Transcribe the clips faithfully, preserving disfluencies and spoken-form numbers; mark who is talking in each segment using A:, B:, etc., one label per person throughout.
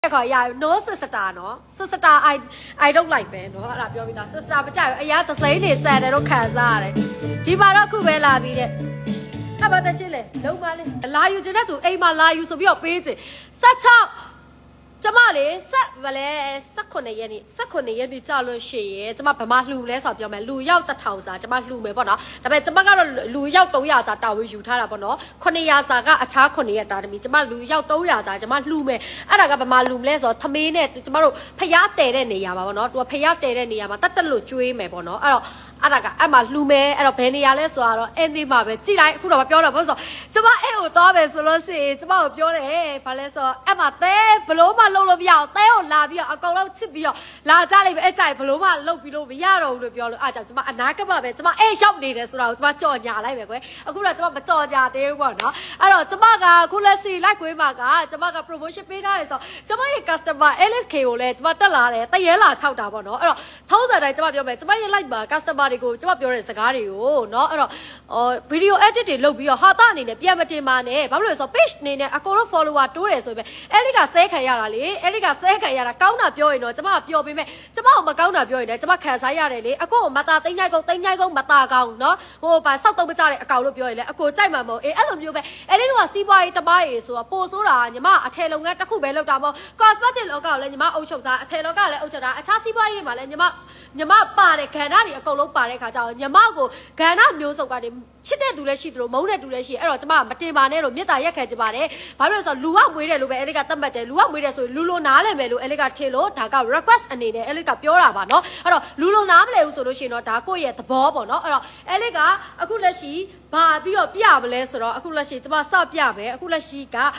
A: Yeah, no sister, no sister. I I don't like me. No, I love you. Sister, but I have the same is said. I don't care. Dimara Kubela be it. How about the chile? No money. Lie you to a lie you so be up busy. Set up. Jamali, set vale, Sakone, Sakone, the Talo she, it's my Pamalu, less of your man, Lu out the house, Jamal Lume Bona, the Betamaga Lu out Toyas at our Utarabono, Koneasaga, attack Kone at Adami, Jamal Lu out Toyas, Jamal Lume, and I got a malum less or Tamine, tomorrow, Payate and Yama, not to a Payate and Yama, Tatalu Chui Mebono. Anaga, I'm a lume and a penny alice or any marble. See, I could have appeared a puzzle. It's about El Thomas, it's about your eh, Palesso, Emma, there, Paloma, Lolo Vial, Theo, Labia, a color Tibia, La Tali, Etai, Paloma, Low below Viaro, with your Ajama, and Nakaba, it's about a shop leaders, it's about Georgia, like a good about Georgia, they were not. I know, Tamaga, could let's see, like we maga, Tamaga promotion beta, so Tamaya customer, Ellis Kaolets, Matala, the Yella Taudabono, thousand I about your bed, my like customer. Go to up your cigario, no, or video edited, look, your hot on in the Piamati Mane, Pablo, so pitch in a call follower tourists. Eliga Sekayari, Eliga Sekayara, count up your no, Tama Pio Bime, Tama count up your Tamaka Sayari, a go, Mata, Tinago, Tinago, Matago, no, or by Sato Bizarre, a cow of your, a good time, a elum you, and it was see why Tabai, so a posura, and Yama, a tail at a Kubelo Damo, Cosmatic local, and Yama Ochoda, a tailogala, Ochada, a chassis by him, and Yama, Yama Pare, Canary, a colo. Yamago, cannot news about him. She did do she through Mona do she error to Matimano, Mita Yakajabare, Paris of Lua with a elegant Mate, Lua with us, Lulo Nale, Melu, elegant Telo, Taka request and in elegant Piora, no, Lulo Nale, so she not Taco yet the Bob or no, Elega, a good she, Babi or Piables, or a good she, Massa Piabe, a good shika,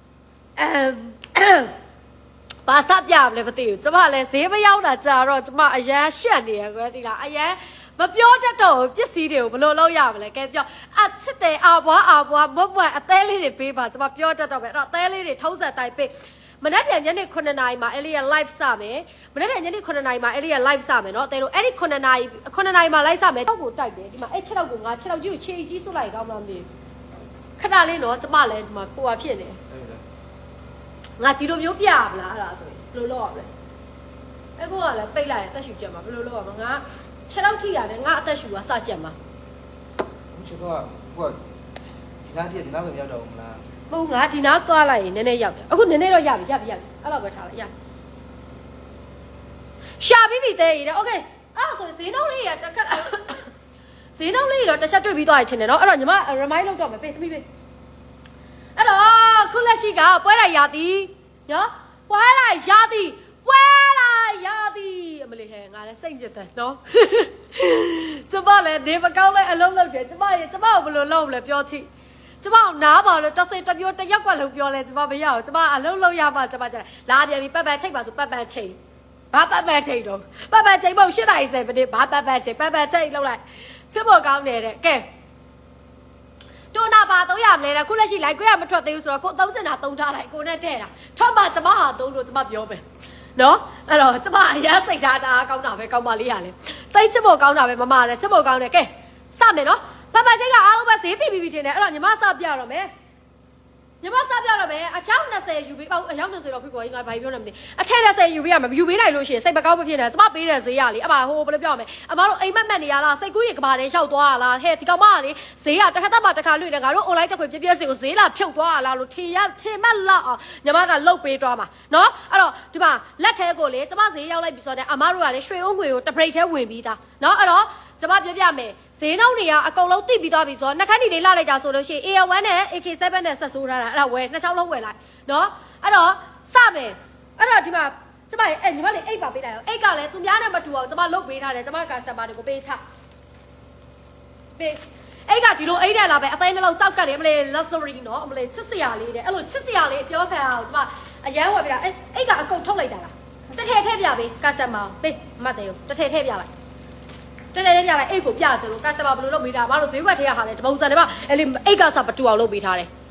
A: um. Passa Piable, but you, Tamale, save a young at Zara, Tama, Aya, Shani, Aya. But pure tattoo, just see you below low yam like at your at sit there, Abwa, Abwa, Mumma, a telly paper, some pure tattoo, not telly, the toes that I pick. Manapia and Jenny Conanai, my Elia life same, Manapia and Jenny Conanai, my Elia life same, not they know any Conanai, Conanai, my life same, don't go type it. My Echel, I tell you, change so like I'm me. Canalino, it's a mallet, my poor penny. Latino, you piabla, blue law. I go on a pay like that, you jam, blue law. Channel Tia and not that you are such a man. What? Not yet another yellow. Munga did not go in any yard. A good name of yab, yab, yab. I love it. Yeah. Shall we be there? Okay. Also, see no leader. See no leader, the shutter be died in it. I remind of my baby. Hello, Kulashika, where are Yadi? Yeah? Where are Yadi? Where are Yadi? Emily hang on a saint, no? Tomorrow, never go like a long look. Tomorrow, it's about a low left your tea. Tomorrow, now, it doesn't have your Tayaka of your legs, Bobby out. Tomorrow, a low low yama, Labia, Papa, take us to Papa chain. Papa Bato. Papa Table, should I say, but Papa Bato, Papa take no like. Simple down there, okay. Don't know about the yam later. Could she like Graham Trot? They used to put those in a don't like go there. Tomba Tamaha, don't do my yobe. No, I know, Tama, yes, like that. I come now, I come Maliale. Take some more down of Mamma, let's go down again. Some, no? Papa, take out over city, be in there. You must have Yarome. You must have Yarome. A child says you be out a young of people going by your name. A tailor say you be you be like she say, but go with you. It's not be as a yali about hope of Yame. About a man, Yala, say, good about it, shout Walla, head to Kamali, say at the Katabata Kalu, and I don't like to put your Zilla, Childwala, Tia, Timala, Yamaga Lope drama. No, I don't, Tuma, let her go late. It's a like so that Amaru and Shrew will the prater will be that. No, at all. Sabab Yame, say no near a colo tibi dobbies on the candy la so she air one A K seven as a sura away, that's how long we like. No, at all, Sabe, I don't know, Sabay, and you want a baby, a galley to Yana, but two hours about look behind as a marcus about to go base up. Big. I got you know, I love it. I find a lot of Calais, Lazzarino, Omlay, Sicily, a little Sicily, if you're out, a young one. I got a coat totally down. The head heavy, customer, big Mateo, the head heavy. Today, I go piazza, customer, blue, we have one of the wet hair, most of them, and eight hours up to our lobby.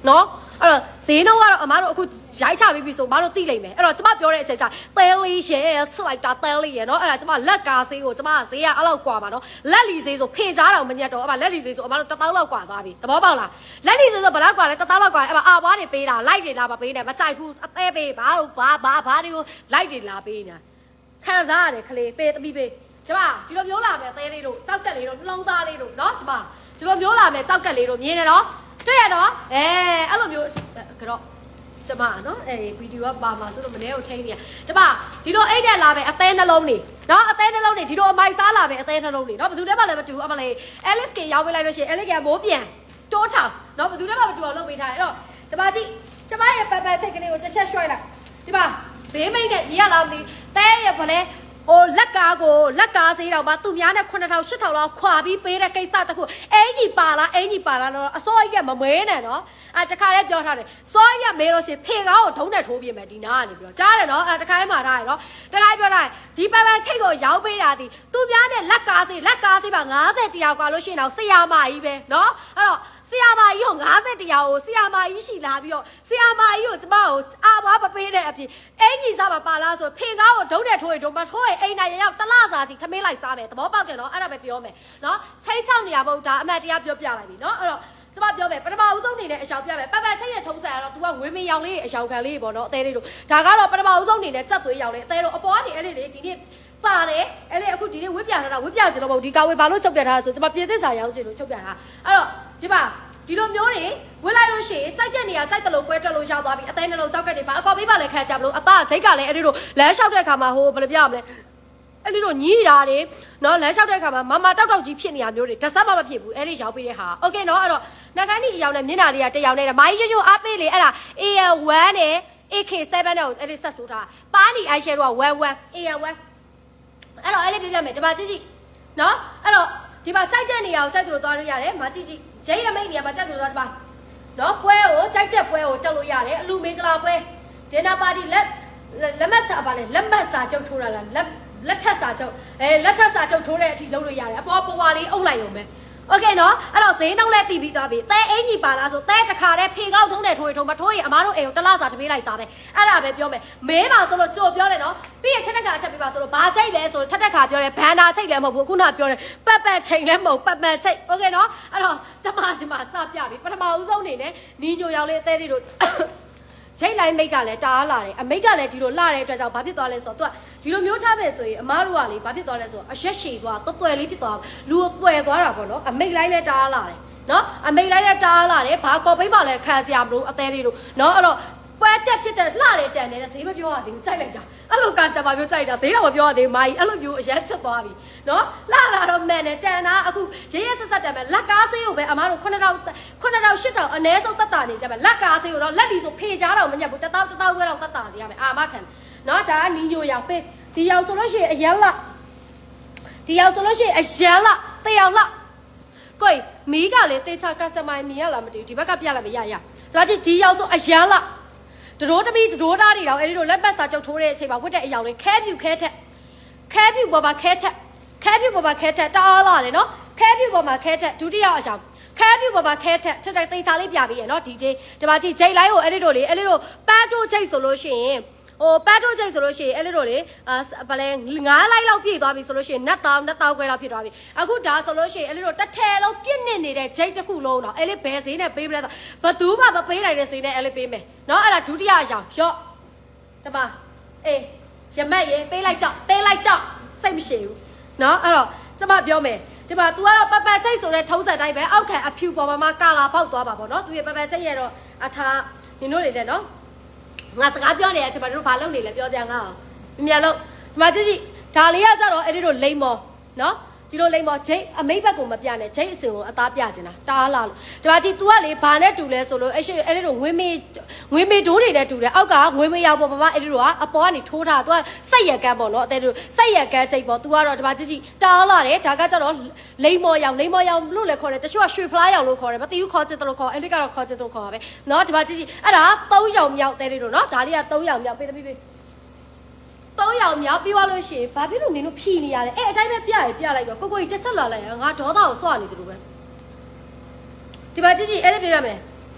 A: နော်အဲ့တော့ဈေးနှုန်းကတော့အမားတို့အခုရိုက်ချပြီးပြီဆိုအမားတို့သိလိမ့်မယ်အဲ့တော့ကျမပြောတဲ့အချိန်ကျတဲလေးရှယ်ချလိုက်တာတဲလေးရယ်နော်အဲ့ဒါကျမလက်ကားဈေးကိုကျမဈေးကအဲ့လောက်กว่าပါနော်လက်လီဈေးဆိုဖေကြားတော်မညက်တော့အဲ့မှာလက်လီဈေးဆိုအမားတို့တစ်သောင်းလောက်กว่าသွားပြီသဘောပေါက်လားလက်လီဈေးဆိုဘလောက်กว่าလဲတစ်သောင်းလောက်กว่าအဲ့မှာအာဘွားတွေပေးတာလိုက်တွေလာမပေးနဲ့မကြိုက်ဘူးအသေးပေးဘာဘာဘာဘာတွေကိုလိုက်တွေလာပေးနေတာခံစားရတယ်ခလေးပေးတပိပေးကျမဒီလိုမျိုးလာမယ်သဲလေးတို့စောက်ကက်လေးတို့နှလုံးသားလေးတို့နော်ကျမဒီလိုမျိုးလာမယ်စောက်ကက်လေးတို့မြင်နေနော်တွေ့ရတော့အဲအဲ့လိုမျိုးကတော့ကျမနော်အဲဗီဒီယိုကပါမှာဆိုတော့မနေ့ကထိန်းနေကျမဒီလိုအိတ်နဲ့လာမယ်အသေးနှလုံးနေနော်အသေးနှလုံးနေဒီလိုအမိုက်စားလာမယ်အသေးနှလုံးနေနော်ဘယ်သူတည်းမှလည်းမတူအမလေး Alice ကရောက်ပေးလိုက်လို့ရှိရင် Alice ကမိုးပြန်တိုးထောင်နော်ဘယ်သူတည်းမှမတူအောင်လုပ်ပေးထားတယ်အဲ့တော့ကျမကြည့်ကျမရဲ့ပပချိတ်ကလေးကိုတစ်ချက်ရွှဲလိုက်ဒီမှာဘေးမိတ်နဲ့ညီရလာမလို့တဲရဗလဲဟိုလက်ကားကိုလက်ကားစေးတော့မှသူများနဲ့ခုနှစ်ထောင်ရှစ်ထောင်လောက်ခွာပြီးပေးတဲ့ကိစ္စတခုအင်ကြီးပါလားအင်ကြီးပါလားတော့အစိုးရကမမဲနဲ့နော်အဲတခါလေးပြောထားတယ်စောရမဲလို့ရှိဖေကားကိုထုံးနဲ့ထိုးပြမယ်ဒီနာကနေပြောကြားတယ်နော်အဲတခါလေးမှာထားရနော်တခါပြောထားဒီပပချိတ်ကိုရောက်ပေးတာဒီသူများနဲ့လက်ကားစေးလက်ကားစေးပါငါးဆယ်တရာကွာလို့ရှိရင်တော့ဆရာမကြီးပဲနော်အဲ့တော့ဆရာမကြီးကိုငါးဆယ်တရာကိုဆရာမကြီးရှိလာပြီးတော့ဆရာမကြီးကိုကျမကိုအာဘွားမပေးတဲ့အပြင်အင်ကြီးစားပါပါလားဆိုဖေကားကိုထုံးနဲ့ထိုးရင်တော့မထိုးရင်အိမ်နိုင်ရရောက်တလားစာစီထမင်းလိုက်စားမယ်သဘောပေါက်တယ်နော်အဲ့ဒါပဲပြောမယ်နော်ချိတ်ချောက်နေရဖို့ဒါအမှန်တရားပြောပြလိုက်ပြီနော်အဲ့တော့ကျမပြောမယ်ပထမဦးဆုံးနေတဲ့အရှောင်ပြမယ်ပပချိတ်နဲ့ထုံးဆက်ရတော့ तू ကငွေမင်းရောင်လေးအရှောင်ခံလေးပေါ့နော်အသေးလေးတို့ဒါကတော့ပထမဦးဆုံးနေနဲ့စက်သွေးရောင်လေးအသေးတို့အပေါ်ကနေအဲ့လေးလေးဒီနေ့ပါတယ်အဲ့လေအခုဒီနေ့ဝစ်ပြထားတာဝစ်ပြချင်တော့မဟုတ်ဒီကာဝေဘာလို့ချုပ်ပြထားတာဆိုကျမပြင်သစ်စာရောင်းချင်လို့ချုပ်ပြထားအဲ့တော့ဒီမှာဒီလိုမျိုးတွေဝစ်လိုက်လို့ရှိရင်စိုက်တဲ့နေရာစိုက်တလို့ပွဲတက်လို့ရောက်သွားပြီအသေးနှလုံးကြောက်ကက်တွေပါအကော်ပေးပါလဲခါကြမလို့အသားစိတ်ကလည်းအဲ့ဒီတို့လမ်းလျှောက်တဲ့အခါမှာဟိုဘယ်လိုပြရမလဲအဲ့ဒီတို့ညီးတာတွေနော်လမ်းလျှောက်တဲ့အခါမှာမမတောက်တောက်ကြီးဖြစ်နေတာမျိုးတွေတစ်စက်မှမဖြစ်ဘူးအဲ့ဒီရောက်ပြီးတဲ့ဟာโอเคနော်အဲ့တော့နှကန်းကြီးအရောင်နဲ့မျက်နှာလေးကတရောင်နဲ့မိုင်းရွှွှအားပေးလေအဲ့ဒါ A L one နဲ့ A K seven နဲ့အဲ့ဒီဆက်ဆိုထားပါနီ eye shadow က one one A L one အဲ့တော့အဲ့လေးပြပြမယ်ဒီမှာကြည့်ကြည့်နော်အဲ့တော့ဒီမှာစိုက်တဲ့နေရာကိုစိုက်သူတို့သွားလို့ရတယ်မကြည့်ကြည့်ဂျိတ်အမိတ်နေရာမှာစိုက်သူတို့သွားဒီမှာနော်ပွဲကိုစိုက်တဲ့ပွဲကိုတက်လို့ရတယ်အလူမင်္ဂလာပွဲဒင်နာပါတီလက်လက်မတ်စာပါလေလက်မတ်စာချုပ်ထိုးတာလားလက်လက်ထက်စာချုပ်အဲလက်ထက်စာချုပ်ထိုးတဲ့အထိလုပ်လို့ရတယ်အပေါ်ပွားလေးအုပ်လိုက်ရုံပဲโอเคနော်အဲ့တော့ဈေးနှုန်းလည်းတည်ပြီးသွားပြီတဲအင်ကြီးပါလားဆိုတဲတခါတည်းဖေကောက်ထုံးတယ်ထိုးရထုံးမထိုးရင်အမားတို့အိမ်ကိုတလားစာတပေးလိုက်စားပဲအဲ့ဒါပဲပြောမယ်မဲပါဆိုလို့ကြိုပြောတယ်နော်ပြီးရင်ချက်တက်ခါချက်ပေးပါဆိုလို့ဘာချိတ်လဲဆိုထက်တက်ခါပြောတယ်ဘန်နာချိတ်လည်းမဟုတ်ဘူးခုနပြောတယ်ပတ်ပတ်ချိန်လည်းမဟုတ်ပတ်ပတ်ချိတ်โอเคနော်အဲ့တော့ကျမကျမစပြပြီပထမဦးဆုံးအနေနဲ့နီညိုရောင်လေးအသေးလေးတို့ချိတ်လိုက်မိတ်ကလည်းတားလာတယ်အမိတ်ကလည်းဒီလိုလှတဲ့အတွက်ကြောင့်ဘာဖြစ်သွားလဲဆိုတော့ तू ဒီလိုမျိုးထားမယ်ဆိုရင်အမားတို့ကလေဘာဖြစ်သွားလဲဆိုတော့အရက်ရှည်သွားတွဲလေးဖြစ်သွားလူကွယ်သွားတာပေါ့နော်အမိတ်လိုက်လည်းတားလာတယ်နော်အမိတ်လိုက်လည်းတားလာတယ်ဘာကော်ပိတ်မှလည်းခံစရာမလိုအသေးလေးတို့နော်အဲ့တော့ပွဲတက်ဖြစ်တဲ့လှတဲ့တန်နေတဲ့ဈေးမပြောရသေးဘူးစိုက်လိုက်တာအဲ့လို customer မျိုးစိုက်တာဈေးတော့မပြောရသေးဘူးမာကြီးအဲ့လိုမျိုးအရက်ချက်သွားပြီနော်လှလာတော့မှန်တယ်တန်တာအခုရရဆက်ဆက်တန်မယ်လက်ကားဆေးကိုပဲအမားတို့ခုနှစ်တောင်ခုနှစ်တောင်ရှစ်တောင်အနည်းဆုံးတက်တာနေကြမယ်လက်ကားဆေးကိုတော့လက်ဒီဆိုဖေချားတော့မညက်ဘူးတတောက်တတောက်ခွဲတော့တက်တာစီရမယ်အာမခံနော်ဒါကနီညိုရောင်ပေးဒီရောက်ဆိုလို့ရှိရင်အရက်လှဒီရောက်ဆိုလို့ရှိရင်အရက်လှတယောက်လှကိုယ်မီးကလေတေချာ customer မီးရလားမသိဘူးဒီဘက်ကပြလိုက်မရရဒါကြည့်ဒီရောက်ဆိုအရက်လှဒရိုးတပီးဒရိုးသားတွေတော့အဲ့ဒီလိုလက်ပတ်စာချုပ်ထိုးတဲ့အချိန်မှာဝတ်တဲ့အယောင်လေးခဲပြူခဲထက်ခဲပြူပေါ်မှာခဲထက်ခဲပြူပေါ်မှာခဲထက်တအားလာတယ်နော်ခဲပြူပေါ်မှာခဲထက်ဒုတိယအယောင်ခဲပြူပေါ်မှာခဲထက်ထက်တိတ်စာလေးပြပြီးရနော်ဒီဒီဒီမှာကြည့်ဂျိတ်လိုင်းကိုအဲ့ဒီလိုလေအဲ့ဒီလိုပန်းတိုးဂျိတ်ဆိုလို့ရှိရင်ဟိုပန်းတိုးဂျိတ်ဆိုလို့ရှိရင်အဲ့ဒီလိုလေအာဗလဲငါးလိုက်လောက်ပြည့်သွားပြီဆိုလို့ရှိရင်နတ်တောင်နတ်တောင်ခွဲလောက်ဖြစ်သွားပြီအခုဒါဆိုလို့ရှိရင်အဲ့ဒီလိုတစ်ထဲလုံးပြည့်နစ်နေတဲ့ဂျိတ်တစ်ခုလုံးတော့အဲ့လေးဘယ်ဈေးနဲ့ပေးမလဲဆိုဘသူမှမပေးနိုင်တဲ့ဈေးနဲ့အဲ့လေးပေးမယ်နော်အဲ့ဒါဒုတိယအယောင်ရော့တမအေးရမက်ရေပေးလိုက်တော့ပေးလိုက်တော့စိတ်မရှိဘူးနော်အဲ့တော့ကျမပြောမယ်ဒီမှာ तू ကတော့ပပချိတ်ဆိုတဲ့ထုံးစံတိုင်းပဲအောက်ခံအဖြူပေါ်မှာကာလာပေါက်သွားပါပေါ့နော် तू ရဲ့ပပချိတ်ရဲ့တော့အထားနင်တို့တွေတဲ့နော်ငါစကားပြောနေတဲ့အချိန်မှာတို့ဘာလုပ်နေလဲပြောကြငါအောင်မြင်လို့ဒီမှာကြည့်ကြည့်ဒါလေးကကြတော့အဲ့ဒီတို့လိမ့်မော်နော်ဒီလိုလိမ့်မော်ဂျိတ်အမိတ်ဘက်ကိုမပြနဲ့ဂျိတ်အစင်ကိုအသားပြချင်တာတားလာလို့ဒီမှာကြည့် तू ကလေဘာနဲ့တူလဲဆိုလို့အဲ့ရှိအဲ့ဒီတို့ငွေမေးငွေမေးဒိုးတွေနဲ့တူတယ်အောက်ကငွေမေးရောက်ပေါ်မှာအဲ့ဒီတို့ကအပေါ်ကနေထိုးထား तू ကစိတ်ရကန်းပေါ့နော်အဲ့ဒီတို့စိတ်ရကန်းဂျိတ်ပေါ့ तू ကတော့ဒီမှာကြည့်ကြည့်တားလာတယ်ဒါကကြတော့လိမ့်မော်ရောက်လိမ့်မော်ရောက်လို့လည်းခေါ်တယ်တချို့ကရွှေဖလားရောက်လို့ခေါ်တယ်မသိဘူးခေါ်စစ်တို့ခေါ်အဲ့ဒီကတော့ခေါ်စစ်တို့ခေါ်ပါပဲနော်ဒီမှာကြည့်ကြည့်အဲ့ဒါသုံးယောက်မြောက်တဲ့တို့နော်ဒါလေးကသုံးယောက်မြောက်ပေးတပေးပေးသုံးယောက်မြောက်ပြီးသွားလို့ရှိရင်ဘာဖြစ်လို့နင်တို့ဖြီနေရလဲအဲ့အတိုင်းပဲပြရပြလိုက်တော့ကိုကိုကြီးတက်ဆက်လာလိုက်ရငါဒေါသကိုစွနေတယ်လို့ပဲဒီမှာကြည့်ကြည့်အဲ့ဒါပြရမယ်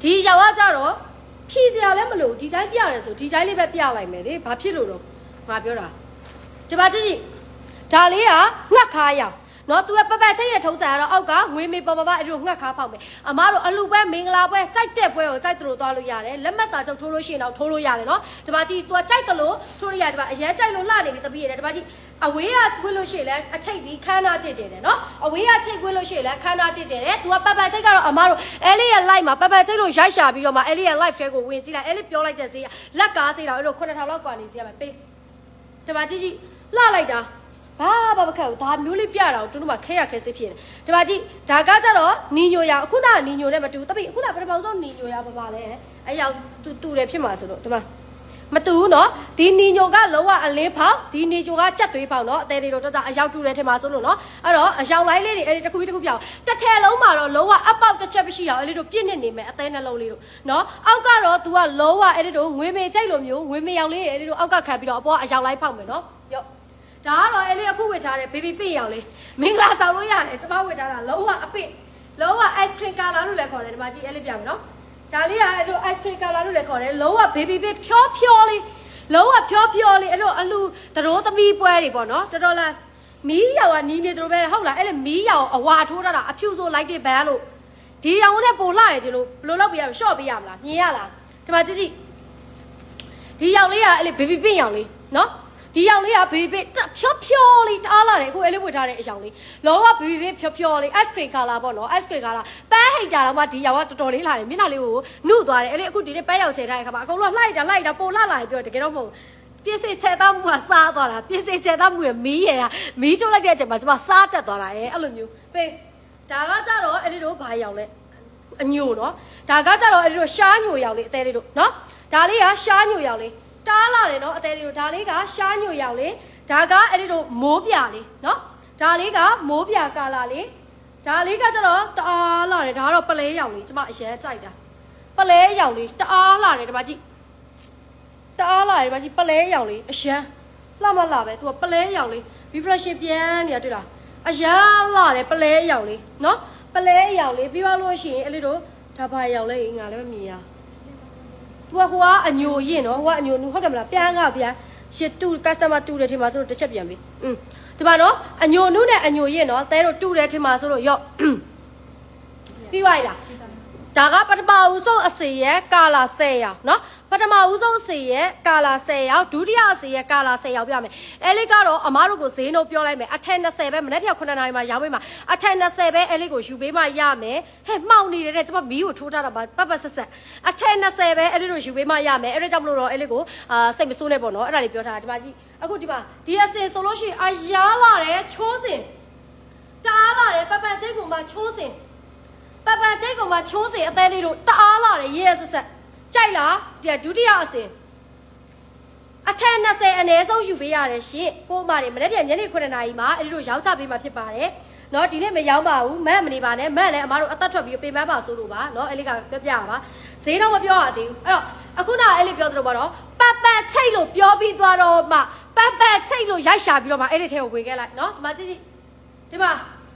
A: ဒီရောက်ကြတော့ဖြည့်စရာလည်းမလို့ဒီတိုင်းပြရတယ်ဆိုဒီတိုင်းလေးပဲပြလိုက်မယ်လေဘာဖြစ်လို့တော့ငါပြောတာဒီပါကြည့်ကြည့်ဒါလေးကငှက်ခါရောင်နော်သူကပပချိတ်ရထုံးစံကတော့အောက်ကငွေမေပေါ်ပပအဲ့လိုငှက်ခါဖောက်မယ်အမားတို့အလူပွဲမင်္ဂလာပွဲကြိုက်တဲ့ပွဲကိုကြိုက်တယ်လို့သွားလို့ရတယ်လက်မှတ်စာချုပ်ထိုးလို့ရှိရင်တော့ထိုးလို့ရတယ်နော်ဒီပါကြည့်သူကကြိုက်တယ်လို့ထိုးလို့ရတယ်ဒီပါအရန်ကြိုက်လို့လှနေပြီတပည့်ရတယ်ဒီပါကြည့်အဝေးကခွေးလို့ရှိရင်လည်းအချိတ်ဒီခန်းနာတစ်တယ်တယ်နော်အဝေးကချိတ်ခွေးလို့ရှိရင်လည်းခန်းနာတစ်တယ်တယ်သူကပပချိတ်ကတော့အမားတို့အဲလေးရဲ့ live မှာပပချိတ်လို့ရိုက်ရှာပြီးတော့မှအဲလေးရဲ့ live ထဲကိုဝင်ကြည့်လိုက်အဲလေးပြောလိုက်တဲ့ဈေးကလက်ကားဈေးတော့အဲ့လိုခုနှစ်ထောင်လောက်ကွာနေဈေးရမယ်ပေးဒီပါကြည့်ကြည့်လှလိုက်တာဘာဘာမခက်ဘူးဒါမျိုးလေးပြတာကိုတို့တို့မှခဲရခဲစစ်ဖြစ်တယ်ဒီပါကြည့်ဒါကကြတော့နီညိုရအခုနကနီညိုနဲ့မတူတပိအခုနပထမဆုံးနီညိုရပါပါလဲအဲ့ရောက်တူတူတယ်ဖြစ်မှာဆိုလို့ဒီမှာမတူဘူးနော်ဒီနီညိုကလုံးဝအလင်းဖောက်ဒီနီညိုကကြက်သွေးဖောက်နော်အသေးလေးတော့တော့အရောက်တူတယ်ထင်မှာဆိုလို့နော်အဲ့တော့အရောက်လိုက်လေးတွေအဲ့ဒီတစ်ခုပြီးတစ်ခုပြောင်းတစ်ထည်လုံးမှာတော့လုံးဝအပေါက်တစ်ချက်မရှိအောင်အဲ့လေးတို့ပြည့်နေနေမယ်အသေးနှလုံးလေးတို့နော်အောက်ကတော့ तू ကလုံးဝအဲ့ဒီတို့ငွေမေကြိုက်လိုမျိုးငွေမေရောင်လေးအဲ့ဒီတို့အောက်ကခံပြီးတော့အပေါ်ကအရောက်လိုက်ဖောက်မယ်နော်ရော့ဒါကတော့အဲ့လေးအခုဝစ်ထားတဲ့ baby ပစ်ရောင်လေးမင်္ဂလာဆောင်လို့ရတယ်ကျမဝစ်ထားတာလုံးဝအပစ်လုံးဝ ice cream color လို့လည်းခေါ်တယ်ဒီမှာကြည့်အဲ့လေးပြမယ်နော်ဒါလေးကအဲ့လို ice cream color လို့လည်းခေါ်တယ်လုံးဝ baby ပစ်ဖြောဖြောလေးလုံးဝဖြောဖြောလေးအဲ့လိုအလူတရိုးသမီးပွဲတွေပေါ့နော်တော်တော်လားမီးရောင်ကနီးနေတို့ပဲဟုတ်လားအဲ့လေမီးရောင်အဝါထိုးထားတာအဖြူဆိုလိုက်တဲ့ဘန်းလို့ဒီရောင်နဲ့ပိုလှရဒီလိုဘယ်လိုလုပ်ပြရမလဲရှော့ပေးရမလားမြင်ရလားဒီမှာကြည့်ကြည့်ဒီရောင်လေးကအဲ့လေ baby ပစ်ရောင်လေးနော်ဒီရောင်လေးက baby ပစ်ဖြောဖြောလေးတအားလာတယ်အခုအဲ့လေးဝတ်ထားတဲ့အရောင်လေးလုံးဝ baby ပစ်ဖြောဖြောလေး ice cream color ပေါ့နော် ice cream color ပန်းဟိတ်တာတော့မှဒီရောင်ကတော်တော်လေးလာတယ်မျက်နှာလေးကိုနုသွားတယ်အဲ့လေအခုဒီနေ့ပန်းရောင်ချေထားတဲ့ခါမှာအကုန်လုံးလှလိုက်တာလှလိုက်တာပိုလှလာတယ်ပြောတကယ်တော့မဟုတ်ပြည့်စည်ချက်သားမှုကစားသွားတာပြည့်စည်ချက်သားမှုရဲ့မီးရယ်ကမီးထုတ်လိုက်တဲ့အချိန်မှာကျမစားတက်သွားတာရဲ့အဲ့လိုမျိုးပေးဒါကကြတော့အဲ့ဒီတို့ဘာရောင်လဲအညိုနော်ဒါကကြတော့အဲ့ဒီတို့ရှားညိုရောင်လေးအသေးလေးတို့နော်ဒါလေးကရှားညိုရောင်လေးတားလာတယ်နော်အသေးလေးတို့ဒါလေးကရှားညိုရောင်လေးဒါကအဲ့ဒီတို့မိုးပြလေးနော်ဒါလေးကမိုးပြကာလာလေးဒါလေးကကြတော့တအားလာတယ်ဒါကတော့ပလဲရောင်လေးကျမအရင်ကြိုက်တာပလဲရောင်လေးတအားလာတယ်ဒီမှာကြည့်တအားလာတယ်ဒီမှာကြည့်ပလဲရောင်လေးအရန်လှမလှပဲသူကပလဲရောင်လေး reflection ပြန်နေတာတွေ့လားအရန်လှတယ်ပလဲရောင်လေးနော်ပလဲရောင်လေးပြီးသွားလို့ရှိရင်အဲ့လေးတို့ဒါဘာရောင်လဲငါလည်းမမြင်ရသူကဟိုကအညိုရင်နော်ဟိုကအညိုနူဟုတ်တယ်မလားပြန်ကပြန်ရှစ်တူ customer တူတယ်ထင်ပါဆိုတော့တစ်ချက်ပြန်ပြီอืมဒီမှာနော်အညိုနုနဲ့အညိုရင်နော်တဲတို့တူတယ်ထင်ပါဆိုတော့ရော့ပြီးသွားပြီလားဒါကပထမဦးဆုံးအစေရဲ့ကာလာဆယ်ရောင်နော်ပထမဦးဆုံးအစေရဲ့ကာလာဆယ်ရောင်ဒုတိယအစေရဲ့ကာလာဆယ်ရောင်ပြမယ်အဲလေးကတော့အမားတို့ကိုဈေးနှုန်းပြောလိုက်မယ်အထက်၂၀ပဲမနေ့ဖြောက်ခုနှစ်နာရီမှာရောင်းပေးမှာအထက်၂၀ပဲအဲလေးကိုယူပေးမှရမယ်ဟဲ့မှောင်နေတယ်တဲ့ကျမမီးကိုထိုးထားတာပါပတ်ပတ်ဆက်ဆက်အထက်၂၀ပဲအဲလေးတို့ယူပေးမှရမယ်အဲ့ဒါကြောင့်မလို့တော့အဲလေးကိုအာစိတ်မဆိုးနဲ့ပေါ့နော်အဲ့ဒါလေးပြောထားတာဒီမှာကြီးအခုဒီမှာဒီအစေဆိုလို့ရှိရင်အရာလာတယ်ချိုးစင်တားလာတယ်ပတ်ပတ်ချိတ်ကုန်မှာချိုးစင်ပပချိတ်ကောင်မချိုးစေအသေးလေးတို့တအားလာတယ်ရဲရဲဆက်ဆက်ကြိုက်လားဒီဒုတိယအစင်အထက်၂၀အနည်းဆုံးယူပေးရတယ်ရှင်ကိုမတွေမနေ့ပြန်ညနေခုနှစ်နာရီမှာအဲ့ဒီတို့ရောက်ချပေးမှာဖြစ်ပါတယ်เนาะဒီနေ့မရောက်ပါဘူးမက်မနေပါနဲ့မက်လည်းအမတို့အသက်ထွက်ပြီးပြင်ပန်းပါဆိုလို့ပါเนาะအဲ့လေးကပြပြပါဈေးတော့မပြောရသေးဘူးအဲ့တော့အခုနအဲ့လေးပြောသလိုပါတော့ပပချိတ်လို့ပြောပြီးသွားတော့မှပပချိတ်လို့ရိုက်ရှာပြီးတော့မှအဲ့ဒီထဲကိုဝင်ခဲ့လိုက်เนาะဒီမှာကြည့်ကြည့်ဒီမှာ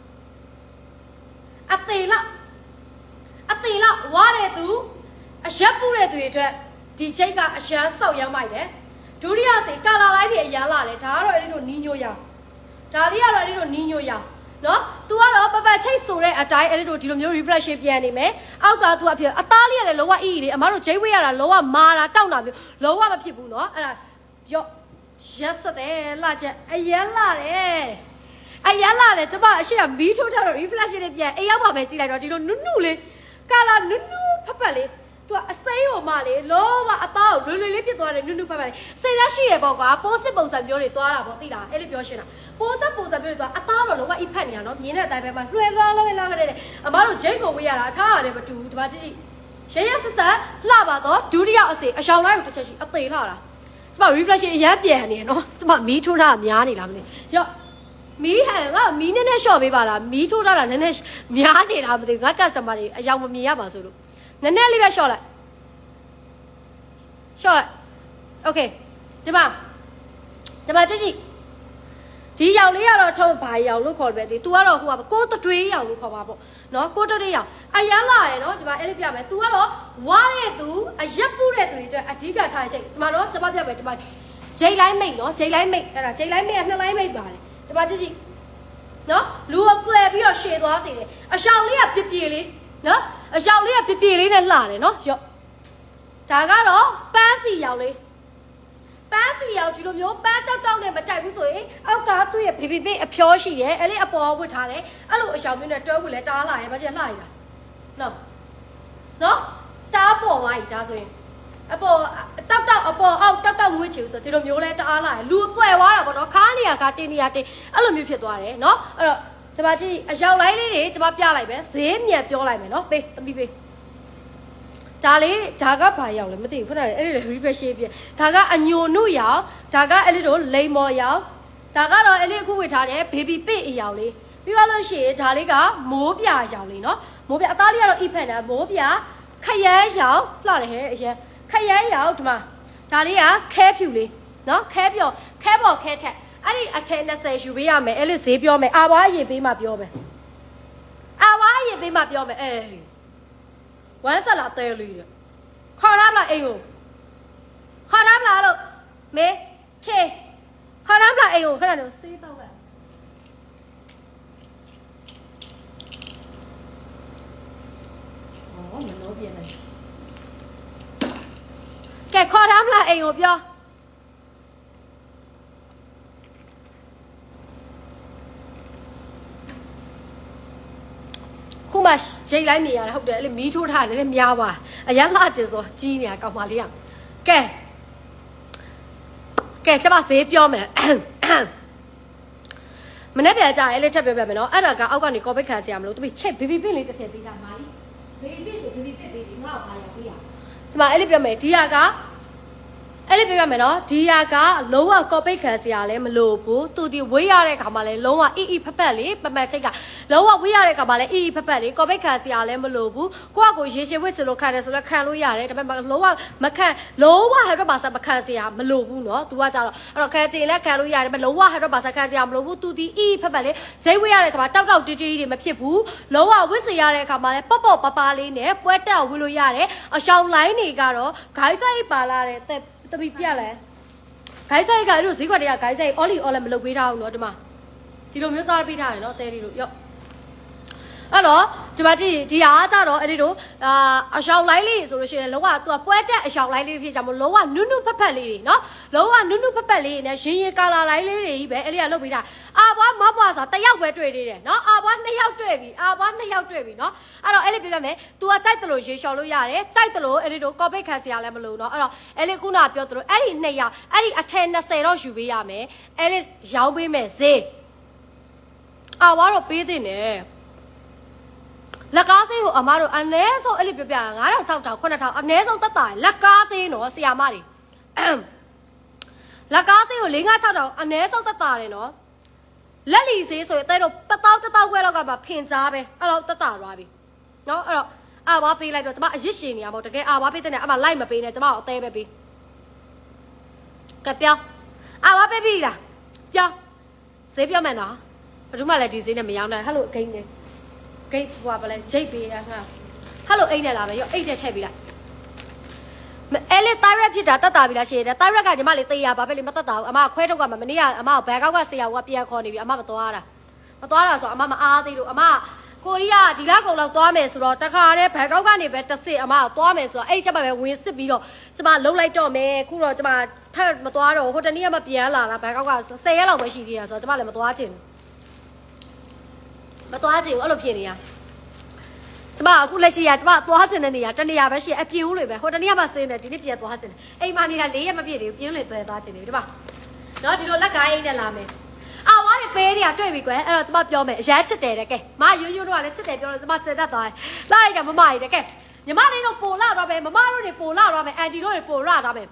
A: အသေးလားအသေးလားဝါတဲ့သူအရက်ပူတဲ့သူတွေအတွက်ဒီချိတ်ကအရန်ဆောက်ရောက်မိုက်တယ်ဒုတိယစေကာလာလိုက်တွေအရန်လာတယ်ဒါကတော့အဲ့ဒီတို့နီးညိုရောင်ဒါလေးကတော့အဲ့ဒီတို့နီးညိုရောင်နော် तू ကတော့ပပချိတ်ဆိုတဲ့အတိုင်းအဲ့ဒီတို့ဒီလိုမျိုး reflection ပြန်နေမယ်အောက်က तू အဖြစ်အသားလေးရတယ်လုံးဝအီအီလေးအမတို့ဂျိတ်ဝေးရတာလုံးဝမာတာတောက်တာမျိုးလုံးဝမဖြစ်ဘူးနော်အဲ့ဒါရော့ရက်စတဲ့လှချက်အရန်လာတယ်အရန်လာတယ်ကျမအရှိကမီးထိုးထားတော့ reflection တွေပြန်အိမ်ရောက်ပါပဲကြည့်လိုက်တော့ဒီလိုနုနုလေးကာလာနုနုဖက်ဖက်လေးသူကအစိမ်းဟိုမှလေလုံးဝအသားကိုလွယ်လွယ်လေးဖြစ်သွားတယ်နုနုဖက်ဖက်လေးစိတ်ရရှိရပေါ့ကွာပိုးစစ်ပုံစံမျိုးတွေသွားတာပေါ့သိလားအဲ့လိုပြောရှင်းတာပိုးစစ်ပုံစံမျိုးတွေသွားအသားတော့လုံးဝအိဖက်နေတာနော်မြင်တဲ့အတိုင်းပဲမှလွှဲလွှဲလွှဲလာခဲ့တယ်အမတို့ဂျိတ်ကိုဝေးရတာအခြားရတယ်မတူဘူးဒီမှာကြည့်ကြည့်ရရဆက်ဆက်လှပါတော့ဒုတိယအစေအရှောင်းလိုက်ကိုတစ်ချက်ရှိအသေးလှတာကျမ reflection အရန်ပြန်နေနော်ကျမမီးထိုးတာများနေလားမသိရော့မီးဟန်ကမီးနည်းနည်းလျှော့ပေးပါလားမီးထိုးထားတာနည်းနည်းများနေတာမသိဘူးငါ customer တွေအယောင်မမြင်ရပါဆိုလို့နည်းနည်းလေးပဲလျှော့လိုက်လျှော့လိုက် okay ဒီမှာဒီမှာကြည့်ကြည့်ဒီရောက်လေးကတော့ထုတ်ဘာရောက်လို့ခေါ်ပဲဒီ तू ကတော့ဟိုကကိုတတွေးရောက်လို့ခေါ်ပါပေါ့နော်ကိုတတွေးရောက်အရန်လာရယ်နော်ဒီမှာအဲ့လိုပြမယ် तू ကတော့ဝါတဲ့သူအရက်ပူတဲ့သူတွေအတွက်အဓိကထားချိန်ဒီမှာနော်ကျွန်မပြမယ်ဒီမှာဂျိတ်လိုက်မိတ်နော်ဂျိတ်လိုက်မိတ်အဲ့ဒါဂျိတ်လိုက်မိတ်ကနှစ်လိုက်မိတ်ပါတယ်ဒီမှာကြည့်ကြည့်နော်လူကကွယ်ပြီးတော့ရှည်သွားစေတယ်အရှောင်လေးကပြပြလေးနော်အရှောင်လေးကပြပြလေးနဲ့လှတယ်နော်ရော့ဒါကတော့ပန်းစီရောက်လေးပန်းစီရောက်ဒီလိုမျိုးပန်းတောက်တောက်နဲ့မကြိုက်ဘူးဆိုရင်အောက်ကသူ့ရဲ့ဘေဘီဘေအဖျောရှိတယ်အဲ့လေးအပေါ်ဝတ်ထားတယ်အဲ့လိုအရှောင်မျိုးနဲ့တွဲဖို့လဲတားလာရဲ့ဘာကျလှရည်လားနော်နော်တားပေါ်သွားပြီဒါဆိုရင်အပေါ်တောက်တောက်အပေါ်အောက်တောက်တောက်ငွေချီဆိုဒီလိုမျိုးလဲတအားလာတယ်လူကွယ်သွားတာပေါ့နော်ခါးနေရကတင်းနေရတင်းအဲ့လိုမျိုးဖြစ်သွားတယ်နော်အဲ့တော့ကျမကြည့်အရောက်လိုက်လေးတွေကျမပြလိုက်ပဲဈေးမြန်ပြောလိုက်မယ်နော်ပေးသမီးပေးဒါလေးဒါကဘာရောက်လဲမသိဘူးခုနကအဲ့ဒီ refresh ပြဒါကအညိုနုရောက်ဒါကအဲ့ဒီတို့လိမ်မော်ရောက်ဒါကတော့အဲ့ဒီအခုဝေထားတဲ့ baby pit အရောက်လေးပြီးသွားလို့ရှိရင်ဒါလေးကမိုးပြရောက်လေးနော်မိုးပြအသားလေးကတော့ ifan တာမိုးပြခရဲရောက်လှတယ်ဟဲ့အရင်ခရဲရောက်ဒီမှာဒါလေးကခဲဖြူလေးနော်ခဲပြောခဲပေါ်ခဲထက်အဲ့ဒီအထက်နှစ်ဆယ်ယူပေးရမယ်အဲ့လေးဈေးပြောမယ်အာဝါရေပေးမှပြောမယ်အာဝါရေပေးမှပြောမယ်အေးဝမ်းဆက်လာတဲလေးခေါ်ရမလားအိမ်ကိုခေါ်ရမလားလို့မေခေခေါ်ရမလားအိမ်ကိုခဏတော့စေးတော့ပဲ哦，မလို့ပြန်လိုက်ကဲခေါ်ရမလားအိမ်ကိုပြောခုမှဂျိတ်လိုက်နေရတယ်ဟုတ်တယ်အဲ့လေမီးထိုးထားတယ်လည်းများပါအရန်လှကျင်ဆိုကြီးနေတာကောင်မလေးကကဲကဲကျမဈေးပြောမယ်မနေ့ပြန်ကြအဲ့လေထပ်ပြောပြမယ်နော်အဲ့ဒါကအောက်ကနေကော်ပိတ်ခံစရာမလိုသူပြီးချိတ်ဘီဘီပစ်လေးတစ်ထည့်ပေးတာမာကြီးဘီဘီပစ်ဆိုဘီဘီပစ်ပေးပြီးငါ့ကိုပါရပေးရဒီမှာအဲ့လေပြောမယ်ဒီဟာကအဲ့လေးပြပြမယ်နော်ဒီဟာကလုံးဝကော်ပိတ်ခံစရာလည်းမလိုဘူးသူဒီဝေးရတဲ့ခါမှာလည်းလုံးဝအီအီဖက်ဖက်လေးပမတ်ချိတ်ကလုံးဝဝေးရတဲ့ခါမှာလည်းအီအီဖက်ဖက်လေးကော်ပိတ်ခံစရာလည်းမလိုဘူးကိုယ့်ကိုရေရှည်ဝစ်ချလို့ခံတယ်ဆိုတော့ခံလို့ရတယ်ဒါပေမဲ့လုံးဝမခံလုံးဝဟက်ဒရပါဆာမခံစရာမလိုဘူးနော် तू ကကြတော့အဲ့တော့ခံချင်လည်းခံလို့ရတယ်ဒါပေမဲ့လုံးဝဟက်ဒရပါဆာခံစရာမလိုဘူး तू ဒီအီအီဖက်ဖက်လေးဂျိတ်ဝေးရတဲ့ခါမှာတောက်တောက်တီးတီးတွေမဖြစ်ဘူးလုံးဝဝစ်စရတဲ့ခါမှာလည်းပေါ့ပေါ့ပပလေးနဲ့ပွဲတက်ဝေးလို့ရတယ်အရှောင်းလိုင်းတွေကတော့ဂိုင်းဆိုင်ပါလာတဲ့တပီပြလဲဂိုင်းဆိုင်ကအဲ့လိုဈေးကွက်တွေကဂိုင်းဆိုင်အော်လီအော်လည်းမလုပ်ပေးထားဘူးเนาะဒီမှာဒီလိုမျိုးသားပေးထားတယ်เนาะတဲလေးတို့ရော့အဲ့တော့ဒီမှာကြည့်ဒီဟာကြတော့အဲ့ဒီတို့အာအရှောင်းလိုက်လေးဆိုလို့ရှိရင်လုံးဝသူကပွဲတက်အရှောင်းလိုက်လေးဖြစ်ကြမို့လုံးဝနုနုဖက်ဖက်လေးเนาะလုံးဝနုနုဖက်ဖက်လေးနဲ့ရင်ရင်ကာလာလိုက်လေးတွေကြီးပဲအဲ့လေးကလုပ်ပေးတာအာဘွားမဘွားဆိုတယောက်ပဲတွေ့သေးတယ်เนาะအာဘွားနှစ်ယောက်တွေ့ပြီအာဘွားနှစ်ယောက်တွေ့ပြီเนาะအဲ့တော့အဲ့လေးပြပြမယ် तू ကကြိုက်တယ်လို့ရေလျှော်လို့ရတယ်ကြိုက်တယ်လို့အဲ့ဒီတို့ကော်ပိတ်ခံစရာလည်းမလိုเนาะအဲ့တော့အဲ့လေးခုနပြောသလိုအဲ့ဒီနှစ်ယောက်အဲ့ဒီအထက်နှစ်ဆယ်တော့ယူပေးရမယ်အဲ့လေးရောင်းပေးမယ်ဈေးအာဘွားတော့ပေးတင်တယ်လက်ကားစေးကိုအမတို့အနည်းဆုံးအဲ့လိုပြပြငါးထောင်၆ထောင်ခုနှစ်ထောင်အနည်းဆုံးတက်တာလက်ကားစေးနော်ဆရာမတွေလက်ကားစေးကို၄၅၆ထောင်အနည်းဆုံးတက်တာတယ်နော်လက်လီစေးဆိုရင်တဲ့တော့တစ်တောက်တစ်တောက်ခွဲလောက်ကမှဖင်စားပဲအဲ့တော့တက်တာသွားပြီနော်အဲ့တော့အာဝါပေးလိုက်တော့ကျမအရစ်ရှင်နေရမို့တကယ်အာဝါပေးတဲ့နဲ့အမလိုက်မပေးနဲ့ကျမအသေးပဲပေးကပြောင်းအာဝါပေးပြီလားပြောင်းဈေးပြောမယ်နော်ဘယ်သူမှလည်းဒီဈေးနဲ့မရောင်းနိုင်ဟဲ့လို့အကိန်းနေဂိတ်ဟွာပါလဲဂျိတ်ပေးရငါဟယ်လိုအိတ်နဲ့လာပဲရောအိတ်နဲ့ထည့်ပေးလိုက်အဲ့လေတိုင်ရက်ဖြစ်တာတက်တာပြီလားရှေ့တယ်တိုင်ရက်ကညီမလေးတေးရပါပဲလေမတက်တာဘူးအမခွဲထုတ်ကမှမနေ့ကအမဘန်ကောက်ကဆရာကပြန်ခေါ်နေပြီအမမသွားတာမသွားတာဆိုအမမအားသေးလို့အမကိုရီးယားဒီလောက်ကုန်လောက်သွားမယ်ဆိုတော့တခါတည်းဘန်ကောက်ကနေပဲတစ်စစ်အမကသွားမယ်ဆိုတော့အဲ့ချက်ပဲဝင်စစ်ပြီးတော့ကျမလှုပ်လိုက်တော့မယ်ခုတော့ကျမထပ်မသွားတော့ဟိုတနေ့ကမှပြန်လာတာဘန်ကောက်ကဆယ်ရက်လောက်ပဲရှိသေးတာဆိုတော့ကျမလည်းမသွားချင်ဘူးမသွားကြည့်ဘူးအဲ့လိုဖြစ်နေရကျမအခုလက်ရှိရကျမသွားချင်တဲ့နေရာတနေရာပဲရှိအပြင်းဦးလေပဲဟိုတနေ့ကမှစင်းတယ်ဒီနေ့ပြန်သွားချင်တယ်အိမ်မနေတာ၄ရက်မပြည့်သေးဘူးပြင်းလေသွဲသွားချင်တယ်ဒီမှာနော်ဒီလိုလက်ကိုင်းအိမ်နဲ့လာမယ်အာဝါတွေပေးတွေကတွေ့ပြီကွယ်အဲ့တော့ကျမပြောမယ်အရန်ချစ်တယ်တဲ့ကဲမရိုးရိုးတော့လည်းချစ်တယ်ပြောလို့ကျမစင်တတ်သွားတယ်လိုက်ရမမကြီးတဲ့ကဲညီမလေးတို့ပို့လာတော့ပဲမမတို့တွေပို့လာတော့ပဲအန်တီတို့တွေပို့လာတော့ပဲ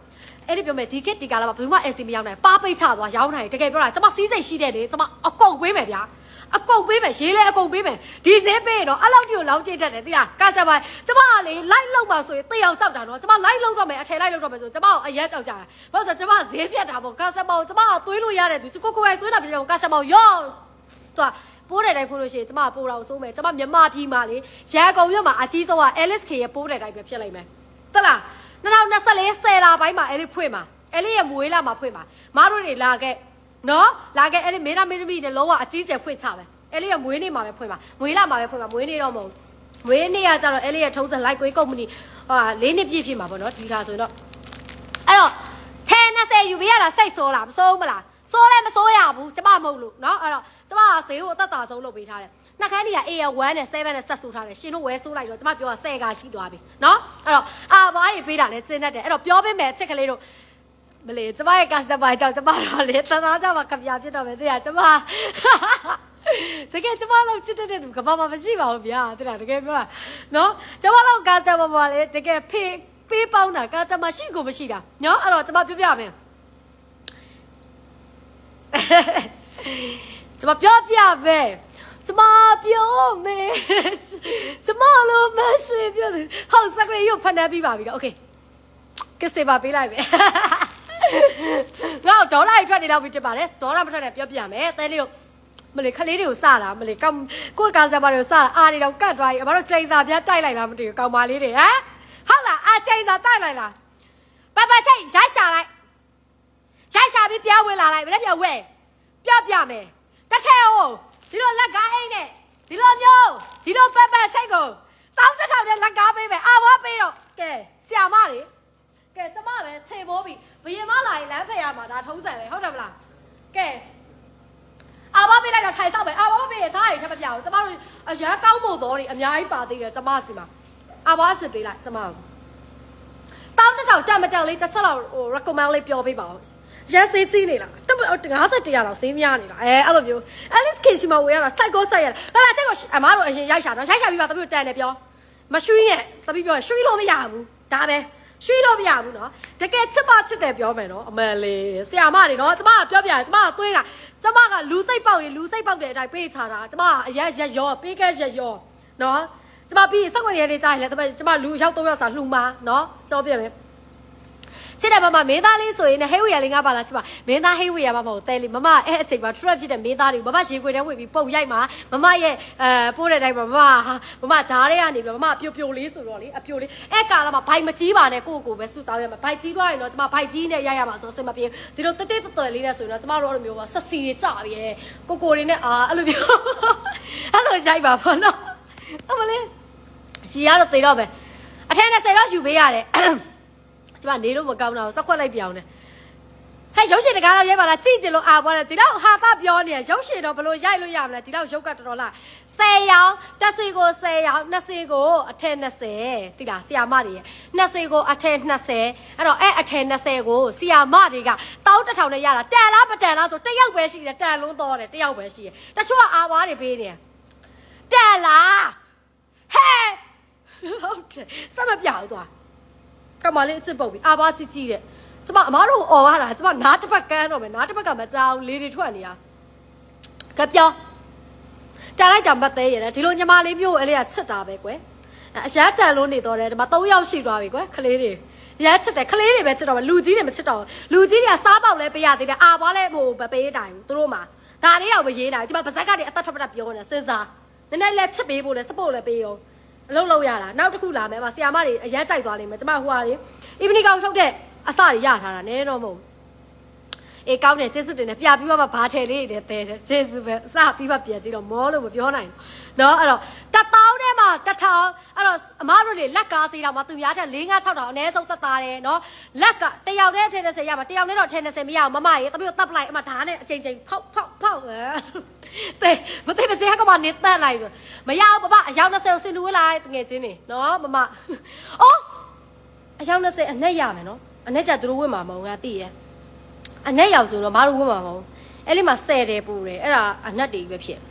A: အဲ့ဒီပြောမယ်ဒီခေတ်ဒီကာလမှာဘယ်မှအစီမရောက်နိုင်ပါပိတ်ချသွားရောင်းနိုင်တကယ်ပြောတာကျမစီးစိတ်ရှိတဲ့လေကျမအကုန်ပေးမယ်ဗျာအကုန်ပေးမယ်ရေးလဲအကုန်ပေးမယ်ဒီဈေးပေးတော့အဲ့လောက်တိကိုလောင်းကျိတ်တတ်တယ်သိလားကာစတမာကျမကလေလိုက်လောက်ပါဆိုရင်တေအောင်ကြောက်တာနော်ကျမလိုက်လောက်တော့မယ်အထည်လိုက်လောက်တော့မယ်ဆိုကျမအရက်ကြောက်ကြတာဘာလို့ဆိုကျမဈေးပြတ်တာပေါ့ကာစတမာကိုကျမကသွေးလို့ရတဲ့သူကိုကိုယ်တိုင်သွေးတာပြတော့ကာစတမာကိုရောသွားပိုးတဲ့တိုင်းဖိုးလို့ရှိရင်ကျမပိုးတာကိုစိုးမယ်ကျမမြန်မာပြည်မှာလေရန်ကုန်မြို့မှာအကြီးဆုံးက Alice K ရဲ့ပိုးတဲ့တိုင်းပဲဖြစ်လိုက်မယ်တလား၂၀၂၄ဆယ်လပိုင်းမှာအဲ့ဒီဖွင့်မှာအဲ့ဒီရဲ့မွေးလာမှာဖွင့်မှာမတို့တွေလာခဲ့နော်လာခဲ့အဲ့ဒီမင်းသားမင်းသမီးတွေလုံးဝအကြီးကျယ်ဖွင့်ချပဲအဲ့ဒီရဲ့မွေးနေ့မှာပဲဖွင့်မှာမွေးလာမှာပဲဖွင့်မှာမွေးနေ့တော့မဟုတ်မွေးနေ့ကကျတော့အဲ့ဒီရဲ့ထုံးစံ like ကွေးကုမ္ပဏီဟာလေးနှစ်ပြည့်ဖြစ်မှာပေါ့နော်ဒီခါဆိုတော့အဲ့တော့ထဲနှစ်ဆယ်ယူပေးရတာစိတ်ဆိုးလားမဆိုးမလားစိုးလဲမစိုးရဘူးကျမမဟုတ်လို့เนาะအဲ့တော့ကျမကဈေးကိုအသက်တာဆုံးလုပ်ပေးထားတယ်နှက်ခမ်းတွေက A one နဲ့7နဲ့ဆက်ဆိုးထားတယ်ရှင်တို့ဝဲဆိုးလိုက်တော့ကျမပြောတာဆယ်ကရှိသွားပြီเนาะအဲ့တော့အာဘားတွေပေးတာလဲကျင်းတတ်တယ်အဲ့တော့ပြောပေးမယ်ချစ်ကလေးတို့မလေးကျမရဲ့ customer ကြောင့်ကျမတော့လေတနာကြမှာကြပြဖြစ်တော့မယ်သိရကျမတကယ်ကျမတို့ချစ်တဲ့သူကဘာမှမရှိပါဘူးဗျာသိလားတကယ်ပြောတာเนาะကျမတို့ customer ပါလေတကယ်ဖေးပေးပေါင်းတာ customer ရှိကိုမရှိတာเนาะအဲ့တော့ကျမပြောပြမယ်ကျမပြောပြမယ်ကျမပြောမယ်ကျမလိုမရှိပြောတယ်ဟုတ်စကရီကိုဖန်ပြီးပါပြီတော့โอเคကစ်စေပါပေးလိုက်ပဲငါဒေါ်လာထွက်နေတော့ပြီးတက်ပါတယ်ဒေါ်လာမထွက်နဲ့ပြောပြမယ်တဲလေးတို့မလေးခလေးတွေကိုစတာမလေးကောကိုကာစပါတွေကိုစတာအာတွေတော့ကတ်သွားပြီအမတို့ချိန်စာပြတိုက်လိုက်လားမသိဘူးကောင်မလေးတွေဟမ်ဟုတ်လားအာချိန်စာတိုက်လိုက်လားပပချိန်ရိုက်ရှာလိုက်ရိုက်ရှာပြီးပြောင်းဝင်လာလိုက်မလဲပြောင်းဝဲပြပြမယ်တထဲကိုဒီလိုလက်ကားအိမ်နဲ့ဒီလိုမျိုးဒီလိုပက်ပက်ချိတ်ကိုတောင်းတစ်ထောင်နဲ့လက်ကားပေးမယ်အာဝါပေးတော့ကဲဆရာမတွေကဲကျမပဲခြေပိုးပြီးဘယင်မလာရင်လမ်းဖယ်ရမှာဒါထုံးစံပဲဟုတ်တယ်မလားကဲအာဝါပေးလိုက်တော့ထိုင်ဆောက်ပဲအာဝါပေးရစားရချက်မပြဘူးကျမတို့အရန်ကောင်းဖို့တော်တွေအများကြီးပါသေးတယ်ကျမစီမှာအာဝါစစ်ပေးလိုက်ကျမတောင်းတစ်ထောင်တက်မတက်လေးတစ်ချက်လောက်ဟို recommend လေးပြောပေးပါဦးရန်စေးကြီးနေလားတငါးဆယ်တရာတော့စေးများနေတာအဲအဲ့လိုမျိုး Alice K ရှိမှဝေရတာစိုက်ကောစိုက်ရတာဟာလာစိုက်ကောအမားတို့အရင်ရိုက်ရှာတော့ရိုက်ရှာပြီးပါတပည့်တန်တယ်ပြောမရွှီးရဲ့တပည့်ပြောရွှီးလို့မရဘူးဒါပဲရွှီးလို့မရဘူးနော်တကယ်ချစ်ပါချစ်တယ်ပြောမယ်နော်အမှန်လေဆရာမတွေနော်ကျမကပြောပြတယ်ကျမကသွေးတာကျမကလူစိတ်ပေါက်ရင်လူစိတ်ပေါက်တဲ့အတိုင်းပေးချတာကျမကအရက်ရက်ရောပေးခဲ့ရက်ရောနော်ကျမပြီးစက်ခွက်ရည်တွေကြားရင်လည်းတပည့်ကျမလူအယောက်သုံးယောက်စာလှူမှာနော်ကြောပြမယ်ချစ်တယ်မမမင်းသားလေးဆိုရင်ဟိဝေရလေးငါပါလာချစ်ပါမင်းသားဟိဝေရမမဟုတ်တဲလေးမမအဲ့အချိန်မှာ trap ဖြစ်တဲ့မင်းသားတွေမမရေခွေထဲဝင်ပြီးပုတ်ရိုက်မှာမမရဲ့အဲပိုးတဲ့တိုင်းမှာမမမမဂျားထဲကနေပြီးမမပြိုပြိုလေးဆိုတော့လေအပြိုလေးအဲ့ကာလမှာဘိုက်မကြီးပါနဲ့ကိုကိုပဲဆူတောင်းရမှာဘိုက်ကြီးသွားရင်တော့ကျမဘိုက်ကြီးနဲ့ရရမှာဆိုအစမပြေဒီလိုတက်တက်တော်တော်လေးနဲ့ဆိုရင်တော့ကျမတို့အဲ့လိုမျိုးပါဆက်စီတွေကြပြီရဲ့ကိုကိုတွေနဲ့အာအဲ့လိုမျိုးအဲ့လိုရိုက်ပါဘောနော်အမလေးရီရတော့တေတော့ပဲအထက်နဲ့ဆယ်တော့ယူပေးရတယ်ကျမနေလို့မကောင်းတော့စက်ခွက်လိုက်ပြောင်းတယ်ဟဲ့ရုပ်ရှင်တကားတော့ရဲပါလားကြည့်ကြလို့အာပွားတယ်ဒီလောက်ဟာတာပြောနေရုပ်ရှင်တော့ဘလို့ရိုက်လို့ရမလဲဒီလောက်ရုပ်ကတော်တော်လားဆယ်ရောင်တက်စီကိုဆယ်ရောင်နှစ်စီကိုအထက်နှစ်ဆယ်သိလားဆီယာမတွေရဲ့နှစ်စီကိုအထက်နှစ်ဆယ်အဲ့တော့အဲ့အထက်နှစ်ဆယ်ကိုဆီယာမတွေကတောင်းတစ်ထောင်နဲ့ရတာတန်လားမတန်လားဆိုတယောက်ပဲရှိတယ်တန်လုံးတော့တယ်တယောက်ပဲရှိတယ်တချို့ကအာပွားတွေပေးနေတန်လားဟဲ့ဟုတ်တယ်စမပြောက်သွားကမလေးအစ်စ်ပုတ်ပြီးအာဘာကြည့်ကြည့်တဲ့ကျမအမားတို့អော်ရတာကျမနားတစ်ဖက်ကန်းတော့မယ်နားတစ်ဖက်ကမကြောက်လေတွေထွက်နေတာကပြောတားလိုက်တာမသေးရတဲ့ဒီလိုညီမလေးမျိုးအဲ့လေးကချစ်တာပဲကွယ်အရှားတန်လို့နေတော့တယ်ဒီမှာ၃ယောက်ရှိသွားပြီကွယ်ခလေးတွေရဲချစ်တယ်ခလေးတွေပဲချစ်တော့လူကြီးတွေမချစ်တော့လူကြီးတွေကစားပေါက်လဲပေးရသေးတယ်အာဘာလဲဟိုမပေးတိုင်ဘူးသူတို့မှာဒါလေးတော့မရေးနိုင်ဒီမှာပါဇက်ကနေအသက်ထွက်ပတ်ပြောနေစဉ်းစားနည်းနည်းလဲချစ်ပေးဖို့လဲစပို့လဲပေးရောအလုပ်လုပ်ရတာနောက်တစ်ခုလာမယ်အမဆီယာမတွေအရန်ကြိုက်သွားလိမ့်မယ်ကျမဟိုဟာတွေအီဗနီကောင်ချုပ်တဲ့အစတွေရထားတာနည်းတော့မဟုတ်အေးကောင်းတယ်ကျေးဇူးတင်တယ်ပြပြီးမှဘာထဲလေးတွေတဲတယ်ကျေးဇူးပဲအစပြီးမှပြန်ကြည့်တော့မောလို့မပြောနိုင်ဘူးเนาะအဲ့တော့တတောင်းထဲမှာတထောင်အဲ့တော့အမတို့တွေလက်ကားစီတော့မှသူများထက်၄၅၆တောင်အနည်းဆုံးသက်သားတယ်เนาะလက်ကတယောက်တည်းထဲနဲ့ဆယ်ရမှာတယောက်နဲ့တော့ထဲနဲ့ဆယ်မရအောင်မမရေတပည့်ကိုတပ်လိုက်အမဓာတ်နဲ့အချိန်ချင်းဖောက်ဖောက်ဖောက်တဲမသိမစဲကမှနေတက်လိုက်ဆိုမရဘူးပပအယောက်၂၀ကိုစင်တူလိုက်တငယ်ချင်းနေเนาะမမအော်အယောက်၂၀အနဲ့ရမယ်เนาะအနဲ့ကြသူတို့ဝတ်မှာမဟုတ်ငါသိရဲ့အနဲ့ရောက်ဆိုတော့မတို့ဝတ်မှာမဟုတ်အဲ့လေးမှာဆယ်တယ်ပူတယ်အဲ့ဒါအနက်တွေပဲဖြစ်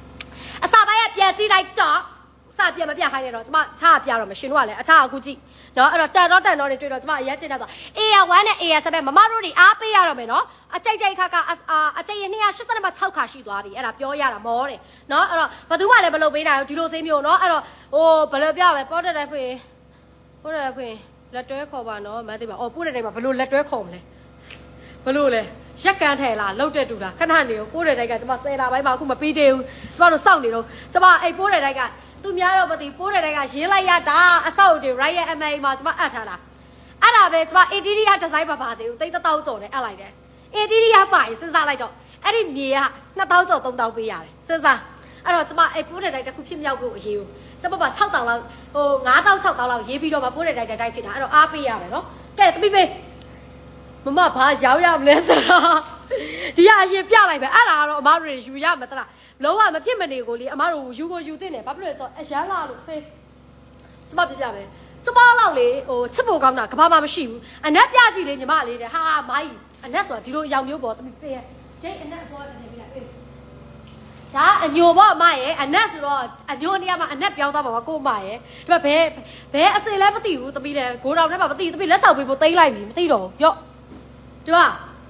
A: အစာပိုင်းကပြန်ကြည့်လိုက်တော့စပြန်မပြခိုင်းနေတော့ကျမချားပြတော့မရှင်တို့ကလည်းအချားအခုကြည့်နော်အဲ့တော့တန်တော့တန်တော့တွေတွေ့တော့ကျမအရင်ကျင်းတော့ A R one နဲ့ A R seven မမတို့တွေအားပေးရတော့မယ်နော်အကြိုက်ကြိုက်ခါကအကြိုက်ရနှစ်ရာရှစ်ဆယ်မှာ၆ခါရှိသွားပြီအဲ့ဒါပြောရတာမောတယ်နော်အဲ့တော့ဘယ်သူမှလည်းမလုပ်ပေးနိုင်ဘူးဒီလိုစေးမျိုးနော်အဲ့တော့ဟိုဘယ်လိုပြောရမလဲပေါ်တဲ့တိုင်းဖွင့်ပေါ်တဲ့ဖွင့်လက်တွဲခေါ်ပါနော်မသိပါအော်ပို့တဲ့တိုင်းမှာဘယ်လိုလက်တွဲခေါ်မလဲဘယ်လိုလဲရက်ကန်ထဲလားလှုပ်တဲ့တူလားခဏနေကိုပို့တဲ့တိုက်ကကျမဆယ်တာပိုင်းမှာအခုမပြီးသေးဘူးကျမတို့စောင့်နေတော့ကျမအဲ့ပို့တဲ့တိုက်ကသူများတော့မသိပိုးတဲ့တိုက်ကရေးလိုက်ရတာအဆောက်တွေ right ရဲ့ M A မှာကျမအပ်ထားတာအဲ့ဒါပဲကျမ A T D ကဒီဇိုင်းပါပါသေးဘူးတိတ်တတောင်းကျော်နဲ့အပ်လိုက်တယ် A T D ကပါရင်စဉ်းစားလိုက်တော့အဲ့ဒီမြေကနှစ်တောင်းကျော်သုံးတောင်းပေးရတယ်စဉ်းစားအဲ့တော့ကျမအဲ့ပိုးတဲ့တိုက်တစ်ခုဖြစ်မြောက်ဖို့အရေးဘူးကျမပါ၆တောင်းလောက်ဟို၅တောင်း၆တောင်းလောက်ရေးပြီးတော့မှပိုးတဲ့တိုက်တိုက်ဖြစ်တာအဲ့တော့အားပေးရတယ်နော်ကဲတပိပေးမမဘာရောက်ရမလဲဆိုတော့ဒီကအရင်ပြလိုက်ပဲအဲ့ဒါကတော့အမတို့ယူရမှာတလားလုံးဝမဖြစ်မနေကိုလေအမတို့ယူကိုယူတင်တယ်ဘာဖြစ်လို့လဲဆိုတော့အရန်လာလို့ဖေးကျမပြပြမယ်ကျမလောက်လေဟိုချစ်ဖို့ကောင်းတာကဘာမှမရှိဘူးအနက်ပြကြည့်လေညီမလေးတဲ့ဟာမိုင်းအနက်ဆိုတာဒီလိုအယောင်မျိုးပေါ့တမီးဖေးရဲ့ကျိတ်အနက်ပေါ်တယ်ပြလိုက်ဖေးဒါအညိုပေါ့အမရဲ့အနက်ဆိုတော့အညိုနေရာမှာအနက်ပြောင်းသွားပါကိုအမရဲ့ဒီမှာဘဲဘဲအစင်လည်းမသိဘူးတမီးလည်းဂိုးတောင်ထဲမှာမသိဘူးတမီးလက်ဆောက်ပေးဖို့တိမ့်လိုက်ပြီမသိတော့ဘူးပြော့ဒီမှာ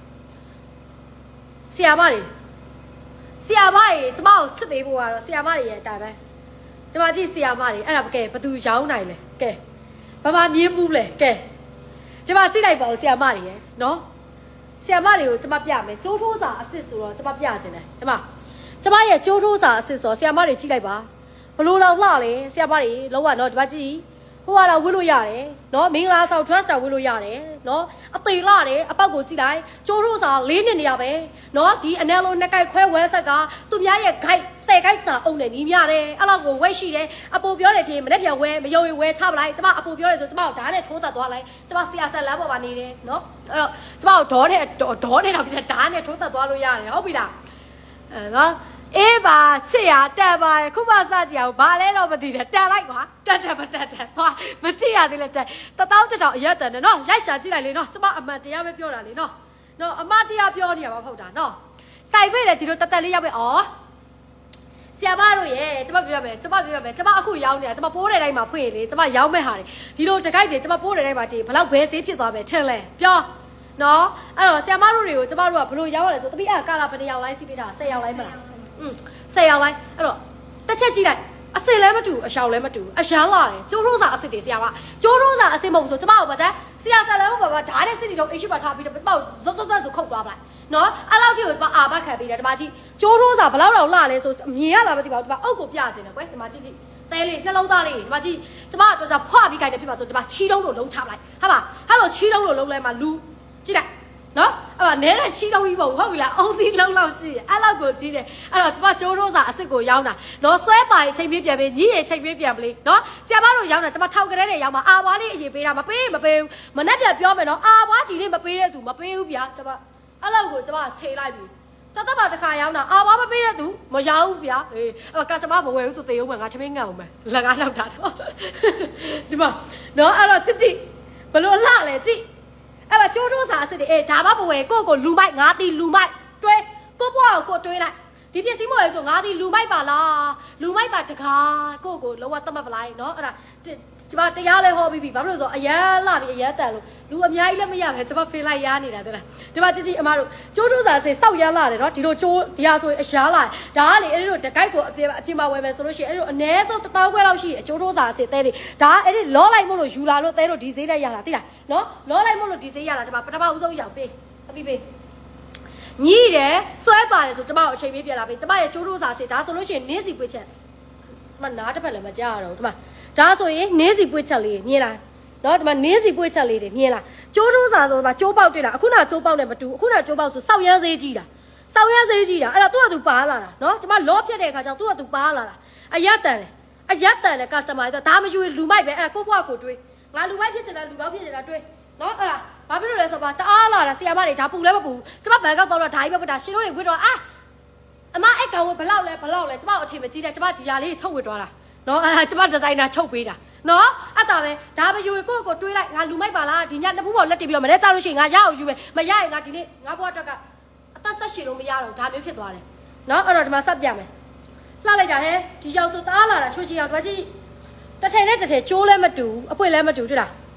A: ဆရာမတွေဆရာမကြီးကျမကိုချစ်သေးဖို့ကတော့ဆရာမတွေရဲ့အတိုင်းပဲဒီမှာကြည့်ဆရာမတွေအဲ့ဒါကဲဘသူရောင်းနိုင်လဲကဲဘာမှမြင်းမှုလဲကဲဒီမှာကြည့်လိုက်ပါဦးဆရာမတွေရဲ့နော်ဆရာမတွေကိုကျမပြမယ်ကျိုးထိုးစာအစ်စ်ဆိုတော့ကျမပြခြင်းတယ်ဒီမှာကျမရဲ့ကျိုးထိုးစာအစ်စ်ဆိုဆရာမတွေကြည့်လိုက်ပါဘလို့တော့လှလဲဆရာမတွေလုံးဝနော်ဒီမှာကြည့်ဟိုကတော့ဝှလို့ရတယ်နော်မင်္ဂလာဆောင် dress တာဝှလို့ရတယ်နော်အသေးလာတယ်အပေါက်ကိုကြည့်လိုက်ကျိုးထိုးစာလေးနှစ်နေရပဲနော်ဒီအနယ်လုံးနှစ်ကိုက်ခွဲဝဲဆက်ကသူများရဲ့ guide ဆယ် guide စာအုံနဲ့ညီမြတယ်အဲ့လောက်ကိုဝဲရှိတယ်အပူပြောတယ်ချင်းမနေ့ပြန်ဝဲမယုံရင်ဝဲချပလိုက်ကျမအပူပြောတယ်ဆိုကျမကိုဓာတ်နဲ့ထိုးသက်သွားလိုက်ကျမဆရာဆက်လမ်းပေါ်မှာနေတယ်နော်အဲ့တော့ကျမကိုဒေါနဲ့ဒေါနဲ့တော့ဓာတ်နဲ့ထိုးသက်သွားလို့ရတယ်ဟုတ်ပြီလားအဲနော်အေးပါချစ်ရတက်ပါခုမှစကြည့်အောင်ဘာလဲတော့မသိတယ်တက်လိုက်ကွာတက်တက်မတက်တက်သွားမကြည့်ရသေးလဲတက်တတောင်းတတောင်းအရက်တန်တယ်နော်ရိုက်ရှာကြည့်လိုက်လေနော်ကျမအမှန်တရားပဲပြောတာလေနော်နော်အမတရားပြောနေရမှာမဟုတ်တာနော်စိုက်ပေးတယ်ဒီလိုတက်တက်လေးရောက်ပဲဩဆရာမတို့ရဲ့ကျမပြောမယ်ကျမပြောမယ်ကျမအခုရောင်းနေတာကျမပိုးတဲ့တိုင်းမှာဖွင့်လေကျမရောင်းမဲ့ဟာတွေဒီလိုတကိုက်တွေကျမပိုးတဲ့တိုင်းမှာတည်ဘလောက်ဘဲဆေးဖြစ်သွားပဲထင်လဲပြောနော်အဲ့တော့ဆရာမတို့တွေကိုကျမတို့ကဘလို့ရောင်းရလဲဆိုတပိအကာလာဘယ်နှယောက်လိုက်စီးပေးတာဆယ်ယောက်လိုက်မလားอืมဆယ်ယောက်လိုက်အဲ့တော့တစ်ချက်ကြည့်လိုက်အစစ်လည်းမတူအရှောင်လည်းမတူအရန်လာတယ်ကျိုးထိုးစာအစစ်တွေဆရာကကျိုးထိုးစာအစစ်မဟုတ်ဘူးဆိုကျမတို့ဘာလဲဆရာဆက်လည်းမဟုတ်ပါဘူးဓာတ်နဲ့စစ်တီတော့အိရှိပါထားပြီးတော့ကျမတို့ဇော့ဇော့ဇော့ဆိုခုတ်သွားပလိုက်နော်အဲ့လောက်ထိကိုကျမအာဘတ်ခံပြီးတယ်ဒီမှာကြည့်ကျိုးထိုးစာဘယ်လောက်တော့လာလဲဆိုမြင်ရလားမသိပါဘူးဒီမှာအုပ်ကိုပြခြင်းတယ်ကွယ်ဒီမှာကြည့်ကြည့်တဲလေးနှလုံးသားလေးဒီမှာကြည့်ကျမတော့ကြာဖွာပြီးကြိုက်တယ်ဖြစ်ပါဆိုဒီမှာချီတုံးလို့လုံးချပလိုက်ဟာပါအဲ့လိုချီတုံးလို့လုံးလဲမှာလူကြည့်လိုက်နော်အဲ့ဒါနဲတဲ့ချီတုံးကြီးမဟုတ်ဟုတ်ပြီလားအုံးသီးလုံးလောက်ရှိတယ်အဲ့လောက်ကိုကြည့်တယ်အဲ့တော့ကျမကျိုးထိုးစာအစ်စ်ကိုရောင်းတာနော်ဆွဲပါရင်ချိန်ပြပြန်ပေးညီးရင်ချိန်ပြပြန်ပလေးနော်ဆရာမတို့ရောင်းတာကျမထောက်ကလေးနဲ့ရောင်းမှာအာဘွားလေးအရင်ပေးတာမပေးမပေးဘူးမနဲ့ပြန်ပြောမယ်နော်အာဘွားဒီနေ့မပေးတဲ့သူမပေးဘူးဗျာကျမအဲ့လောက်ကိုကျမချိန်လိုက်ပြီတတ်တတ်ပါတစ်ခါရောင်းတာအာဘွားမပေးတဲ့သူမရောင်းဘူးဗျာအေးအဲ့ကစမမဝယ်ဘူးဆိုတေးဦးမယ်ငါထမင်းငတ်အောင်မယ်လက်ကားလောက်တာတော့ဒီမှာနော်အဲ့တော့ကြည့်ကြည့်ဘလို့လှလဲကြည့်အဲ့ဒါကျိုးထိုးစာအစ်စ်တွေအေးဒါမှမဝယ်ကိုကိုလူမိုက်ငါတီလူမိုက်တွဲကိုဘွားကိုကိုတွဲလိုက်ဒီပစ္စည်းမဝယ်ဆိုငါတီလူမိုက်ပါလားလူမိုက်ပါတကားကိုကိုလုံးဝတတ်မှတ်ပလိုက်နော်အဲ့ဒါကျမတရားလဲဟောပြီးပြီဘာလို့လဲဆိုအရန်လာပြီးအရန်တန်လို့လူအများကြီးလည်းမရပဲကျမဖေးလိုက်ရနေတာတဲ့လားဒီမှာကြည့်ကြည့်အမတို့ကျိုးထိုးစာစေစောက်ရမ်းလာတယ်နော်ဒီလိုကျိုးဒီဟာဆိုရင်အရှားလာဒါကလေအဲ့ဒီတို့တကိုက်ကိုအပြင်းအပြင်းမဝယ်မယ်ဆိုလို့ရှိရင်အဲ့ဒီတို့အနည်းဆုံးတစ်သောင်းခွဲလောက်ရှိတယ်ကျိုးထိုးစာစေတဲတွေဒါအဲ့ဒီလောလိုက်မို့လို့ယူလာလို့တဲတို့ဒီဈေးနဲ့ရတာသိလားနော်လောလိုက်မို့လို့ဒီဈေးရတာဒီမှာပထမဦးဆုံးရောက်ပေးတပိပေးညီးတယ်ဆွဲပါတယ်ဆိုကျမကိုအချိန်ပေးပြလာပေးကျမရဲ့ကျိုးထိုးစာစေဒါဆိုလို့ရှိရင်နင်းစီပွေးချက်ဒီမှာနားတစ်ဖက်လည်းမကြရတော့ဒီမှာဒါဆိုရင်နင်းစီပွေးချက်လေးမြင်လားနော်ဒီမှာနင်းစီပွေးချက်လေးတွေမြင်လားကျိုးထိုးစာဆိုဒီမှာကျိုးပေါက်တွေ့လားအခုနကျိုးပေါက်နဲ့မတူအခုနကျိုးပေါက်ဆိုစောက်ရမ်းစေးကြီးတာစောက်ရမ်းစေးကြီးတာအဲ့ဒါသူ့ကသူပါလာတာနော်ဒီမှာလောဖြစ်တဲ့အခါကျတော့သူ့ကသူပါလာတာအရက်တန်တယ်အရက်တန်တဲ့ customer တွေဒါမယူလူမိုက်ပဲအဲ့ဒါကိုဘွားကိုတွေးငါလူမိုက်ဖြစ်ချင်တာလူပေါက်ဖြစ်ချင်တာတွေးနော်အဲ့ဒါဘာဖြစ်လို့လဲဆိုတော့တအားလာတာဆရာမတွေဒါပူလဲမပူကျမဘန်ကောက်တော့ဒါကြီးပဲပတာရှင်တို့တွေဝစ်တော့အာအမအဲ့ကောင်ဘလောက်လဲဘလောက်လဲကျမအထင်မကြီးတဲ့ကျမဒီလာလေးချုပ်ဝစ်သွားတာနော်အဲ့ဒါကျမဒီဇိုင်နာချုပ်ပေးတာနော်အဲ့ဒါပဲဒါမယူကိုကိုတွေးလိုက်ငါလူမိုက်ပါလားဒီညနှစ်ဖူးပေါ်လက်တင်ပြီးတော့မနေ့ကြားလို့ရှိရင်ငါရအောင်ယူမယ်မရရင်ငါဒီနေ့ငါဘွားအတွက်ကအသက်ဆက်ရှင်လို့မရတော့ဒါမျိုးဖြစ်သွားတယ်နော်အဲ့တော့ဒီမှာဆက်ပြမယ်လှလိုက်တာဟဲဒီရောက်ဆိုတအားလာတာချွတ်ချီအောင်တွားကြည့်တစ်ထည်နဲ့တစ်ထည်ကျိုးလဲမတူအပွင့်လဲမတူတွေ့လား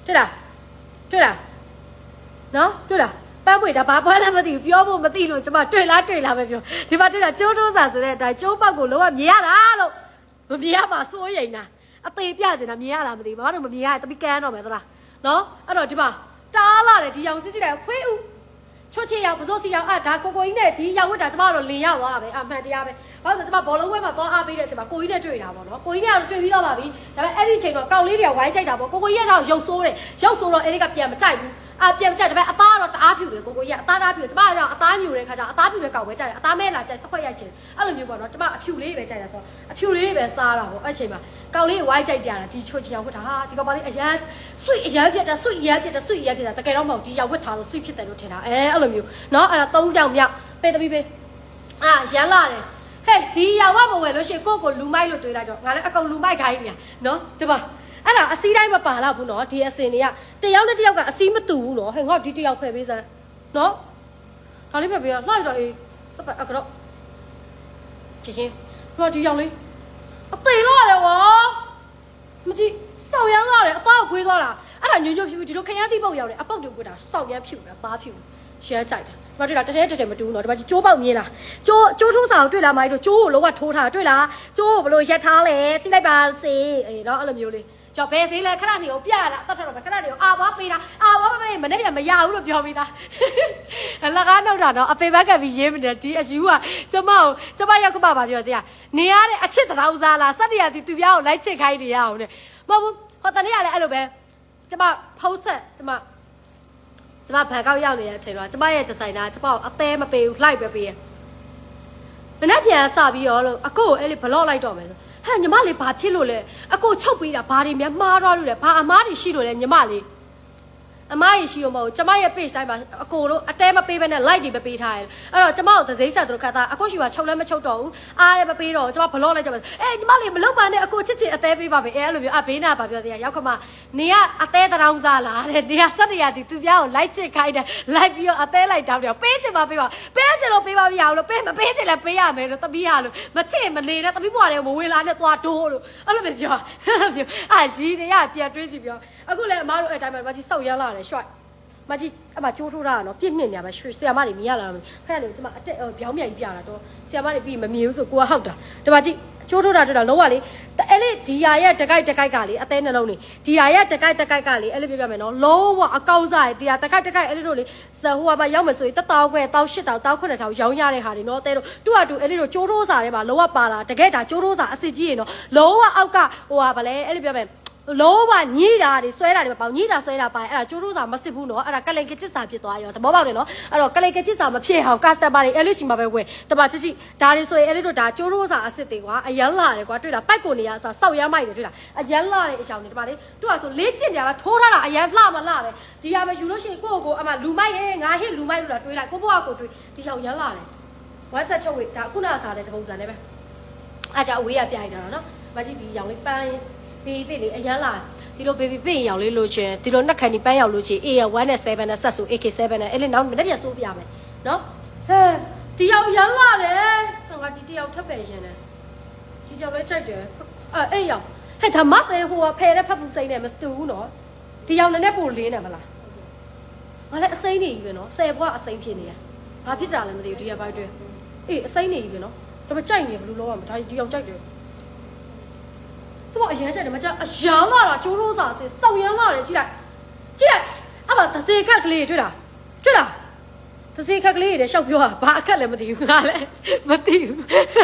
A: 对啦对啦喏对啦班会的爸爸来不地标不没地路，怎么对啦对啦没标，对吧对啦，九州啥子嘞？在九八个路啊，米亚啦喽，不米亚吧，所以呢，啊对边子呢米亚啦没地，妈都没米亚，都没干了没得啦，喏，啊对吧？打啦嘞，这样子起来会有，出去要不说是要啊，咱哥哥应该第要为啥子嘛都领要哇呗，安排第二呗，或者怎么保了会嘛多阿贝的怎么过一点追他不喏，过一点追到嘛呗，咱们哎你情况搞你条歪在他不，哥哥一下要说嘞，要说了哎你个别么在乎。啊，变在这边啊打了打票的，个个也打打票，怎么样？啊打牛的，看着啊打票的搞回在，啊打咩啦？在十块一钱，啊轮流讲咯，怎么票里边在那多，啊票里边杀了，而且嘛，搞里歪在家了，地出去要回他，这个把你哎呀，水一撇的，水一撇的，水一撇的，大概老毛地要回他了，水撇在都听他，哎，啊轮流，喏，啊都样不样？背得比背，啊，先拉的，嘿，地要我不为了些个个路买了对来着，俺那个路买开的，喏，对吧？啊啦，啊，谁来嘛扒拉不喏？第一生呢呀，这样的这样个谁么多喏？很好，这这样快别噻，喏，哪里别别，哪一个诶？十八啊个咯，几千？哪这样嘞？啊对了了哇，么子少样啦嘞，打亏多啦，啊啦牛牛皮皮这都看样地包要嘞，啊包就不打少样皮啦，打皮，现在的。嘛对啦，这些这些么多喏，对吧？就九包面啦，九九冲上对啦，买着九路啊拖他对啦，九不路些他嘞，现在办事，哎，然后那么有嘞。就白谁来看到你有变了，到时候看到你有啊，我背他啊，我背没那边没要了，标背他。那个弄啥呢？啊，背包个背什么的？第一句话，怎么怎么要个爸爸标的呀？你呀的啊，吃得到啥啦？啥的呀？的对标来切开的呀？呢？么不，好等你下来哎，老板，怎么抛色？怎么怎么拍高样的呀？成了，怎么也就晒呢？怎么啊？带嘛背来背背。那天傻逼哦了，啊哥，哎你不老来着没？哈，你妈哩把皮路嘞，啊个臭不一样，把里面马拉路嘞，把阿妈哩洗路嘞，你妈哩，阿妈也洗有冇？怎么也背晒嘛？啊个咯，啊带嘛背呗呢，来的不背他，啊怎么的这些都看到，啊个是话臭嘞没臭到，啊嘞不背咯，怎么不老来着嘛？哎，你妈哩没老板呢，啊个直接啊带背吧背，哎路边啊背呢吧标的呀，要干嘛？你呀啊带的老啥啦？你呀啥的呀？的都要来切开的，来标啊带来着了，背着嘛背吧，背着咯背吧要了，背嘛背着了背呀没了，特别呀了，嘛切嘛累了，特别不嘞，冇回来了多多了，啊那边标，标啊是的呀，别追是标，啊个嘞马路哎咱们嘛去收养啦嘞帅，嘛去啊嘛揪出啦喏，变年年嘛是是阿妈里面啦，看到你怎么这呃表面一边了都，是阿妈里比嘛没有说过好的，对吧？去。揪出来这了，老话哩，哎哩，第二呀，这个这个咖喱，啊，等那老哩，第二呀，这个这个咖喱，哎哩，别别没喏，老话啊高在，第二这个这个哎哩老哩，是话吧，要么所以得到过，到十到到可能头有压力下哩喏，对咯，都话都哎哩咯，揪出啥哩嘛，老话罢了，这个他揪出啥，司机喏，老话奥家，话吧嘞，哎哩别别。老话你啦的，衰啦的包，你啦衰啦白，啊，就是啥么师傅喏，啊，格雷个只啥皮多哟，他冇包的喏，啊，格雷个只啥么皮好，加上把你，哎，你先把别喂，对吧？自己，大的所以哎，你都打就是啥是的话，啊，人啦的话对啦，拜过年啊啥，少爷买的对啦，啊，人啦的小你对吧？你主要说累进的嘛，拖他啦，啊，人拉嘛拉的，只要嘛有那些哥哥啊嘛，路买嘿，俺嘿路买路啦对啦，哥不啊哥对，只要人拉的，我是吃喂，但可能啥的就不知道的呗，啊，就喂啊别的了喏，嘛就只要你搬。比比哩，哎呀啦，ဒီလို baby ပြင်ရောက်လေးလို့ချင်းဒီလိုနှစ်ခါနေပန်းရောက်လို့ချင်း A ရoneနဲ့sevenနဲ့ဆက်ဆို A K sevenနဲ့အဲ့လေနောက်တစ်ပြက်ဆိုးပြမယ်နော်ဟဲ့ဒီရောက်ရလာတယ်ငါဒီတယောက်ထပ်ပဲရှင်တယ်ဒီကြောက်လေးကြိုက်တယ်အဲ့အဲ့ရောက်ဟဲ့ဓမ္မသေးဟိုကဖယ်တဲ့ဖတ်ပူစိမ့်နဲ့မတူဘူးနော်ဒီရောက်လည်းနဲ့ပို့လင်းတယ်မလားငါလည်းအစိမ့်နေပြီပဲနော်ဆယ်ဘွားအစိမ့်ဖြစ်နေရဘာဖြစ်တာလဲမသိဘူးဒီရက်ပိုင်းတွဲအေးအစိမ့်နေပြီပဲနော်ဒါပေမဲ့ကြိုက်နေဘယ်လိုလုပ်ရမလဲဒါဒီရောက်ကြိုက်တယ်怎么现在你们家养老了，就说啥是少养老的进来，进来，啊不，他是看可以对了，对了，他是看可以的小票啊，八看了没得，哪嘞没得，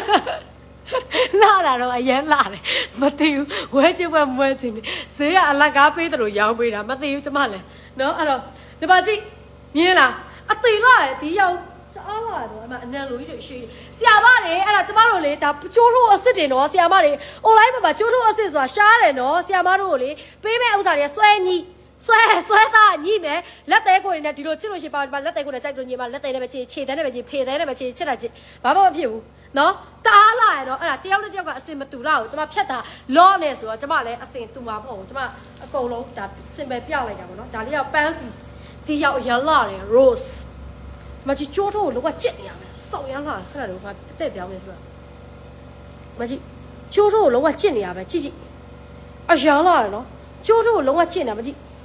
A: 哪来了养老的没得，我就问没得呢，谁啊那个背的都养背了没得怎么嘞？喏，啊喽，对吧？这你啦，啊对了，你要。啥啦？都嘛，那路一点水，下班嘞，哎啦，怎么路嘞？他就是我四点喏，下班嘞，我来嘛嘛，就是我是说下来喏，下班路嘞，北面有啥嘞？甩你，甩甩他，你们那带过人家，第六这东西把把那带过来再给你嘛，那带那边去，切带那边去，配带那边去，吃那去，爸爸屁股，喏，打来喏，哎啦，第二个第二个是么堵了，怎么撇他？老呢说怎么嘞？啊，是堵嘛不？怎么高楼打身边表来讲喏，家里要办事，第二要拉嘞 ，rose。嘛去交通如果这样的，少样啦，看到的话代表没是吧？嘛去交通如果这样的，自己啊样啦喏，交通如果这样嘛去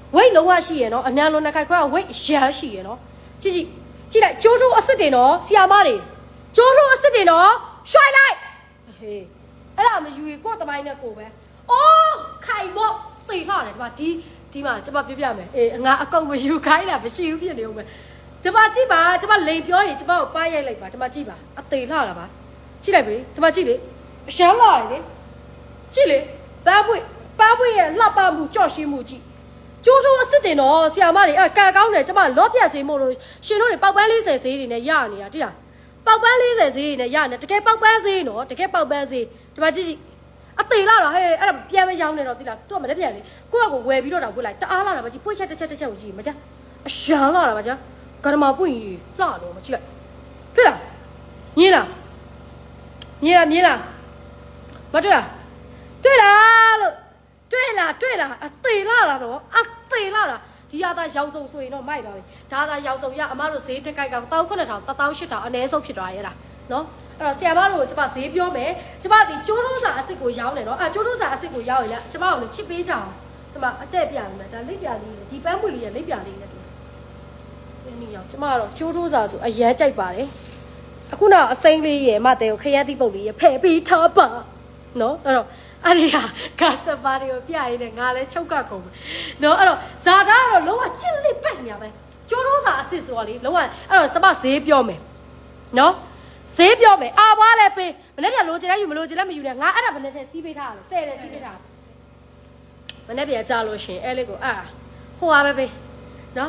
A: ဝိတ်လုံးဝရှိရနော်အနံလုံးနှစ်ခိုက်ခွဲဝိတ်ရမ်းရှိရနော်ကြည့်ကြည့်ကြည့်လိုက်ကျိုးထိုးအစ်စ်တင်နော်ဆီယာမတွေကျိုးထိုးအစ်စ်တင်နော်ရွှိုက်လိုက်ဟေးအဲ့ဒါမယူရင်ကိုယ်တမိုင်းနဲ့ကိုပဲအိုးခိုင်မော့သိလှတယ်ဒီမှာဒီဒီမှာကျမပြပြမယ်အေးငါအကုန်မယူခိုင်းတာမရှိဘူးဖြစ်နေဦးမယ်ကျမကြည့်ပါကျမလိန်ပြောရင်ကျမကိုပါရိုက်လိုက်ပါဒီမှာကြည့်ပါအသေးလှတာပါကြည့်လိုက်ပြီဒီမှာကြည့်လေအရှမ်းလာရလေကြည့်လေပန်းပွေပန်းပွေရဲ့လှပမှုကြော့ရှင်းမှုကြည့်ကျိုးထိုးအစ်စ်တင်တော့ဆီယာမတွေအကံကောင်းတယ်ကျမလော့ပြတ်စေမို့လို့ရှင်တို့တွေပေါက်ပန်းလေးဆယ်ဈေးတွေနဲ့ရနေတာတိလားပေါက်ပန်းလေးဆယ်ဈေးတွေနဲ့ရနေတကယ်ပေါက်ပန်းဈေးနော်တကယ်ပေါက်ပန်းဈေးဒီမှာကြည့်ကြည့်အသေးလာတော့ဟဲ့အဲ့ဒါပြန်မရောင်းနေတော့တိလားသူကမလည်းပြန်လေကိုယ့်ကကိုဝယ်ပြီးတော့တော့ကိုလိုက်တအားလာတာမကြည့်ပွေ့ချက်တစ်ချက်တစ်ချက်ကိုကြည့်မကြအရှမ်းလာတာမကြကရမပွင့်ကြီးလှတော့မကြည့်လိုက်တွေ့လားမြင်လားမြင်လားမြင်လားမတွေ့လားတွေ့လားလို့တွေ့လားတွေ့လားအသေးလာတာတော့အသေးလာတာဒီရသားရောက်ဆုံးဆိုရင်တော့မိုက်ပါပြီဒါသာရောက်ဆုံးရအမတို့ဈေးတက်ကိုက်ကတောင်းခုနှစ်ထောင်တသောင်းရှစ်ထောင်အနည်းဆုံးဖြစ်သွားရဲ့လားနော်အဲ့တော့ဆရာမတို့ကျမဈေးပြောမယ်ကျမဒီကျိုးထိုးစာအစ်စ်ကိုရောင်းတယ်နော်အဲကျိုးထိုးစာအစ်စ်ကိုရောင်းရင်လည်းကျမကိုလည်းချစ်ပေးကြအောင်ဒီမှာအတက်ပြနေတယ်ဒါလိပ်ပြလေးဒီပန်းပွေလေးရဲ့လိပ်ပြလေးနဲ့တူဒီနေ့ရောကျမကတော့ကျိုးထိုးစာဆိုအရန်ကြိုက်ပါတယ်အခုနောက်အစိမ်းလေးရဲ့မတဲကိုခရက်သီးပုတ်လေးရဲ့ဖဲ့ပြီးထားပါနော်အဲ့တော့အဲ့ဒီဟာ customer တွေကိုပြရင်းနဲ့ငါလည်းချုပ်ကကုန်မယ်နော်အဲ့တော့ဇာတာကတော့လုံးဝချစ်လေးပက်ညာပဲကျိုးထိုးစာအစ်စ်ဆိုတာလေလုံးဝအဲ့တော့စမဈေးပြောမယ်နော်ဈေးပြောမယ်အာဘွားလည်းပေးမနေ့ကလိုချင်တဲ့ယူမလိုချင်တဲ့မယူနဲ့ငါအဲ့ဒါဘယ်နဲ့ထက်စီးပေးထားရလဲဆယ်တယ်စီးပေးထားမနေ့ပြန်ကြားလို့ရှင်အဲ့လေးကိုအာဟိုဟာပဲပေးနော်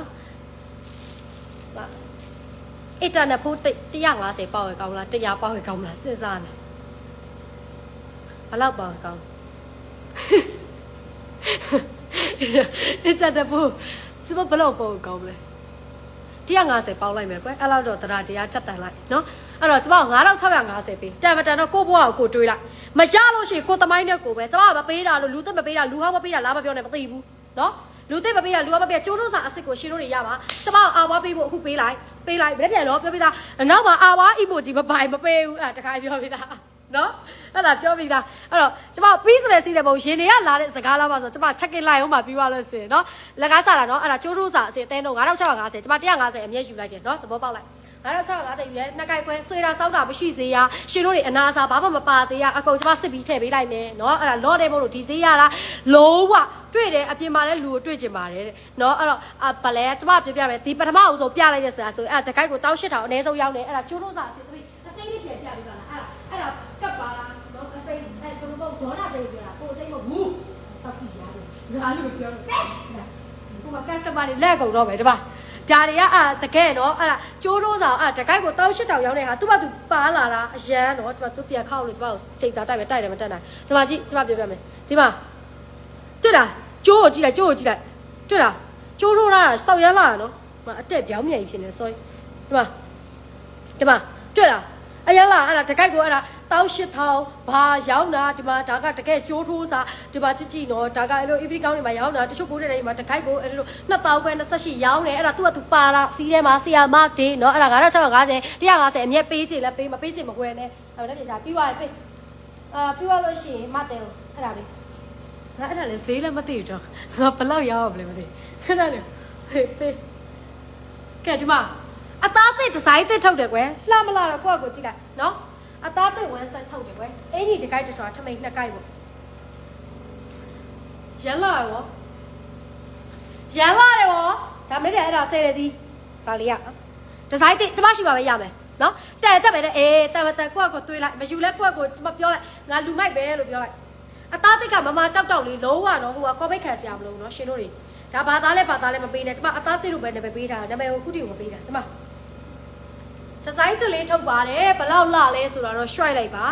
A: အစ်တနဲ့ဖိုးတစ်တစ်ငါးဆယ်ပေါက်ရကောင်းလားတစ်ရာပေါက်ရကောင်းလားစဉ်းစားနေဘယ်လောက်ပေါက်ရကောင်းအစ်တတဲ့ဖိုးစမဘယ်လောက်ပေါက်ရကောင်းလဲတစ်ရာငါးဆယ်ပေါက်လိုက်မယ်ကွယ်အဲ့လောက်တော့တရားတရားတက်တန်လိုက်နော်အဲ့တော့ကျမငါးထောင်ခြောက်ရာငါးဆယ်ပေးတန်မတန်တော့ကိုဘွားကိုကိုတွေးလိုက်မရလို့ရှိရင်ကိုသမိုင်းနဲ့ကိုပဲကျမမပေးတာလို့လူသက်မပေးတာလူဟောင်းမပေးတာလားမပြောနဲ့မသိဘူးနော်လူသက်မပေးတာလူဟောင်းမပေးကျိုးထိုးစာအစ်စ်ကိုရှင်တို့တွေရပါကျမအာဝါပေးဖို့အခုပေးလိုက်ပေးလိုက်ဘယ်ပြန်တော့ပြောပြသားနောက်မှာအာဝါအီမိုဂျီမပိုင်မပေးဘူးအဲ့တခါပြောပြသားနော်အဲ့ဒါပြောပြသားအဲ့တော့ကျမပြီးစလဲစီးတဲ့ပုံရှင်တွေကလာတဲ့စကားလားပါဆိုကျမ check in လိုက်အောင်ပါပြီးသွားလို့ဆိုရင်နော်လက်ကားစားတာနော်အဲ့ဒါကျိုးထိုးစာအစ်စ်အတင်းတော့ငါးထောင်ခြောက်ရာငါးဆယ်ကျမတစ်ရာငါးဆယ်အမြဲယူလိုက်တယ်နော်သဘောပေါက်လိုက်ငါတော့၆ငါးသိယူရဲနှစ်ကိုက်ခွဲဆွေတာစောက်တာမရှိသေးရရှင်တို့တွေအနာစာဘာမှမပါသေးရအကုန်ကျမစစ်ပြီးထည့်ပေးလိုက်မယ်နော်အဲ့ဒါလော့တဲ့ဘုံလို့ဒီဈေးရတာလုံးဝတွေ့တယ်အပြင်မှာလည်းလူကိုတွေ့ကျင်ပါတယ်တဲ့နော်အဲ့တော့ဗလဲကျမပြပြမယ်ဒီပထမအဆုံးပြလိုက်တဲ့ဆရာဆိုအဲ့တကိုက်ကိုတောင်းရှစ်ထောင်အနည်းဆုံးရောက်နေအဲ့ဒါကျိုးထိုးစာအစစ်သမီးအစိမ့်လေးပြန်ပြပေးပါလားအဲ့ဒါအဲ့ဒါကပ်ပါလားနော်အစိမ့်အဲ့ဘုံဘုံဒေါနာစိမ့်ပြတာကိုအစိမ့်မဘူးစောက်စီရတယ်ငါလို့ပြောတယ်ဟိုမှာ customer တွေလက်ကုန်တော့ပဲဒီပါဒါတွေကအာတကယ်နော်အဲ့ဒါကျိုးထိုးစာအာတကိုက်ကိုတောင်းရှစ်တောင်ရောက်နေတာသူ့ဘာသူပါလာတာအရန်နော်ဒီမှာသူပြန်ခောက်လို့ဒီမှာချိန်စာတိုက်မယ်တိုက်တယ်မတက်နိုင်ဒီမှာကြည့်ဒီမှာပြောပြမယ်ဒီမှာတွေ့လားကျိုးကိုကြည့်လိုက်ကျိုးကိုကြည့်လိုက်တွေ့လားကျိုးထိုးတာစောက်ရမ်းလာနော်ဒီမှာအတက်ပြောင်းမြန်ကြီးဖြစ်နေ sorry ဒီမှာဒီမှာတွေ့လားအရန်လာအဲ့ဒါတကိုက်ကိုအဲ့ဒါတောင်းရှစ်ထောင်ဘာရောက်တာဒီမှာဒါကတကယ်ကျိုးထိုးစာဒီမှာကြည့်ကြည့်နော်ဒါကအဲ့လို every ကောင်းတွေမှာရောက်တာတချို့ကိုတဲ့နေမှာတကိုက်ကိုအဲ့လိုနှစ်ပေါင်းပဲနှစ်ဆက်ရှိရောက်နေအဲ့ဒါသူ့ကသူပါလာစီးထဲမှာဆီယာမဒေးနော်အဲ့ဒါငါးထောင်ခြောက်ရာငါးဆယ်တစ်ရာငါးဆယ်အမြဲပေးချင်လဲပေးမပေးချင်မခွဲနဲ့အဲ့ဒါလည်းဒါပြီးသွားပြီပေးအာပြီးသွားလို့ရှိရင်မတဲအဲ့ဒါလေးငါအဲ့ဒါလည်းဈေးလည်းမသိတော့ငါဘယ်လောက်ရောက်အောင်လဲမသိခဏလေးဟေးပေးကဲဒီမှာအသားသစ်ဒီဇိုင်းသစ်ထုတ်တယ်ကွယ်လှမလှတော့ကိုယ့်ကိုကြည့်လိုက်နော်အသားသစ်ဝမ်းဆက်ထုတ်တယ်ကွယ်အင်ကြီးတကိုက်တထွာထမိန်နှစ်ကိုက်ပေါ့ရန်လာရောရန်လာတယ်ရောဒါမင်းလည်းအဲ့ဒါဆယ်တယ်စီဒါလေးရဒီဇိုင်းသစ်ကျမရှိပါပဲရမယ်နော်တဲ့ချက်ပဲတဲ့အေးတဲ့တဲ့ကိုယ့်ကိုတွေးလိုက်မယူလဲကိုယ့်ကိုကျမပြောလိုက်ငါလူမိုက်ပဲလို့ပြောလိုက်အသားသစ်ကမမတောက်တောက်လေးလုံးဝတော့ဟိုကကောပိတ်ခံစရာမလိုဘူးနော်ရှင်တို့တွေဒါဘာသားလဲဘာသားလဲမပေးနဲ့ကျမအသားသစ်လိုပဲနေပဲပေးတာနာမည်ကိုခုတီကိုမပေးတာကျမဒီဇိုင်းတလေးထုတ်ပါတယ်ဘလောက်လှလဲဆိုတော့ရွှိုက်လိုက်ပါ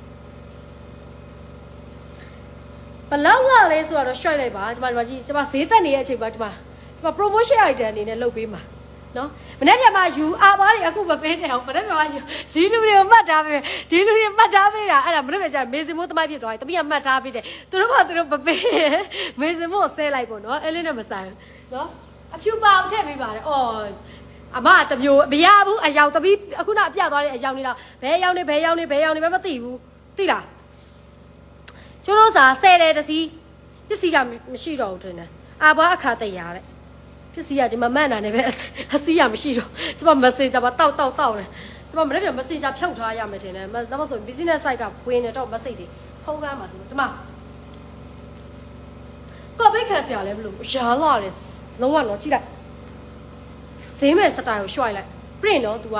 A: ဘလောက်လှလဲဆိုတော့ရွှိုက်လိုက်ပါကျမဒီမှာကြည့်ကျမဈေးတက်နေတဲ့အချိန်မှာဒီမှာကျမ promotion item အနေနဲ့လုပ်ပေးမှာနော်မနေ့ကမှယူအာဘားတွေအခုမပေးနေအောင်မနေ့ကမှယူဒီလူတွေကိုမှတ်ထားပေးဒီလူတွေမှတ်ထားပေးတာအဲ့ဒါမနေ့ကကျမေစင်မိုးသမိုင်းဖြစ်သွားတယ်တမီးကမှတ်ထားပေးတယ်သူတို့ကသူတို့မပေးမေစင်မိုးကိုဆဲလိုက်ပေါ့နော်အဲ့လေးနဲ့မဆိုင်နော်အဖြူပါအောင်ထည့်ပေးပါတယ်အော်အမတမျိုးမရဘူးအယောင်တပီးအခုနအပြသွားတဲ့အယောင်နေတော့ဘယ်ရောက်နေဘယ်ရောက်နေဘယ်ရောက်နေပဲမသိဘူးသိလားကျိုးတို့စာဆဲတယ်တစီပစ္စည်းကမရှိတော့ဘူးထင်တယ်အာဘွားအခါတရတဲ့ပစ္စည်းကဒီမှာမှန်တာနဲ့ပဲအစီးရမရှိတော့ကျမ messenger မှာတောက်တောက်တောက်တယ်ကျမမနေ့က messenger ဖြုတ်ထားရမယ်ထင်တယ်ဒါမှမဟုတ် business site ကဝင်နေတော့ message တွေဖုန်းကားမှာဆိုဒီမှာကောပိတ်ခံစရာလဲဘလို့ရှားလာတယ်လုံးဝတော့ကြည့်လိုက်ဈေးမဲ့စတိုင်ကိုရွှိုက်လိုက် print နော် तू က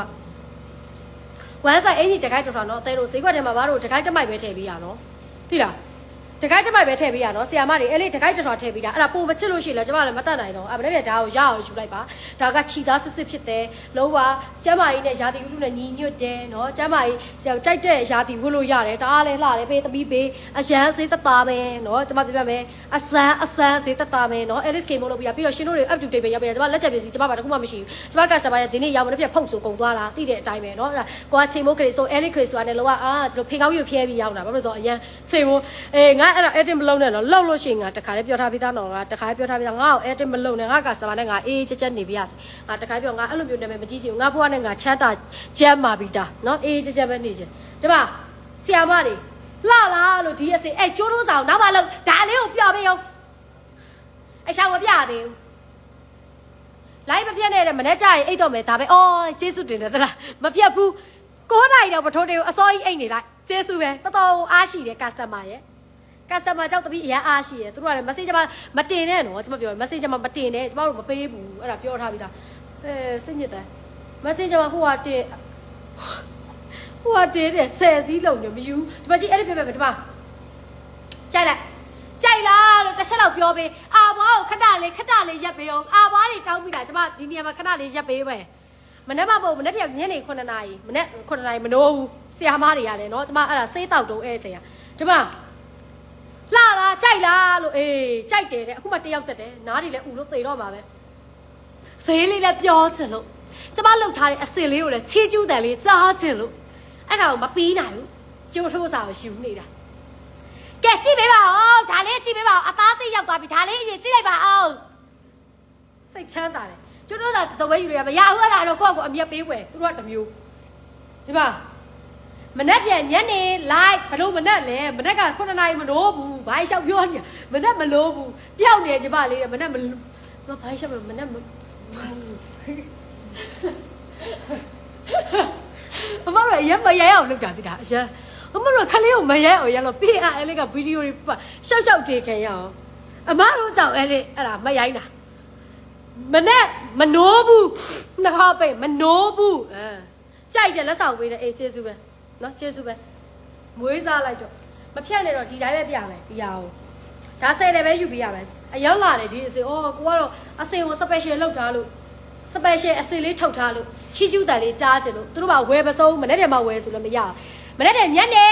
A: one side အင်ကြီးတခိုက်တော်တော်နော်အသေးတို့ဈေးခွက်ထဲမှာဘာလို့တခိုက်တမိုက်ပဲထည့်ပေးရနော်သိလားတခိုက်တမိုက်ပဲထည့်ပေးရနော်ဆီယာမတွေအဲ့လေတခိုက်တော်တော်ထည့်ပေးတာအဲ့ဒါပိုမချစ်လို့ရှိရင်လည်းကျမလည်းမတတ်နိုင်တော့အဲ့မနေ့ကဒါကိုရအောင်ယူလိုက်ပါဒါကခြိသားစစ်စစ်ဖြစ်တယ်လုံးဝကျမ်းမာရေးနဲ့ရာသီဥတုနဲ့ညီညွတ်တယ်နော်ကျမ်းမာရေးကြိုက်တဲ့ရာသီဝတ်လို့ရတယ်တအားလဲလှတယ်ပေးသမီးပေးအရန်ဈေးသက်သာမယ်နော်ကျမပြပြမယ်အစမ်းအစမ်းဈေးသက်သာမယ်နော် Alice Game လို့ပြပြီးတော့ရှင်တို့တွေ up to date ပဲရောက်ပြကျမလက်ချက်ပစ္စည်းကျမဘာတခုမှမရှိဘူးကျမ customer ရဲ့ဒီနေ့ရောက်မလို့ပြဖုတ်ဆိုကုန်သွားတာသိတဲ့အတိုင်းပဲနော်ကိုကချိန်မိုးကလေးဆို Alice ခွေဆိုတာနဲ့လောကအာကျွန်တော်ဖေကောင်းရွဖြဲပြီးရောက်တာဘာလို့ဆိုအရန်ချိန်မိုးအေးငါအဲ့ဒါ edit မလုပ်နဲ့နော်လောက်လို့ရှိရင်ငါတခါလေးပြောထားပြီးသားနော်ငါတခါလေးပြောထားပြီးသားငါ့ကို edit မလုပ်နဲ့ငါ customer နဲ့ငါအေးချက်ချက်နေပြရစီငါတခါပြောငါအဲ့လိုမျိုးနာမည်မကြီးချင်ဘူးငါဘွားနဲ့ငါချမ်းတာကျမ်းမာပြီးသားနော်အေးချက်ချက်ပဲနေချင်ဒီမှာဆီယာမတွေလှလားလို့ဒီအစင်အဲ့ကျိုးတိုးဆောင်နောက်မှလို့ဒါလေးကိုပြောပေးအောင်အရှောင်မပြသေးဘူးလိုက်မပြတ်နဲ့တဲ့မနေ့ကျရင်အိတ်တော့မယ်ဒါပဲအော်ကျေးဇူးတင်တယ်တလားမပြတ်ဘူးကိုးနိုင်တော့ပထိုးတေကိုအစောကြီးအိတ်နေလိုက်ကျေးဇူးပဲတော်တော်အားရှိတယ် customer ရဲ့ customer ကြောင့်တပည့်အရန်အားရှိရယ်သူတို့ကလည်း message မှာမတင်နဲ့နော်ကျွန်မပြော message မှာမတင်နဲ့ကျွန်မတို့မပေးဘူးအဲ့ဒါပြောထားပြီးသားအဲစိတ်ညစ်တယ် message မှာဟိုဟာတင်ဟိုဟာတင်တယ်ဆယ်စည်းလုံးနေမယူဒီမှာကြည့်အဲ့ဒီပြပြဒီမှာကြိုက်လိုက်ကြိုက်လားလို့တစ်ချက်လောက်ပြောပေးအာဘွားကိုခဏလေးခဏလေးရက်ပေးအောင်အာဘွားတွေတောင်းပြီးတာကျွန်မဒီနေရာမှာခဏလေးရက်ပေးပဲမနေ့မှမဟုတ်မနေ့ပြညနေ9နာရီမနေ့9နာရီမနိုးဘူးဆရာမတွေရတယ်နော်ကျွန်မအဲ့ဒါစေးတောက်တုံးအဲ့ချိန်ကဒီမှာလာလားကြိုက်လားလို့အေးကြိုက်တယ်တဲ့အခုမှတယောက်တက်တယ်နားတွေလည်းဥလို့သေတော့မှာပဲဈေးလေးလည်းပြောချင်လို့ကျမလှုပ်ထားတဲ့အစင်လေးကိုလည်းချီးကျူးတယ်လေးကြားချင်လို့အဲ့ဒါကိုမပြီးနိုင်ဘူးကျိုးထိုးစာကိုယူနေတာကဲကြည့်ပေးပါဦးဒါလေးကြည့်ပေးပါဦးအသားသိရောက်သွားပြီဒါလေးအရင်ကြည့်လိုက်ပါဦးစိတ်ချမ်းသာတယ်ကျိုးထိုးစာသဝဲယူရမရဘူးအဲ့ဒါတော့ကိုယ့်ကိုအမျက်ပေးွယ်သူတို့ကတမျိုးဒီမှာမနေ့ပြန်ညနေ live ဘလို့မနေ့လဲမနေ့က9နာရီမလို့ဘူးဘာလျှောက်ပြောနေမနေ့မလို့ဘူးပျောက်နေကြပါလေမနေ့မမဘာလျှောက်မနေ့မအမရရမရအောင်လုပ်တာတိတာအရင်အမရခလေးကိုမရအောင်ရလို့ပေးအဲ့လေးကဗီဒီယိုတွေရှောက်ရှောက်တင်ခင်ရအောင်အမတို့ကြောင့်အဲ့လေးအဲ့ဒါမရိုင်းတာမနေ့မနိုးဘူးနှဟောက်ပိတ်မနိုးဘူးအဲကြိုက်တယ်လက်ဆောင်ပေးတယ်အေးကျေးဇူးပဲနော်ကျေးဇူးပဲမွေးစားလိုက်တော့မဖြတ်နဲ့တော့ဒီတိုင်းပဲပြမယ်ဒီရာကိုဒါဆယ်တယ်ပဲယူပေးရမယ်အရောက်လာတယ်ဒီအစင်အော်ကိုကတော့အစင်ကို special လောက်ထားလို့ special အစင်လေးထုတ်ထားလို့ချီကျူးတန်လေးကြားချင်လို့သူတို့ကဝယ်မစုံမနေ့ပြန်မှဝယ်ဆိုလို့မရဘူးမနေ့ပြန်ညနေ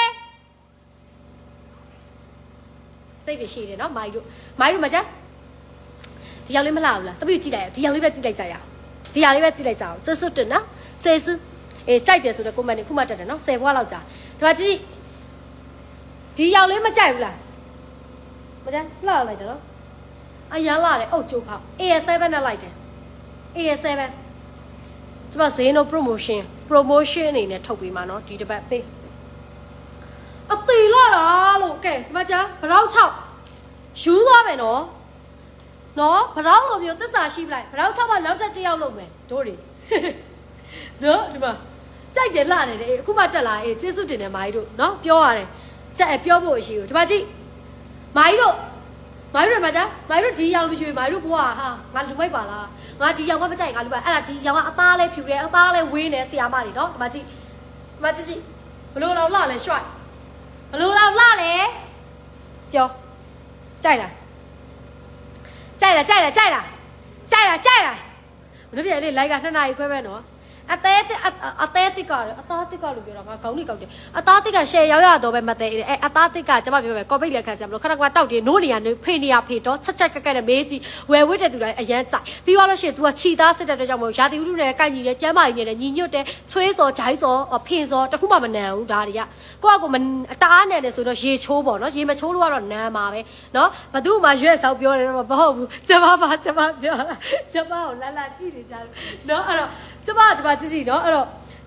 A: စိတ်တွေရှိတယ်နော်မိုင်းတို့မိုင်းတို့မကြဒီရောက်လေးမလှဘူးလားတပည့်ကြည့်လိုက်ဒီရောက်လေးပဲကြည့်လိုက်ကြရအောင်ဒီရောက်လေးပဲကြည့်လိုက်ကြအောင်စွတ်စွတ်တင်နော်ကျေးဇူးအေးကြိုက်တယ်ဆိုတော့ comment တွေခုမှတက်တယ်နော်ဆယ်ဘွားလောက်ကြာဒီမှာကြည့်ဒီရောက်လေးမကြိုက်ဘူးလားမကြလှလိုက်တယ်နော်အရန်လှတယ်အုတ်ကျိုးခောက် A S seven နဲ့လိုက်တယ် A S seven ကျမဈေးနှုန်း promotion promotion အနေနဲ့ထုတ်ပေးမှာနော်ဒီတစ်ပတ်ပေးအသေးလာတာလို့ကဲဒီမှာကြာဘရောက်၆ယူသွားမယ်နော်နော်ဘရောက်လိုမျိုးသစ္စာရှိပလိုက်ဘရောက်၆မှာနောက်ထပ်တစ်ယောက်လုပ်မယ်တို့တွေနော်ဒီမှာကြိုက်တယ်လှတယ်လေအခုမှတက်လာအေးကျေးဇူးတင်တယ်မာကြီးတို့နော်ပြောရတယ်ကြက်ပြောဖို့အရှိကိုဒီမှာကြည့်မာကြီးတို့မာကြီးတို့မှာကြာမာကြီးတို့ဒီရောင်မရှိဘူးမာကြီးတို့ဘွားဟာငါလူမိုက်ပါလားငါဒီရောင်ကမကြိုက်ငါလူမိုက်အဲ့ဒါဒီရောင်ကအသားလဲဖြူတယ်အသားလဲဝေးနေဆရာမတွေနော်ဒီမှာကြည့်ဒီမှာကြည့်ကြည့်ဘလို့လောက်လှလဲရွှိုက်ဘလို့လောက်လှလဲပြောကြိုက်လားကြိုက်လားကြိုက်လားကြိုက်လားကြိုက်လားကြိုက်လားဘယ်လိုပြလဲလိုက်ကနှစ်နာရီခွဲပဲနော်အသေးအသေးတစ်ကတော့အသားတစ်ကလို့ပြောတာငါခေါင်းလေးကောက်တယ်အသားတစ်က share ရောက်ရတော့ပဲမသေးအဲအသားတစ်ကကျွန်မပြောမယ်ကော်ပိတ်လက်ခံစရာမလို့ခဏခဏတောက်တယ်နိုးနေရဖေးနေရဖေးတော့ချက်ချက်ကက်ကက်နဲ့မေးကြည့်ဝယ်ဝစ်တဲ့သူတိုင်းအရန်ကြိုက်ပြီးသွားလို့ရှိရင် तू ကခြီသားစစ်တဲ့အတွက်ကြောင့်မဟုတ်ရာသီဥတုနဲ့ကိုက်ညီတယ်ကျမ်းမာကြီးနဲ့ညီညွတ်တယ်ချွေးစော်ဂျိုင်းစော်ဖင်စော်တခုမှမနန်ဘူးဒါတွေကကိုယ့်အကိုအတားနန်တယ်ဆိုတော့ရေချိုးပေါ့နော်ရေမချိုးလို့ကတော့နန်ပါပဲနော်ဘသူမှရွက်ဆောက်ပြောတယ်တော့မဟုတ်ဘူးကျွန်မပါကျွန်မပြောတာကျွန်မကိုလာလာကြည့်နေကြတယ်နော်အဲ့တော့ကျမဒီမှာကြည့်ကြည့်နော်အဲ့တော့ဒီ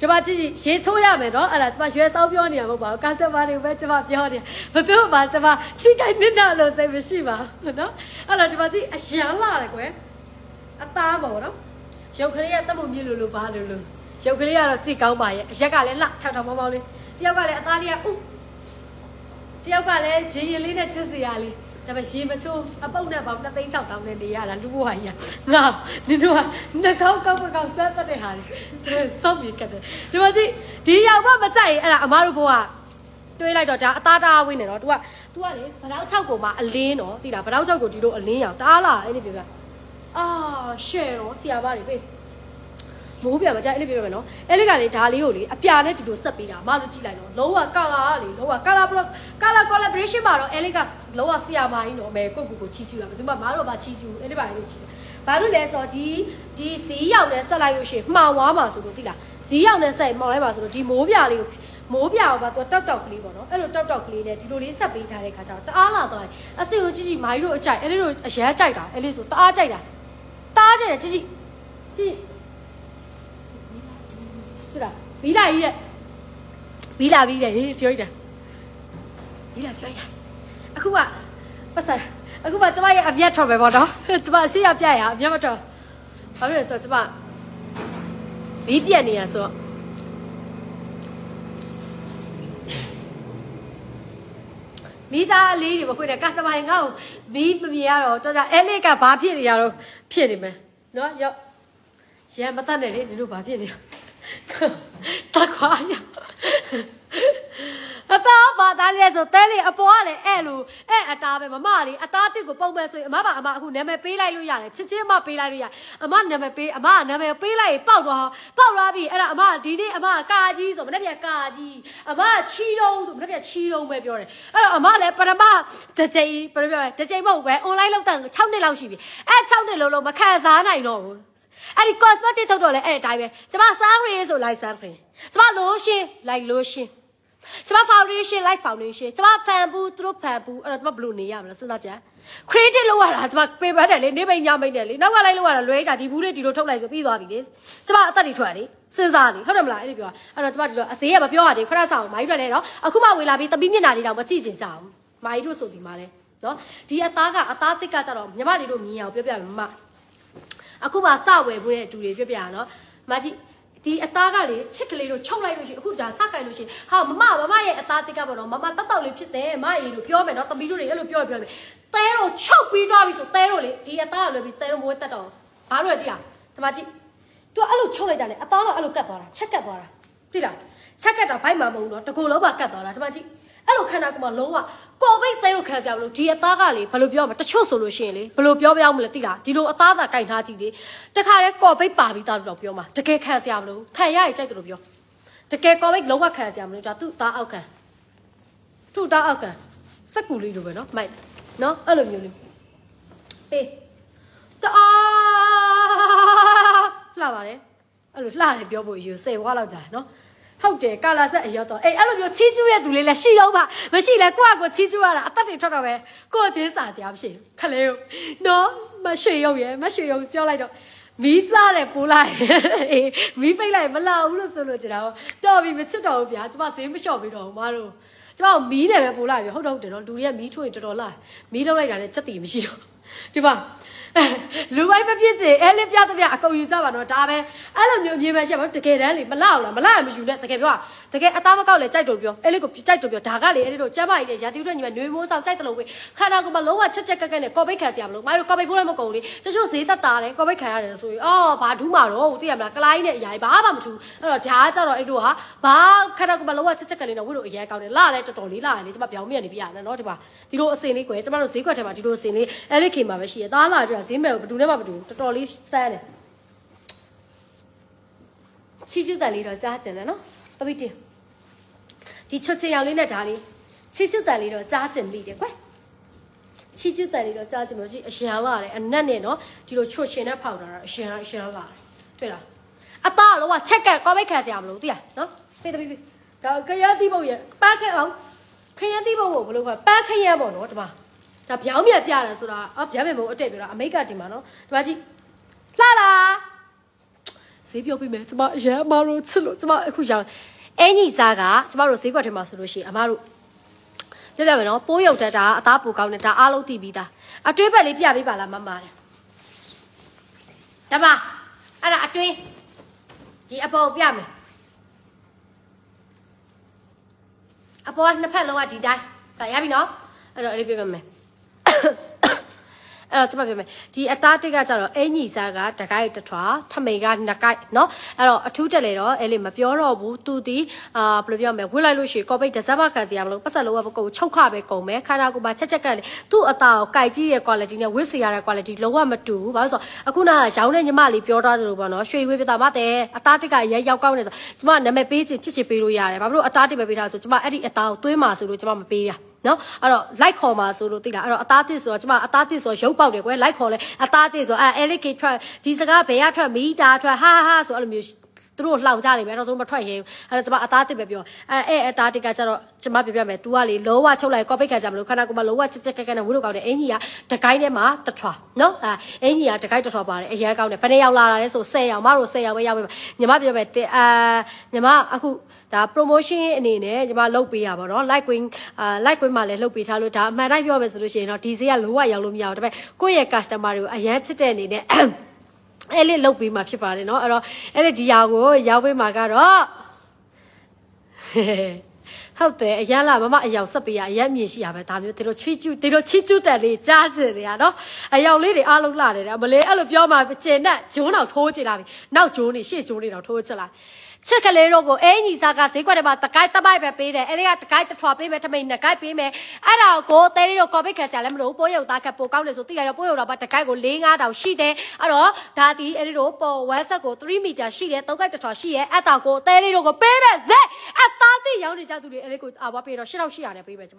A: ဒီမှာကြည့်ကြည့်ရေချိုးရမယ်နော်အဲ့ဒါကျမရွယ်စောင်းပြောနေရမဟုတ်ပါဘူးကာစတမာတွေပဲကျမပြောနေဘသူမှကျမထိခိုက်နေတာလို့စိတ်မရှိပါဘူးနော်အဲ့တော့ဒီမှာကြည့်အရန်လာတယ်ကွယ်အသားပေါ့နော်ရုပ်ကလေးကတက်မှုမြည်လို့လို့ပါလို့လို့ရုပ်ကလေးကတော့ကြည့်ကောင်းပါရဲ့အရက်ကလည်းလှထောက်ထောက်မောင်းမောင်းလေးတယောက်ကလည်းအသားလေးကဥတယောက်ကလည်းရေရင်လေးနဲ့ချစ်စီရလေးဒါပေမဲ့ရေမချိုးအပုတ်နဲ့ပေါင်းနှစ်သိန်း၆တောင်းနဲ့နေရတာလူဘဝကြီးငါနင်တို့ကနှကောက်ကောက်ကောက်ဆက်တတ်တဲ့ဟာတွေစောင့်ပြီးကတ်တယ်ဒီမှာကြည့်ဒီရောက်မှမကြိုက်ရင်အဲ့ဒါအမားတို့ဘဝတွေးလိုက်တော့ဒါအသားတားဝင်းနေတော့ तू က तू ကလေဗတောက်၆ကိုမှအလင်းတော့သိလားဗတောက်၆ကိုဒီလိုအလင်းရောင်တားလာအဲ့ဒီပြပြအာရှယ်တော့ဆီယာမတွေပေးမိုးပြမကြိုက်အဲ့ဒီပြပြမယ်နော်အဲ့ဒီကလေဒါလေးကိုလေအပြာနဲ့ဒီလိုဆက်ပေးတာအမတို့ကြည့်လိုက်တော့လုံးဝကာလာလေလုံးဝကာလာကာလာ collaboration မှာတော့အဲ့ဒီကလုံးဝဆီယာမကြီးတော့မဲကိုကိုကိုချီချူတာဘယ်သူမှမတို့ပါချီချူအဲ့ဒီပါလေးချီဘာလို့လဲဆိုတော့ဒီဒီဇီးရောက်နဲ့ဆက်လိုက်လို့ရှိရင်မှောင်သွားမှာဆိုလို့သိလားဇီးရောက်နဲ့ဆက်မှောင်လိုက်ပါဆိုလို့ဒီမိုးပြလေးကိုမိုးပြတော့ပါသူတောက်တောက်ကလေးပေါ့နော်အဲ့လိုတောက်တောက်ကလေးနဲ့ဒီလိုလေးဆက်ပေးထားတဲ့ခါကျတော့တအားလာသွားတယ်အစစ်ကိုကြည့်ကြည့်မိုင်းတို့အကြိုက်အဲ့ဒီလိုအရန်ကြိုက်တာအဲ့လေးဆိုတအားကြိုက်တာတအားကြိုက်တယ်ကြည့်ကြည့်ကြည့်ဟုတ်လားဘီလာကြီးတဲ့ဘီလာဘီတဲ့ဟေးပြောရတာဘီလာပြောရတာအခုကပတ်စံအခုမှကျမရဲ့အမျက်ထွက်ပဲပေါ့နော်ကျမအရှိရပြရအမျက်မထွက်ဘာလို့လဲဆိုတော့ကျမဘီးပြက်နေရဆိုမိသားလေးတွေမဖွင့်တဲ့ကစတမာတွေငါ့ကိုမီးမမြင်ရတော့တော်ကြအဲလေးကဘာဖြစ်နေရတော့ဖြစ်နေမယ်နော်ရောက်ရံမတတ်နဲ့လေနင်တို့ဘာဖြစ်နေတခွာရအသားဘာသားလဲဆိုတဲလေးအပေါ်ကလည်းအဲ့လိုအဲ့အသားပဲမမလေးအသားတစ်ကိုပုံမဲ့ဆိုရင်အမပါအမအခုနာမည်ပေးလိုက်လို့ရတယ်ချစ်ချင်းမပေးလိုက်လို့ရအမနာမည်ပေးအမကနာမည်ပေးလိုက်ရင်ပေါက်သွားပေါက်သွားပြီအဲ့ဒါအမဒီနေ့အမကာကြီးဆိုမနေ့ပြန်ကာကြီးအမချီတုံးဆိုမနေ့ပြန်ချီတုံးပဲပြောတယ်အဲ့တော့အမလည်းပထမတစ်ချိန်ဘယ်လိုပြောလဲတစ်ချိန်မဟုတ်ပဲ online လောက်တန်၆နှစ်လောက်ရှိပြီအဲ့၆နှစ်လုံးလုံးမခံစားနိုင်တော့ဘူးအဲ့ဒီ cosmetic ထုတ်တော့လဲအဲ့အတိုင်းပဲကျမ sunscreen ဆို like sunscreen ကျမ lotion like lotion ကျမ foundation like foundation ကျမ fan ဘူးသူတို့ fan ဘူးအဲ့တော့ကျမဘယ်လိုနေရမလဲစဉ်းစားကြ credit လောက်ရတာကျမ paper နဲ့လေနေပိန်ညမိတ်နဲ့လေနောက်ကလိုက်လောက်ရတာလွဲတာဒီဘူးလေးဒီလိုထုတ်လိုက်ဆိုပြီးသွားပြီလေကျမအသက်တွေထွက်လေစဉ်းစားနေဟုတ်တယ်မလားအဲ့ဒီပြောအဲ့တော့ကျမဒီတော့အစေးကမပြောရသေးခရဆောင်းမိုင်းထွက်လဲတော့အခုမှဝင်လာပြီးတပိမျက်နှာလေးတော့မကြည့်ချင်ကြအောင်မိုင်းတို့ဆိုဒီမှာလဲနော်ဒီအသားကအသားတစ်ကကြတော့ညီမတွေတို့မြင်အောင်ပြောပြမယ်မမအခုမှစဝယ်ဖို့တဲ့အတူတွေပြောပြရနော်မကြီးဒီအသားကလေချစ်ကလေးတို့ချုပ်လိုက်လို့ရှိရင်အခုဒါစကြိုင်လို့ရှိရင်ဟာမမမမရဲ့အသားတစ်ကပေါ့နော်မမတောက်တောက်လေးဖြစ်တယ်မအေးလို့ပြောမယ်နော်တပီတို့တွေအဲ့လိုပြောပြောမယ်တဲတော့ချုပ်ပြီးသွားပြီဆိုတဲတော့လေဒီအသားကလွယ်ပြီးတဲတော့မွေးတက်တော့ဘာလို့လဲကြည့်ရဒီမှာကြည့်သူအဲ့လိုချုပ်လိုက်တာလေအသားကအဲ့လိုကတ်သွားတာချက်ကတ်သွားတာသိလားချက်ကတ်တာဘိုက်မှာမဟုတ်တော့တကူလုံးပါကတ်သွားတာဒီမှာကြည့်အဲ့လိုခန္ဓာကိုယ်မှာလုံးဝကိုပိတ်သေးလို့ခံစားရလို့ဒီအသားကလေဘယ်လိုပြောမလဲတချို့ဆိုလို့ရှိရင်လေဘယ်လိုပြောပြအောင်မလဲသိလားဒီလိုအသားသာကင်ထားကြည့်လေတခါတည်းကော်ပိတ်ပါပြီးသားလို့တော့ပြောမှာတကယ်ခံစားရမလို့ခံရရင်ကြိုက်တယ်လို့ပြောတကယ်ကော်ပိတ်လုံးဝခံစားရမလို့ဒါသူ့သားအောက်ခံသူ့သားအောက်ခံစက်ကူလေးလိုပဲနော်မိုက်နော်အဲ့လိုမျိုးလေးအေးတအားလှပါတယ်အဲ့လိုလှတယ်ပြောဖို့ယူဆယ်ဝါလောက်ကြာနော်ဟုတ်တယ်ကာလာဆက်အရောတော့အေးအဲ့လိုမျိုးချီးကျူးတဲ့သူလေးလည်းရှိတော့မှမရှိလဲကိုယ့်အကိုချီးကျူးရတာအသက်တွေထွက်တော့ပဲကိုယ့်ချင်းစာတရားမရှိခလေးကိုနော်မရွှေရုပ်ရယ်မရွှေရုပ်ပြောလိုက်တော့မီးစားတယ်ပိုးလိုက်အေးမီးပိတ်လိုက်မလာဘူးလို့ဆိုလို့ကြတာတော့ပြီမချစ်တော့ဘူးဗျာကျမဈေးမလျှော့ပြီးတော့မတို့ကျမမီးတယ်ပဲပိုးလိုက်ပြီဟုတ်တော့ဟုတ်တယ်နော်လူတွေကမီးထွင်တော်တော်လာမီးလုံးလိုက်တာလည်းချက်တည်မရှိတော့ဒီပါလူပိုင်းမဖြစ်စေအဲလေးပြတဲ့ပြအကုန်ယူကြပါတော့ဒါပဲအဲ့လိုမျိုးအမြင်ပဲရှိပါတကယ်တမ်းလေမလောက်လားမလောက်မယူနဲ့တကယ်ပြောတကယ်အသားမကောက်လေကြိုက်တော့ပြောအဲ့လေးကိုကြိုက်တော့ပြောဒါကလေအဲ့ဒီတော့ကျမ်းမာကြီးလေရာသီဥတုညီမနှွေးမိုးဆောင်ကြိုက်တယ်လို့ပဲခန္ဓာကိုယ်မှာလုံးဝချက်ချက်ကက်ကက်နဲ့ကော်ပိတ်ခံစရာမလိုမိုင်းတို့ကော်ပိတ်ဖိုးလည်းမကုန်လေတချို့ဈေးသက်တာတယ်ကော်ပိတ်ခံရတယ်ဆိုရင်အော်ဘာဒူးမှာတော့သိရမလားကလိုင်းနဲ့အရာဘာမှမထူးအဲ့တော့ဒါကကြတော့အဲ့တို့ဟာဘာခန္ဓာကိုယ်မှာလုံးဝချက်ချက်ကက်လေးနဲ့ဝိတို့အရင်ကောက်တယ်လာလဲတော်တော်လေးလာလေကျမပြောင်းမြတ်နေပြရတယ်နော်ဒီမှာဒီလိုအစင်လေးကွယ်ကျမတို့ဈေးခွက်ထဲမှာဒီလိုအစင်လေးအဲ့လေးခေမှာပဲရှိရသားလာကြဈေးမဲ့ဘယ်သူနဲ့မှမတူတော်တော်လေးစမ်းတယ်ချီချူတန်လေးတော့ကြားကျင်တယ်နော်တပိတင်ဒီချွတ်ချင်ရောင်လေးနဲ့ဒါလေးချီချူတန်လေးတော့ကြားကျင်ပြီတယ်ကွယ်ချီချူတန်လေးတော့ကြားကျင်လို့ရှိအရှင်လာတယ်အနက်နဲ့နော်ဒီလိုချွတ်ချင်နဲ့ဖောက်တာတော့အရှင်အရှင်လာတယ်တွေ့လားအသားလောကချက်ကကောပိတ်ခံစရာမလိုသိလားနော်ဖေးတပိပိဒါခရမ်းသီးပုတ်ရပန်းခက်အောင်ခရမ်းသီးပုတ်ကိုဘယ်လိုခေါ်ပန်းခရမ်းပေါ့နော်ဒီမှာဒါပြောင်းမြတ်ပြတယ်ဆိုတာအဗျာမယ်မို့အတိတ်ပြောတာအမိတ်ကဒီမှာနော်ဒီမှာကြည့်လှလားဈဈေးပြောပေးမယ်ကျမရန်အမတို့ချစ်လို့ကျမအခုရောင်းအင်ကြီးစားကကျမတို့ဈေးကွက်ထဲမှာဆိုလို့ရှိရင်အမတို့ပြောပြမယ်နော်ပိုးရုပ်တက်တာအသားပူကောင်းတယ်ဒါအားလုံးသိပြီးသားအတွေးဘက်လေးပြပေးပါလားမမတယ်ဒါပါအဲ့ဒါအတွေးဒီအပေါ်ပြမယ်အပေါ်နှစ်ဖက်လုံးကဒီတိုင်းဒါရပြီနော်အဲ့တော့အဲ့ဒီပြပြမယ်အဲ့တော့ကျမပြောမယ်ဒီအသားတစ်ကကြတော့အင်ကြီးစားကတကိုက်တထွာထမိန်ကနှစ်ကိုက်เนาะအဲ့တော့အထူးတက်လေတော့အဲ့လေမပြောတော့ဘူးသူဒီအာဘယ်လိုပြောမလဲဝှက်လိုက်လို့ရှိရင်ကော်ပိတ်တစ်စက်မှခံစီရမလို့ပတ်ဆက်လို့ကကိုချုပ်ခပဲကုန်မယ်ခန္ဓာကိုယ်မှာချက်ချက်ကန်လေသူ့အသားကိုကိုက်ကြီးတဲ့ quality နဲ့ဝစ်စီရတဲ့ quality လုံးဝမတူဘူးဘာလို့ဆိုအခုနကရောင်းတဲ့ညီမလေးပြောထားသလိုပေါ့နော်ရွှေဝေးပြတာမတဲ့အသားတစ်ကရဲရောက်ကောင်းနေဆိုကျမနာမည်ပေးချင်ချစ်ချစ်ပေးလို့ရတယ်ဘာလို့အသားတစ်ပဲပေးထားဆိုကျမအဲ့ဒီအသားကိုသွေးမှာဆိုလို့ကျမမပေးရနော်အဲ့တော့ like ခေါ်မှာဆိုလို့သိလားအဲ့တော့အသားတစ်ဆိုတော့ကျမအသားတစ်ဆိုရုပ်ပေါက်တယ်ကွယ် like ခေါ်လဲအသားတစ်ဆိုအဲ့ L K ထွက်ဒီစကားဘယ်ရထွက်မီတာထွက်ဟာဟာဆိုအဲ့လိုမျိုးသူတို့လှောင်ကြနေမယ်အဲ့တော့သူတို့မထွက်ရဲဘူးအဲ့တော့ကျမအသားတစ်ပဲပြောအဲ့အဲ့အသားတစ်ကကျတော့ကျမပြပြမယ် तू ကလေလောဝချုပ်လိုက်ကောပိတ်ခါကြမလို့ခန္ဓာကိုယ်မှာလောဝချက်ချက်ခက်ခက်နဲ့ဝိုးလို့ကောင်းတယ်အင်ကြီးကတကိုင်းထဲမှာတထွာနော်အဲ့အင်ကြီးကတကိုင်းတထွာပါတယ်အရန်ကောင်းတယ်ဘယ်နှစ်ယောက်လာတာလဲဆိုဆယ်ယောက်မတို့ဆယ်ယောက်ပဲရောက်ပဲညီမပြပြမယ်အာညီမအခုဒါ promotion အနေနဲ့ညီမလုပ်ပေးရပါတော့ like wing အာ like wing မှာလည်းလုပ်ပေးထားလို့ဒါအမှန်တိုင်းပြောမယ်ဆိုလို့ရှိရင်တော့ဒီဈေးကလောဝရောက်လို့မရဘူးဒါပေမဲ့ကိုယ့်ရဲ့ customer တွေကိုအရန်ချစ်တဲ့အနေနဲ့အဲ့လေးလုတ်ပြီးမှဖြစ်ပါတယ်เนาะအဲ့တော့အဲ့ဒီဒီယာကိုရောက်ပေးမှာကတော့ဟုတ်တယ်အရန်လာမမအယောင်ဆက်ပေးရအရန်မြင်ရှိရပဲဒါမျိုးတို့ချီကျူတို့ချီကျူတက်လေးကြားချင်တယ်ဟာเนาะအယောင်လေးတွေအားလုံးလှတယ်မလေးအဲ့လိုပြောမှကျင်နဲ့ဂျိုးနောက်ထိုးချလာပြီနောက်ဂျိုးနေရှေ့ဂျိုးနေတော့ထိုးချလာချစ်ကလေးတို့ကိုအင်ကြီးစားကဈေးကွက်ထဲမှာတကိုက်တပိုက်ပဲပေးတယ်အဲ့ဒီကတကိုက်တထွာပေးမယ်ထမိန်နှစ်ကိုက်ပေးမယ်အဲ့ဒါကိုတဲလေးတို့ကော်ပိတ်ခံစရာလည်းမလိုပိုးရုပ်သားကပိုကောင်းလေဆိုသိလိုက်တော့ပိုးရုပ်တော့တကိုက်ကို၄၅တောင်ရှိတယ်အဲ့တော့ဒါဒီအဲ့ဒီတို့ပေါ်ဝက်ဆက်ကို3မီတာရှိတယ်သုံးကိုက်တထွာရှိရဲ့အဲ့တောင်ကိုတဲလေးတို့ကိုပေးမယ်ဇက်အသားသိရောင်းနေကြသူတွေအဲ့ဒီကိုအာဝပေးတော့၈တောင်၈ရာနဲ့ပေးမယ်ကျမ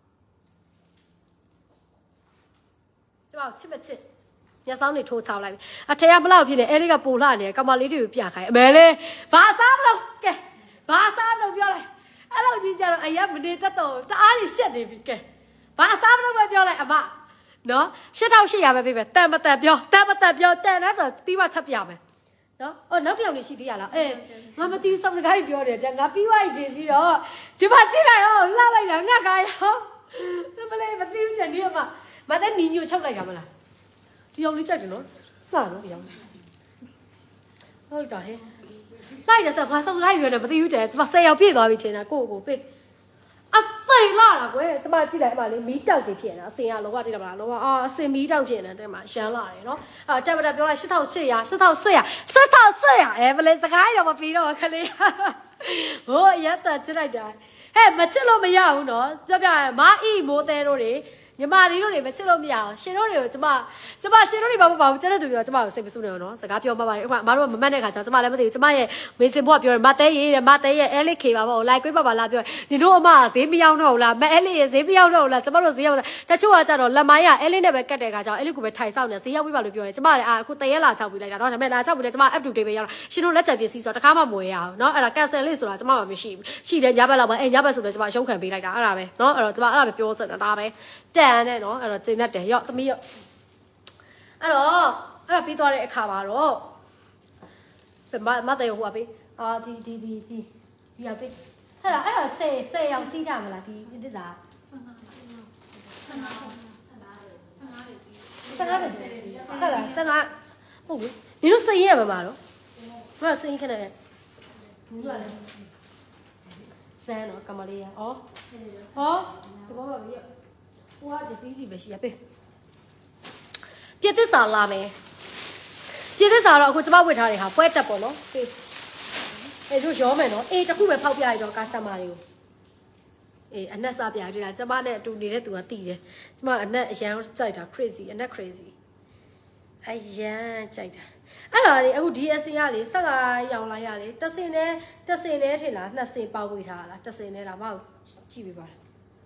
A: ကျမချစ်မချစ်ညစောင်းနေထိုးချောင်းလိုက်အထေရမလောက်ဖြစ်နေအဲ့ဒီကပူလှနေကမလေးတွေကိုပြခိုင်းအမဲလေးဘာစားမလို့ကဲဘာစားမလို့ပြောလိုက်အဲ့လိုကြီးကြတော့အရက်မနေတတ်တော့တအားကြီးရှက်နေပြီကဲဘာစားမလို့ပဲပြောလိုက်အမနော်၈တောင်၈ရာပဲပေးမယ်တန်မတန်ပြောတန်မတန်ပြောတန်တဲ့ဆိုပြီးမှထပ်ပြမယ်နော်အော်နောက်တစ်ယောက်နေရှိသေးရလားအေးငါမသိဘူးစောင့်စကားကြီးပြောတယ်ကျန်ငါပြီးွားရင်ပြီးတော့ဒီမှာကြည့်လိုက်ရောလှလိုက်တာငါကားရောမလေးမသိဘူးကျန်ဒီကမှမတဲ့နီညိုချုပ်လိုက်တာမလားဒီအောင်လေးကြိုက်တယ်နော်လှတော့ဒီအောင်ဟုတ်တာဟဲ့လိုက်တယ်ဆိုဘာစောက်လိုက်ပြောတယ်မသိဘူးတဲ့ကျမဆယ်ယောက်ပြည့်သွားပြီချင်းတာကိုကိုပေးအသိလာတာကွယ်ကျမကြည့်လိုက်အမလေးမီးတောက်တွေဖြစ်နေတာအစင်ကလောကတိတယ်မလားလောကအာအစင်မီးတောက်ဖြစ်နေတယ်မှာရှမ်းလာတယ်နော်အဲတက်တက်ပြောလိုက်၈၈၀၀ ၈၈၀၀ ၈၈၀၀အဲဘယ်လဲစကားရောမပြီးတော့ခလေးဟိုအရက်တက်ချစ်လိုက်တာဟဲ့မချစ်လို့မရဘူးနော်ပြောပြရမာအီမိုးသေးတို့တွေညီမလေးတို့တွေမချစ်လို့မရအောင်ရှင်တို့တွေကိုကျမကျမရှင်တို့တွေဘာမှမပါဘူးကျတဲ့သူပြောကျမကိုစိတ်မဆူနေတော့နော်စကားပြောမှပါအခုအမတို့ကမမတ်တဲ့ခါကျကျမလည်းမသိဘူးကျမရဲ့မေစင်ဘွားပြောတယ်မတဲရေးတယ်မတဲရဲ့အဲလေးခေပါပေါ့လိုက်ကွေးပါပါလားပြောညီတို့အမဈေးမရောက်တော့ဘူးလားမအဲလေးရဲ့ဈေးမရောက်တော့ဘူးလားကျမတို့ဈေးရောက်တချို့ကကြတော့လက်မိုင်းကအဲလေးနဲ့ပဲကတ်တဲ့ခါကျအဲလေးကိုပဲထိုင်ဆောင်နေဈေးရောက်ပြီးပါလို့ပြောရင်ကျမလည်းအာအခုတရက်လာချောက်ပြီးလိုက်တာတော့ဒါပေမဲ့လာချောက်ပြီးလဲကျမ up to date ပဲရောက်လာရှင်တို့လက်ချက်ပစ္စည်းဆိုတော့တခါမှမဝယ်ရအောင်နော်အဲ့ဒါ cancel လေးဆိုတာကျမမှမရှိဘူးရှိတယ်ညဘက်လောက်ပဲအဲညဘက်ဆိုတော့ကျမရုံးခံပေးလိုက်တာအဲ့ဒါပဲနော်အဲ့တော့ကျမအဲ့ဒါပဲပြောစတာဒါပဲတန်နဲ့နော်အဲ့တော့ကျင်းတတ်တယ်ရော့သမီးရော့အဲ့တော့အဲ့ဒါပြီးသွားတဲ့အခါမှာတော့မမတဲ့ဟိုကပေးအာဒီဒီဒီဒီဒီရပေးအဲ့ဒါအဲ့ဒါဆယ်ဆယ်ရောင်စီးကြမလားဒီဒီစားဆယ်ငါးဆယ်ငါးဆယ်ငါးဟုတ်လားဆယ်ငါးဟုတ်ပြီဒီလိုစိတ်ရပါပါတော့ဘာစိတ်ခနဲ့ဘူးလားဆန်းတော့ကမလေးရဩဟောတဘောပါပြီရောဟိုကဒီစီးစီပဲရှိရပေးပြည့်သစ္စာလာမယ်ပြည့်သစ္စာတော့အခုကျမဝတ်ထားတယ်ဟာပွဲတက်ပေါ့နော်ပေးအဲ့တို့ရောမယ်နော်အေးတခုပဲဖောက်ပြရတော့ customer တွေကိုအေးအနက်စားပြရတာကျမနဲ့အတူနေတဲ့သူကတည်တယ်ကျမအနက်အရန်ကြိုက်တာ crazy အနက် crazy အရန်ကြိုက်တာအဲ့ဒါလေအခုဒီအစင်ကလေစက်ကရောင်လိုက်ရလေတစင်နဲ့တစင်နဲ့ထင်လားနှစ်စင်ပေါက်ဝေးထားလားတစင်နဲ့ဒါမှကြည့်ပြပါလား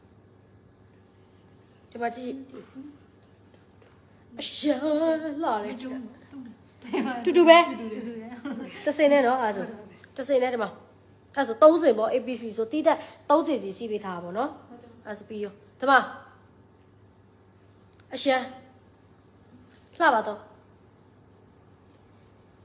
A: ဒီမှာကြည့်အရှာလာလေတူတူပဲတစင်နဲ့နော်အဲ့ဆိုတစင်နဲ့ဒီမှာအဲ့ဆိုသုံးစင်ပေါ့ A B C ဆိုတီးတက်သုံးစင်စီစီးပေးထားပါဘောနော်အဲ့ဆိုပြီးရောဒီမှာအရှာလှပါတော့ပြ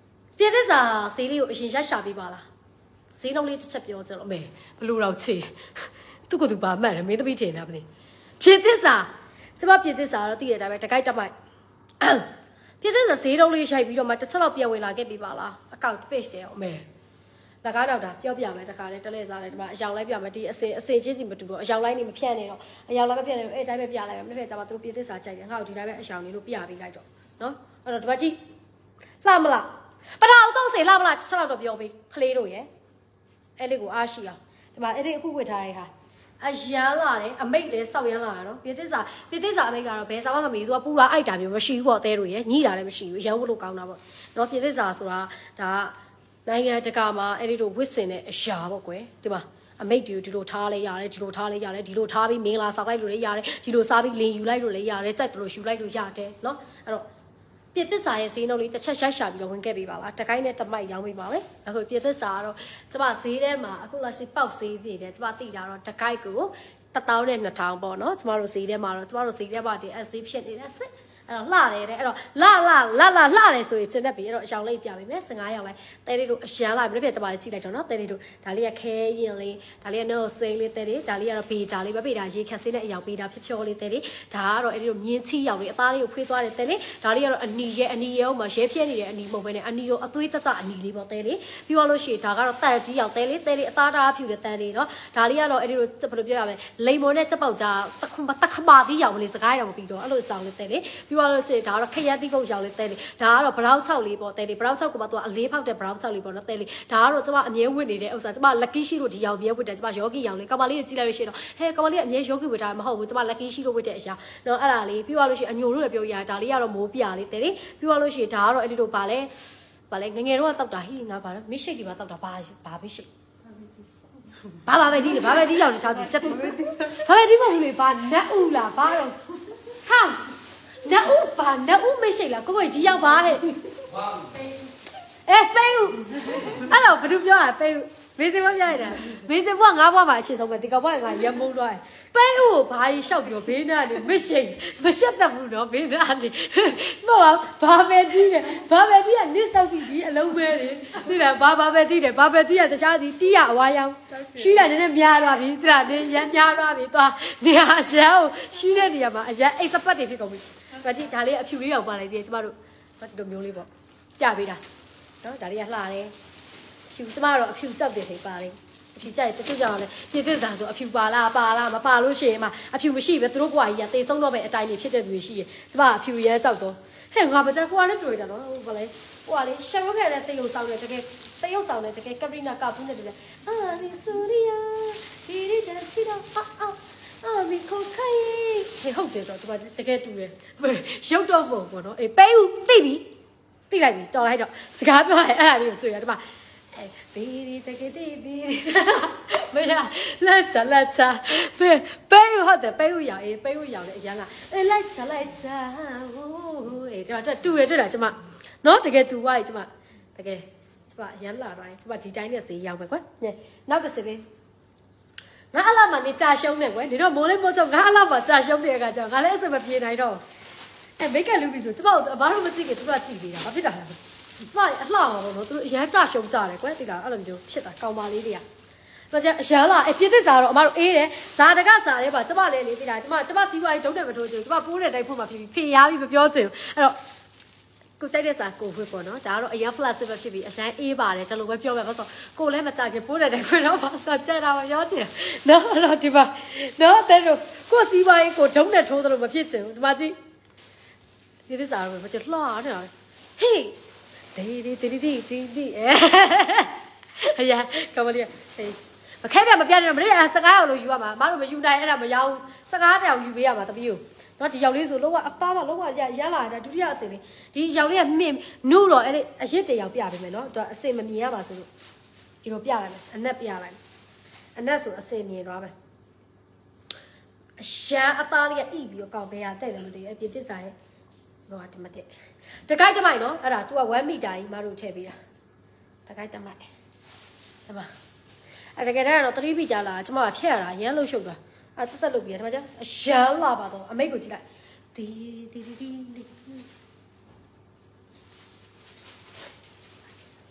A: ပြည့်သစ္စာဈေးလေးကိုအရင်ရရှာပေးပါလားဈေးနှုန်းလေးတစ်ချက်ပြောကြလို့အမေဘလူတော့ချေသူ့ကိုယ်သူပါမှတ်တယ်မင်းသမီးထင်တာမသိပြည့်သစ္စာကျမပြည့်သစ္စာတော့သိရတဲ့အတိုင်းပဲတကိုက်တက်မိုက်ပြည့်သစ္စာဈေးနှုန်းလေးရှိုက်ပြီးတော့မှတစ်ချက်တော့ပြန်ဝင်လာခဲ့ပြီပါလားအကောင့် page တယ်အမေလက်ကားတော့တာပြောပြမယ်တခါလေတလဲစားတယ်ဒီမှာအယောင်လိုက်ပြမယ်ဒီအစင်အစင်ချင်းစီမတူတော့အယောင်လိုက်နေမဖြန့်နေတော့အယောင်လိုက်မဖြန့်နေတော့အဲ့တိုင်းပဲပြလိုက်မယ်မနေ့ကကျမသူတို့ပြည့်သစ္စာကြိုက်တယ်ငါ့ကိုဒီတိုင်းပဲအယောင်လေးလို့ပြပေးလိုက်တော့နော်အဲ့တော့ဒီမှာကြည့်လှမလားပထမဆုံးစေလှမလားချက်တော့ပြောပေးခလေးတို့ရဲ့အဲ့လေးကိုအားရှိအောင်ဒီမှာအဲ့ဒီအခုဝစ်ထားတဲ့ဟာအရန်လာတယ်အမိတ်လည်းစောက်ရန်လာတာနော်ပြည့်သစ္စာပြည့်သစ္စာအမိတ်ကတော့ဘယ်စာမှမမေးသူကပူတာအိုက်တာမျိုးမရှိဘူးပေါ့တဲတို့ရဲ့ညှိတာလည်းမရှိဘူးရန်ဝတ်လို့ကောင်းတာပေါ့နော်ပြည့်သစ္စာဆိုတာဒါနိုင်ငံတကာမှာအဲ့ဒီလိုဝစ်စင်တဲ့အရာပေါ့ကွယ်ဒီမှာအမိတ်တွေဒီလိုထားလိုက်ရတယ်ဒီလိုထားလိုက်ရတယ်ဒီလိုထားပြီးမင်္ဂလာဆောင်လိုက်လို့လည်းရတယ်ဒီလိုစားပြီးလင်ယူလိုက်လို့လည်းရတယ်ကြိုက်တယ်လို့ယူလိုက်လို့ရတယ်နော်အဲ့တော့ပြည့်သစ္စာရဲ့ဈေးနှုန်းလေးတစ်ချက်ရိုက်ရှာပြီးတော့ဝင်ခဲ့ပေးပါလားတကိုင်းနဲ့တမိုက်ရောင်းပေးပါမယ်အခုပြည့်သစ္စာကတော့ကျမဈေးထဲမှာအခုလက်ရှိပေါက်ဈေးတွေတယ်ကျမသိတာတော့တကိုက်ကိုတစ်သောင်းနဲ့နှစ်ထောင်ပေါ့နော်ကျမတို့ဈေးထဲမှာတော့ကျမတို့ဈေးထဲမှာဒီအဈေးဖြစ်နေတဲ့စစ်အဲ့တော့လှတယ်တဲ့အဲ့တော့လှလှလှလှလှတယ်ဆိုရင်ကျင်တတ်ပြီအဲ့တော့အယောင်လေးပြပေးမယ်၁၅ယောက်လိုက်တဲလေးတို့အရန်လိုက်ပြပြကျမလေးကြည့်လိုက်တော့နော်တဲလေးတို့ဒါလေးကခဲရင်လေးဒါလေးကနော်စိန်လေးတဲလေးဒါလေးကတော့ပေတာလေးပဲပေတာရေခက်ဆေးနဲ့အယောင်ပေတာဖြောဖြောလေးတဲလေးဒါကတော့အဲ့ဒီတို့မြင်းချီယောက်လေးအသားလေးကိုဖွေးသွားတယ်တဲလေးဒါလေးကတော့အနီရဲအနီရဲမှာရဲပြဲနေတဲ့အနီမဟုတ်ဘဲနဲ့အနီကိုအသွေးကြကြအနီလေးပေါ့တဲလေးပြီးတော့လို့ရှိရင်ဒါကတော့တက်ကြီးယောက်တဲလေးတဲလေးအသားသားဖြူတဲ့တဲလေးနော်ဒါလေးကတော့အဲ့ဒီတို့ဘယ်လိုပြောရမလဲလိမ်မော်နဲ့စက်ပေါက်ကြားတခမတခမာသီးယောက်မလေးစကားရအောင်ပြီးတော့အဲ့လိုစောင်းလေးတဲလေးပြီးတော့လို့ရှိရင်ဒါကတော့ခရက်တိကုတ်ရောင်လေးတဲလေးဒါကတော့ဘရောင်း၆လေးပေါ့တဲလေးဘရောင်း၆ကိုမှသူကအလေးဖောက်တဲ့ဘရောင်း၆လေးပေါ့နော်တဲလေးဒါကတော့ကျမအမြဲဝတ်နေတဲ့ဥစ္စာကျမ lucky ရှိလို့ဒီရောင်မြဲဝတ်တယ်ကျမယောဂီရောင်လေးကောင်မလေးကိုကြည့်လိုက်လို့ရှိရင်တော့ဟဲကောင်မလေးကအမြဲယောဂီဝတ်တာမဟုတ်ဘူးကျမ lucky ရှိလို့ဝတ်တဲ့အရာနော်အဲ့ဒါလေးပြီးသွားလို့ရှိရင်အညိုတို့လည်းပြောရတာဒါလေးကတော့မိုးပြလေးတဲလေးပြီးသွားလို့ရှိရင်ဒါကတော့အဲ့ဒီလိုပါလဲပါလဲငငယ်တော့တောက်တာဟိငါပါလဲမစ်ရှိတ်ဒီမှာတောက်တာဘာဘာမစ်ရှိတ်ဘာဘာပဲဒီဘာပဲဒီရောက်နေစားစီချက်ဘာပဲဒီမဟုတ်ဘူးလေဘာနတ်ဦးလားဘာတော့ဟာနတ်ဦးဘာနတ်ဦးမရှိလားကိုကိုဒီရောက်ပါဟဲ့အဲပေးဦးအဲ့တော့ဘာလို့ပြောရပေးဦးမေးစင်မပြရတာမေးစင်ဘွားငါးဘွားမှာအချင်းဆုံးပဲဒီကောင်ဘွားကရမုံသွားတယ်ပေးဦးဘာကြီးရှောက်ပြောဘေးနာလေမရှိမရှက်တတ်ဘူးတော့ဘေးနာလေမဟုတ်ဘာပဲတီးတယ်ဘာပဲတီးကနစ်တောက်စီဒီအလုံးပဲလေသိလားဘာဘာပဲတီးတယ်ဘာပဲတီးကတခြားစီတီးရအဝါရောင်ရှိတယ်နည်းနည်းများသွားပြီသိလားနည်းရမ်းများသွားပြီသွားနေရာအရှာကိုရှိတဲ့နေရာမှာအရန်အိတ်စပတ်တွေဖြစ်ကုန်ပြီဘာကြည့်ဒါလေးအဖြူလေးရောက်ပါလိုက်သေးတယ်ကျမတို့ဘာဒီလိုမျိုးလေးပေါ့ပြပေးတာနော်ဒါလေးကလှတယ်ဖြူကျမတို့အဖြူကြောက်တယ်ထိပါတယ်အဖြူကြိုက်တချို့ကြောင့်လည်းပြည့်စည်စာဆိုအဖြူပါလားပါလားမပါလို့ရှိရင်မှအဖြူမရှိပဲသူတို့ဘွားကြီးကတေဆုံးတော့ပဲအတိုင်းနေဖြစ်တဲ့သူတွေရှိရင်ကျမအဖြူရဲကြောက်တော့ဟဲ့ငါမကြဟိုကလည်းတွေ့တာနော်ဟိုကလည်းဟိုကလည်းရှယ်ရိုခဲနဲ့တရုတ်ဆောင်တယ်တကယ်တရုတ်ဆောင်တယ်တကယ်ကပရီနာကာဖူးနဲ့တူတယ်အာမီဆူရီယာဒီဒီတချီတော့အာအာအာမီခိုခိုင်ဟဲ့ဟုတ်တယ်တော့ကျမတကယ်တူတယ်ရုပ်တော့ပုံပေါ့နော်အေးပေးဦးသိပြီသိလိုက်ပြီတော်လိုက်တော့စကားပြောရဲအဲ့ဒါလေးကိုတွေ့ရဒီမှာဒီဒီတကယ်ဒီဒီမရလက်ချလက်ချပဲပေးဦးဟုတ်တယ်ပေးဦးရောင်အေးပေးဦးရောင်လည်းအရင်ကအေးလက်ချလက်ချဟိုးအေးဒါတူတယ်တွေ့လားကျမနော်တကယ်တူသွားပြီကျမတကယ်ကျမအရင်လာတော့ကျမဒီတိုင်းနဲ့ဈေးရောက်ပဲကွယ်နောက်တစ်စပဲငါအလားမနေကြာရှုံးနေကွယ်ဒီတော့မိုးလေးမိုးစုံငါအလားမကြာရှုံးတဲ့အခါကျတော့ငါလည်းအစမပြေနိုင်တော့အဲမိတ်ကလူပြီဆိုကျမတို့ဘာလို့မကြည့်ကြသူကကြည့်နေတာဘာဖြစ်တာလဲကျမအလှအောင်တော့သူအရန်ကြာရှုံးကြတယ်ကွယ်တိတာအဲ့လိုမျိုးဖြစ်တာကောင်းပါလေးတွေကဆိုကြအရန်လာအပြည့်သစ္စာတော့အမတို့အေးတယ်ဇာတကစာလေးပါကျမလည်းလေးတိတာကျမကျမစီးပွားရေးဒုတ်တယ်မထိုးချင်ကျမပိုးတဲ့တိုက်ဖို့မှဖြစ်ပြီးဖေရားပြီးမပြောချင်အဲ့တော့ကိုကြိုက်တဲ့စာကိုဖွင့်ပေါ့နော်ဒါကတော့အရင် flexible ဖြစ်ပြီးအရန်အေးပါတယ်ကျွန်တော်ပဲပြောမယ်ဘာလို့ကိုလည်းမကြခင်ပိုးတဲ့တိုင်ဖွင့်တော့ပါစာကြတာမပြောချင်နော်အဲ့တော့ဒီမှာနော်တဲ့ကိုစီးပွားရေးကိုဒုံနဲ့ထိုးသလိုမဖြစ်ချင်ဘူးဒီမှာကြည့်ဒီသစ္စာတော့မချလှားတယ်ဟေးဒီဒီဒီဒီဒီဒီအဲရကမလေးအေးမခဲပြမပြတယ်မနေ့ကစကားရောက်လို့ယူရမှာမတို့မယူနိုင်အဲ့ဒါမရဘူးစကားတောင်ယူပေးရမှာတပီးကိုနော်ဒီရောက်လေးဆိုလုံးဝအသားမလုံးဝရရလာတာဒုတိယအစင်လေးဒီရောက်လေးကမြင့်နုတော့အဲ့အရစ်တယောက်ပြပေးမယ်နော်သူအစင်မမြင်ရပါဘူးဒီလိုပြလိုက်မယ်အနက်ပြလိုက်အနက်ဆိုအစင်မြင်သွားမယ်အရှာအသားလေးကဣပြီးတော့ကောက်ပေးရတဲ့တယ်မတည်အပြည့်သစ္စာရဲ့ဟိုကတမတက်တကိုက်တမိုက်နော်အဲ့ဒါ तू ကone meter ကြီးမတို့ထည့်ပေးတာတကိုက်တမိုက်ဒီမှာအဲ့တကယ်တော့three meter လာကျမကဖြတ်ရတာရမ်းလို့ရှုပ်တာအဲ့တက်တက်လုပ်ပြီးတယ်ဒီမှာကျအရန်လာပါတော့အမိတ်ကိုကြည့်လိုက်ဒီဒီဒီဒီ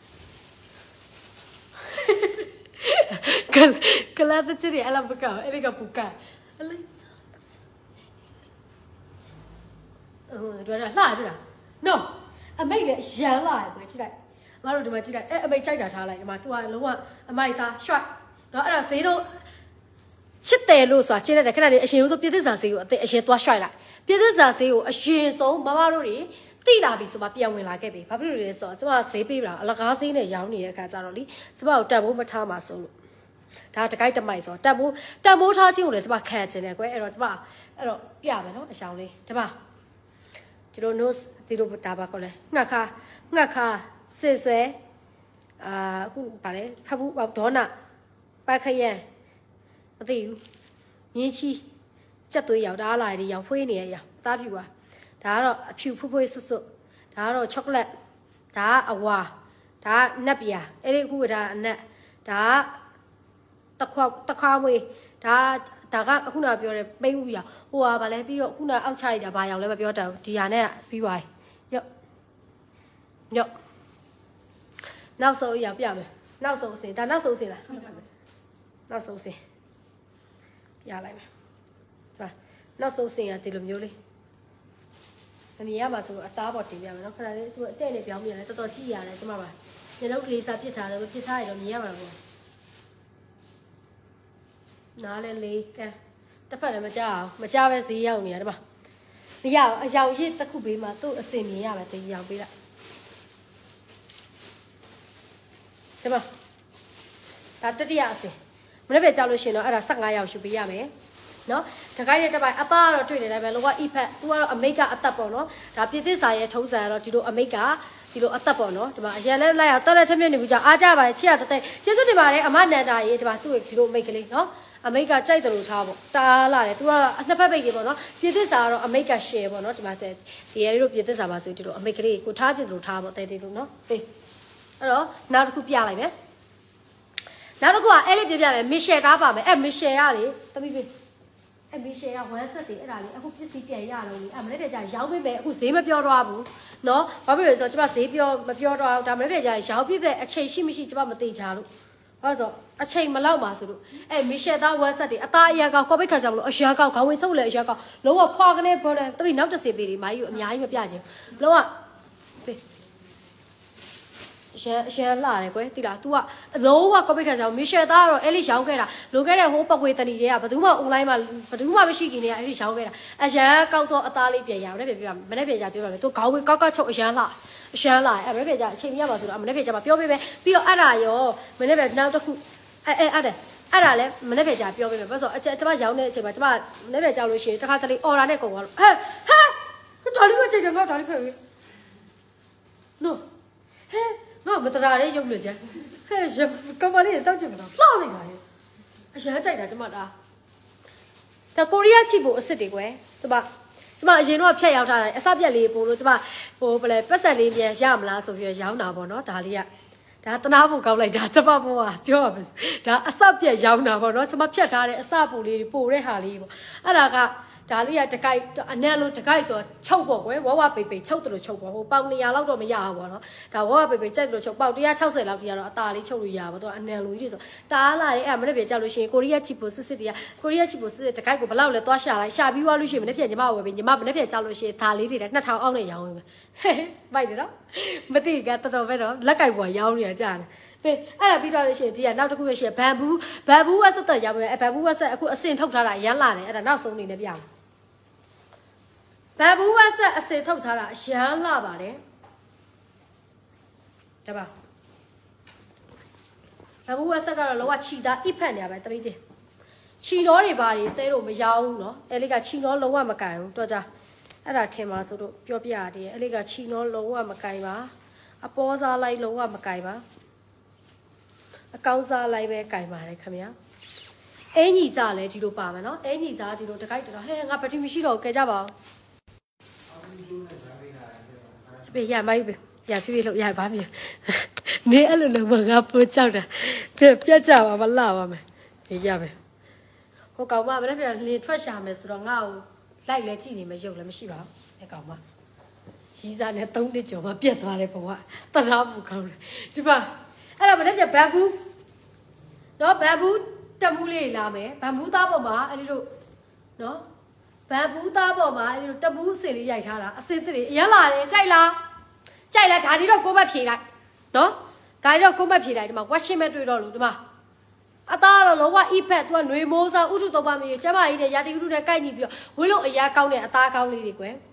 A: ကလာတဲ့ချီအဲ့လာဘကအဲ့ကပူကအဲ့လိုက်ဟိုတို့ရလှတွေ့လား no အမိတ်လည်းရမ်းလာတယ်ကြည့်လိုက်မတို့ဒီမှာကြည့်လိုက်အဲ့အမိတ်ကြိုက်တာထားလိုက်ဒီမှာသူကလုံးဝအမိုက်စား short နော်အဲ့ဒါဈေးတော့ချစ်တယ်လို့ဆိုတာချစ်တဲ့ခဏလေးအရှင်ဦးဆိုပြည့်သစ္စာဈေးကိုအအရင်သွား short လိုက်ပြည့်သစ္စာဈေးကိုအရင်ဆုံးမမတို့တွေတိလာပြီဆိုမှပြန်ဝင်လာခဲ့ပြီဘာဖြစ်လို့လဲဆိုတော့ကျမဈေးပေးတာအလကားဈေးနဲ့ရောင်းနေတဲ့အခါကျတော့လေကျမကိုတက်ဖို့မထားမှာဆိုလို့ဒါတကိုက်တမိုက်ဆိုတက်ဖို့တက်မိုးထားခြင်းကိုလည်းကျမခံချင်တယ်ကွယ်အဲ့တော့ကျမအဲ့တော့ပြမယ်နော်အရှောင်းလေးဒီမှာဒီလို nose ဒီလိုဒါပါခေါ်လဲငှက်ခါငှက်ခါစစ်ဆွဲအာအခုဗာလဲဖတ်ဘူးဒေါနာပတ်ခရန်မသိဘူးမြင်းချီကြက်သွေးရောက်ဒါလာရီရောက်ဖွေးနေရရောက်သားဖြူပါဒါကတော့အဖြူဖွဖွဆွတ်ဆွတ်ဒါကတော့ chocolate ဒါကအဝါဒါကနက်ပြာအဲ့ဒီအခုကဒါအနက်ဒါတခွတခွားမွေးဒါဒါကအခုနပြောတယ်ပိန်းဦးရဟိုဟာဗာလဲပြီးတော့ခုနအောက်ချလိုက်တာဘာရောက်လဲမပြောတတ်ဘူးဒီဟာနဲ့ပြီးသွားပြီရော့ရော့နောက်ဆုံးရောက်ပြမယ်နောက်ဆုံးစင်ဒါနောက်ဆုံးစင်လားနောက်ဆုံးစင်ပြလိုက်မယ်ဟာနောက်ဆုံးစင်ကဒီလိုမျိုးလေးအမြင်ရမှာဆိုအသားပေါ်တင်ပြမယ်နော်ခဏလေးသူအတဲ့နဲ့ပြောင်းပြန်လဲတော်တော်ကြည့်ရတယ်ကျမပါညလုံးကလေးစားပြစ်ထားတယ်ပြစ်ထားရတော့မြင်ရမှာပေါ့နားလဲလေးကဲတစ်ဖက်လည်းမကြောက်အောင်မကြောက်ပဲဈေးရောက်နေရတယ်ဒီမှာမရအောင်အယောင်ရစ်တစ်ခုပေးမှသူ့အစင်မြင်ရမယ်တေးရောင်ပေးလိုက်ဒီမှာဒါတတိယအစင်မနေ့ပဲကြောက်လို့ရှိရင်တော့အဲ့ဒါ၁၅ရောက်ရှုပေးရမယ်နော်တကိုင်းတဲ့တစ်ပိုင်းအသားကတော့တွေ့နေတယ်ပဲလောက effect သူကတော့အမိတ်ကအသက်ပေါ့နော်ဒါပြည့်သစ္စာရဲ့ထုံးစံကတော့ဒီလိုအမိတ်ကဒီလိုအသက်ပေါ့နော်ဒီမှာအရန်လဲလိုက်အောင်တက်လက်ချက်မြင့်နေဘူးကြာအားကြပါတယ်ချစ်ရတဲ့ကျေးဇူးတင်ပါတယ်အမနန္ဒာရေဒီမှာသူ့ဒီလိုအမိတ်ကလေးနော်အမိတ်ကကြိုက်တယ်လို့ထားပေါ့တားလာတယ်သူကနှစ်ဖက်ပိတ်ကြီးပေါ့နော်ပြည့်သစ္စာကတော့အမိတ်က share ပေါ့နော်ဒီမှာဒီရဲတို့ပြည့်သစ္စာပါဆိုဒီလိုအမိတ်ကလေးကိုထားချင်တယ်လို့ထားပေါ့တဲတဲလို့နော်ဟေးအဲ့တော့နောက်တစ်ခုပြလိုက်မယ်နောက်တစ်ခုကအဲ့လေးပြပြမယ်မစ်ရှယ်တားပါမယ်အဲ့မစ်ရှယ်ရလေသမီးပေးအဲ့မစ်ရှယ်ကဝမ်းဆက်တယ်အဲ့ဒါလေးအခုပစ္စည်းပြန်ရတော့လေအဲ့မနေ့ပြကြရောင်းပေးမယ်အခုဈေးမပြောတော့ဘူးနော်ဘာဖြစ်လို့လဲဆိုတော့ကျမဈေးပြောမပြောတော့ဒါမနေ့ပြကြရောင်းပြပဲအချိန်ရှိမရှိကျမမသိချလို့ဘာလို့ဆိုအချိန်မလောက်ပါဆိုလို့အဲ့မစ်ရှယ်သားဝမ်းဆက်တယ်အသားအရာကောက်ကောပိတ်ခါကြမလို့အရာကောက်ခေါင်းဝင်ချုပ်လေအရာကောက်လုံးဝဖွာကနေပေါ်တယ်တပိနောက်တစ်စီပေးဒီမာကြီးကိုအများကြီးမပြချင်လုံးဝပေးရှယ်ရှယ်လာတယ်ကွယ်တိလား तू ကအလုံးဝ copy ခံစားမီရှယ်သားကတော့အဲ့လေးရောင်းခဲ့တာလိုခဲ့တဲ့ဟိုးပကွေတဏီတွေကဘယ်သူမှ online မှာဘယ်သူမှမရှိခင်နေရအဲ့လေးရောင်းခဲ့တာအရန်ကောက်တော့အသားလေးပြန်ရအောင်လည်းပြန်ပြပါမနေ့ပြန်ကြပြောပါမယ် तू ခေါင်းဝေးကောက်ကောက်ချုပ်အရန်လာအရန်လာအဲ့မနေ့ပြန်ကြအချိန်မရပါဆိုတော့မနေ့ပြန်ကြမှာပြောပေးပဲပြီးတော့အဲ့ဒါရောမနေ့ပြန်နောက်တစ်ခုအဲ့အဲ့အဲ့အဲ့ဒါလည်းမနေ့ပြန်ကြပြောပေးမယ်ဘာလို့ဆိုအကျမရောင်းတဲ့အချိန်မှာကျမမနေ့ပြန်ကြောက်လို့ရှိရင်တစ်ခါတလေ order နဲ့ကုန်သွားလို့ဟဲ့ဟဲ့တော်လေးကိုချိန်တယ်မတော်လေးဖက်ပြီ no ဟဲ့ငါမတရာလေးရုပ်လို့ချင်ဟဲ့ကမလေးစောင့်ကြည့်မတော့လှောက်လိုက်ပါရဲ့အရန်ကြိုက်တာကျမဒါဒါကိုရီးယားချီဖို့အစ်စ်တွေကွယ်ကျမကျမအရင်တော့ဖြတ်ရောက်ထားတာအစပြက်လေးပို့လို့ကျမဟိုဘယ်လဲပတ်ဆက်လေးပြန်ရမလားဆိုပြီးရောင်းတာပေါ့နော်ဒါလေးကဒါတနာဖို့ကောက်လိုက်တာကျမဘုံကပြောပါမယ်ဒါအစပြက်ရောင်းတာပေါ့နော်ကျမဖြတ်ထားတဲ့အစပူလေးပို့တဲ့ဟာလေးပေါ့အဲ့ဒါကဒါလေးကတကိုက်အနက်လို့တကိုက်ဆိုချုပ်ပေါ့ကွယ်ဝဝပေပေချုပ်တယ်လို့ချုပ်ပေါ့ဟိုပေါင်နေရာလောက်တော့မရဘူးပေါ့နော်ဒါဝဝပေပေကြိုက်တယ်လို့ချုပ်ပေါင်one sixtyလောက်တည်းကတော့အသာလေးချုပ်လို့ရပါတော့အနက်လို့ကြီးဆိုတားလာတယ်အဲ့မနေ့ပြကြောက်လို့ရှိရင်ကိုရီးယားချီပိုစစ်စစ်တွေကကိုရီးယားချီပိုစစ်စစ်တကိုက်ကိုဘယ်လောက်လဲသွားရှာလိုက်ရှာပြီးသွားလို့ရှိရင်မနေ့ပြညီမဝယ်ပြီးညီမမနေ့ပြကြောက်လို့ရှိရင်ဒါလေးတွေနှစ်ထောင်အောက်နဲ့ရောင်းဝင်ပဲမိုက်တယ်နော်မသိကတော်တော်ပဲတော့လက်ကိုက်ပေါ်ရောင်းနေရကြတယ်ပဲအဲ့ဒါပြီးတော့လို့ရှိရင်ဒီကနောက်တစ်ခုရရှိဘန်ဘူးဘန်ဘူးဝက်ဆက်တက်ရောင်းပဲအဲ့ဘန်ဘူးဝက်ဆက်အခုအစင်ထုတ်ထားတာရမ်းလာတယ်အဲ့ဒါနောက်ဆုံးအနေနဲ့ပြအောင်ဘန်ဘူးဝက်ဆက်အစင်ထုတ်ထားတာအရန်လာပါတယ်ဒါပါဘန်ဘူးဝက်ဆက်ကတော့လောကချီတာအိဖက်နေရပဲတပိတ်တင်ချီတော်တွေဘာတွေတဲလို့မရောဘူးเนาะအဲ့လေးကချီတော်လုံးဝမကန်ဘူးတော့ကြအဲ့ဒါထင်ပါဆိုတော့ပြောပြရတယ်အဲ့လေးကချီတော်လုံးဝမကန်ပါအပေါ်စားလိုက်လုံးဝမကန်ပါအကောင်းစားလိုက်ပဲကန်ပါတယ်ခင်ဗျာအင်းကြီးစားလဲဒီလိုပါမယ်เนาะအင်းကြီးစားဒီလိုတကိုက်တော့ဟဲငါဘက်ထရီမရှိတော့ကဲကြပါအောင်ဘေးရမိုက်ဘေးရပြပြလို့ရပါမြေနေအဲ့လိုလိုမငါပိုးချောက်တာပြပြတ်ကြပါမလာပါမယ်ဘေးရမယ်ဟိုကောင်မမနေ့ပြန်လင်းထွက်ရှာမယ်ဆိုတော့ငါ့ကိုလိုက်လဲကြည့်နေမယ်ရုပ်လည်းမရှိပါဘူးအဲကောင်မရီးစားနဲ့သုံးနှစ်ကျော်မှပြတ်သွားတယ်ဘဝတနာဘူးကောင်းတယ်ဒီမှာအဲ့တော့မနေ့ပြန်ဘန်ဘူးနော်ဘန်ဘူးတက်မှုလေးလာမယ်ဘန်ဘူးသားပေါ်မှာအဲ့ဒီတို့နော်ဘန်ဘူးသားပေါ်မှာအဲ့ဒီတို့တက်မှုအစင်လေးရိုက်ထားတာအစင်တွေအရင်လာတယ်ကြိုက်လားကြိုက်လားဒါဒီတော့ကိုမဖြေလိုက်နော်ဒါဒီတော့ကိုမဖြေလိုက်ဒီမှာ watching မဲ့တွေ့တော့လို့ဒီမှာအသားတော့လောက effect သူကຫນွေမိုးစားဥထုတော့ပါမေးကျမကြီးတဲ့ရာသီဥထုနဲ့ကိုက်ညီပြီးတော့ဝင်းလို့အရာကောင်းတဲ့အသားကောင်းလေးတွေကွယ်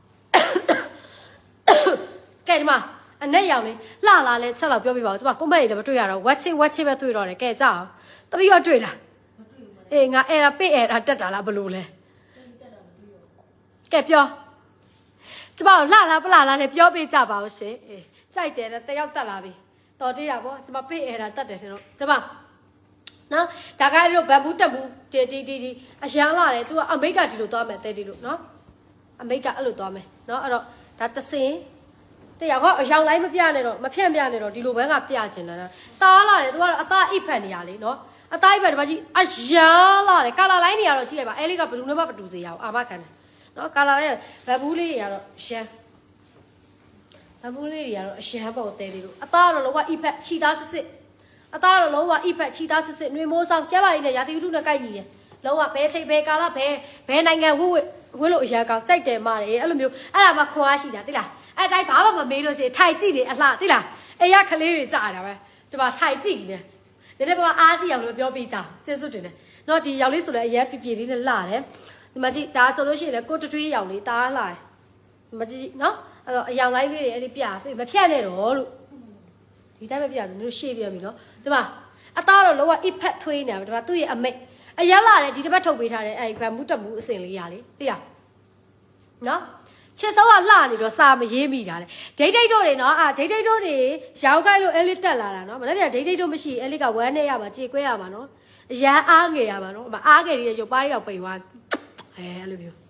A: ကဲဒီမှာအနဲ့ရောင်လေးလှလာလဲချက်တော့ပြောပြပါဦးကျမကိုမကြီးလည်းမတွေ့ရတော့ watching watching ပဲတွေ့တော့တယ်ကဲကြအောင်တပီတော့တွေ့လားအေးငါအဲ့ဒါပိတ်အဲ့ဒါတက်တာလားဘလို့လဲကဲပြောကျမတို့လှလာပလာလာနဲ့ပြောပေးကြပါဦးရှင်အေးကြိုက်တယ်တယောက်တက်လာပြီတော်သေးတာပေါ့ကျမပိတ်အဲ့ဒါတက်တယ်ထင်တော့ဒီမှာနော်ဒါကအဲ့လိုဘန်ဘူးတက်ဘူးဒီဒီဒီဒီအရန်လာတယ် तू ကအမိတ်ကဒီလိုသွားမယ်တဲ့ဒီလိုနော်အမိတ်ကအဲ့လိုသွားမယ်နော်အဲ့တော့ဒါတစင်တရားကအယောင်လိုက်မပြနဲ့တော့မဖြန့်ပြနဲ့တော့ဒီလိုပဲငါပြချင်တာတားလာတယ် तू ကတော့အသားအိတ်ဖက်နေရလေနော်အသားအိတ်ဖက်ဒီမှာကြည့်အရန်လာတယ်ကာလာလိုင်းနေရတော့ကြည့်လိုက်ပါအဲလေးကဘယ်သူမှမတူစေရအောင်အာမခံတယ်နော်ကာလာလိုင်းဘန်ဘူးလေးတွေကတော့ရှမ်းဘန်ဘူးလေးတွေကတော့အရှမ်းပေါ့တဲ့ဒီလိုအသားကတော့လောကအိတ်ဖက်ခြိသားစစ်စစ်အသားတော့လုံးဝအိဖက်ချီသားစစ်စစ်ຫນွေမိုးဆောင်ကျဲပါရင်လည်းရာသီဥတုနဲ့ကိုက်ညီတယ်လုံးဝဘဲချိန်ဘဲကာလဘဲဘဲနိုင်ငံဝှဝှဝှလို့အရာကောင်းကြိုက်တယ်မာတယ်အဲ့လိုမျိုးအဲ့ဒါမှခွန်အားရှိတာသိလားအဲ့တိုင်းဘာမှမမေးလို့ရှိရင်ထိုင်ကြည့်နေအလှသိလားအေးရခလေးတွေကြာတာပဲဒီမှာထိုင်ကြည့်နေတယ်ဒီနေ့ဘာအားရှိအောင်လို့ပြောပြကြကျေးဇူးတင်တယ်နော်ဒီရောက်လေးဆိုလည်းအရင်ပြပြလေးနဲ့လှတယ်ဒီမှာကြည့်ဒါဆိုလို့ရှိရင်လည်းကိုတထွေးရောက်လေးတားလှတယ်ဒီမှာကြည့်နော်အဲ့တော့အယောင်လိုက်လေးတွေအဲ့ဒီပြမဖြတ်နဲ့တော့လို့ဒီတိုင်းပဲပြတယ်မျိုးရှေ့ပြပြီနော်ဒီမှာအသားတော့လောက effect ထွေးနေတာဒီမှာသူ့ရဲ့အမိတ်အရလာတယ်ဒီတစ်ပတ်ထုတ်ပေးထားတယ်အဲ့ဗန်မူတက်မူအစင်လေးရလေသိရနော်ချစ်စောကလှနေတော့စာမရေးမိတာလေဒိတ်ဒိတ်တို့တွေနော်အာဒိတ်ဒိတ်တို့တွေရောင်းခိုင်းလို့အဲလေးတက်လာတာနော်မနေ့ကဒိတ်ဒိတ်တို့မရှိအဲလေးကဝမ်းနဲ့ရမှာကြေကွဲရမှာနော်အရန်အားငယ်ရမှာနော်အမအားငယ်ရဲ့ရုပ်ပါးရောက်ပိန်သွားအဲအဲ့လိုမျိုး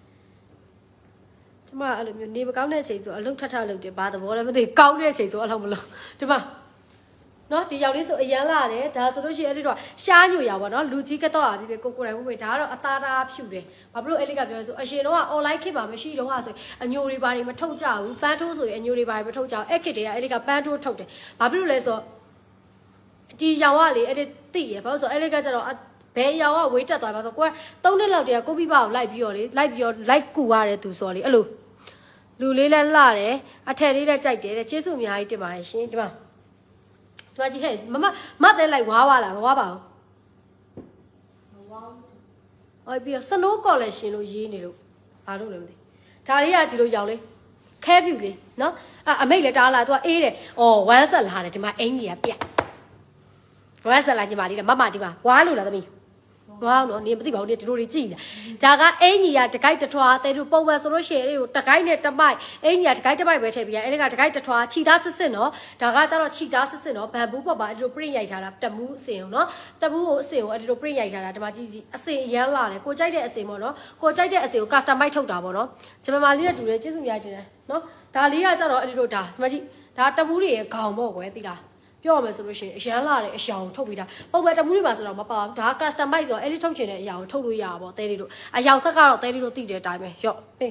A: ကျမအဲ့လိုမျိုးနေမကောင်းတဲ့အချိန်ဆိုအလုတ်ထထလုပ်တယ်ဘာသဘောလဲမသိကောင်းတဲ့အချိန်ဆိုအလောက်မလို့ဒီမှာနော်ဒီရောက်လေးဆိုအရန်လာတယ်ဒါဆိုလို့ရှိရင်အဲ့ဒီတော့ရှားညိုရပါတော့လူကြီးကတော့အပြည့်ကိုကိုယ်တိုင်ဝေးဒါကတော့အသားသားဖြူတယ်ဘာဖြစ်လို့အဲ့လေးကပြောဆိုအရှင်တော့ online ခေတ်မှာမရှိတော့ဟာဆိုအညိုတွေဘာတွေမထုတ်ကြဘူးပန်းထိုးဆိုရင်အညိုတွေဘာတွေမထုတ်ကြဘူးအဲ့ခေတ်တည်းကအဲ့လေးကပန်းထိုးထုတ်တယ်ဘာဖြစ်လို့လဲဆိုဒီရောင်ကလေအဲ့ဒီသိရဘာလို့ဆိုအဲ့လေးကကျတော့ဘယ်ရောင်ကဝေးတက်သွားပါဆိုကိုကသုံးနှစ်လောက်တည်းကကိုပြပကိုလိုက်ပြီးတော့လေလိုက်ပြီးတော့လိုက်ကူရတယ်သူဆိုလေအဲ့လိုလူလေးလည်းလှတယ်အထက်လေးလည်းကြိုက်တယ်တဲ့ကျေးဇူးအများကြီးတင်ပါတယ်ရှင်ဒီမှာဒီမှာကြည့်ခဲ့မမမတဲ့လိုက်ဝါးဝါလားမဝါးပါဘူးမဝါးဘူးဟောပြီးတော့ snow collection လို့ရေးနေလို့ဘာလို့လဲမသိဒါလေးကဒီလိုရောင်လေးခဲဖြူလေးနော်အမိတ်လည်းတားလာသူကအေးတယ်ဩဝမ်းဆက်လာတယ်ဒီမှာအင်ကြီးကပြက်ဝမ်းဆက်လာညီမလေးကမမဒီမှာဝါးလို့လားသမီးဝါးနော်နေမသိပါဘူးဒီလိုတွေကြည့်နေတာဒါကအင်ကြီးကတကိုက်တထွားတဲတို့ပုံမှန်ဆိုလို့ရှိရင်လေးကိုတကိုက်နဲ့တမိုက်အင်ကြီးကတကိုက်တမိုက်ပဲထည့်ပြီးရအဲ့ဒီကတကိုက်တထွားခြိသားစစ်စစ်နော်ဒါကကျတော့ခြိသားစစ်စစ်နော်ဘန်ဘူးပေါ်ပါအဲ့ဒီလို print ရိုက်ထားတာတမူးအစင်နော်တမူးကိုအစင်ကိုအဲ့ဒီလို print ရိုက်ထားတာဒီမှာကြည့်ကြည့်အစင်ရမ်းလာတယ်ကိုကြိုက်တဲ့အစင်ပေါ့နော်ကိုကြိုက်တဲ့အစင်ကို customize ထုတ်တာပေါ့နော်ဂျမမာလေးနဲ့တူတယ်ကျေးဇူးများတင်တယ်နော်ဒါလေးကကျတော့အဲ့ဒီလိုဒါဒီမှာကြည့်ဒါတမူးတွေရဲ့ခေါင်ပေါ့ကွယ်သိလားပြောရမယ်ဆိုလို့ရှိရင်အရန်လာတဲ့အရာကိုထုတ်ပြီးတာပုံပဲတမူးတွေပါဆိုတော့မပါဘူးဒါ customize ဆိုတော့အဲ့ဒီထုတ်ချင်တဲ့အရာကိုထုတ်လို့ရတာပေါ့တဲလေးတို့အရာဆက်ကတော့တဲလေးတို့သိတဲ့အတိုင်းပဲရော့ပေး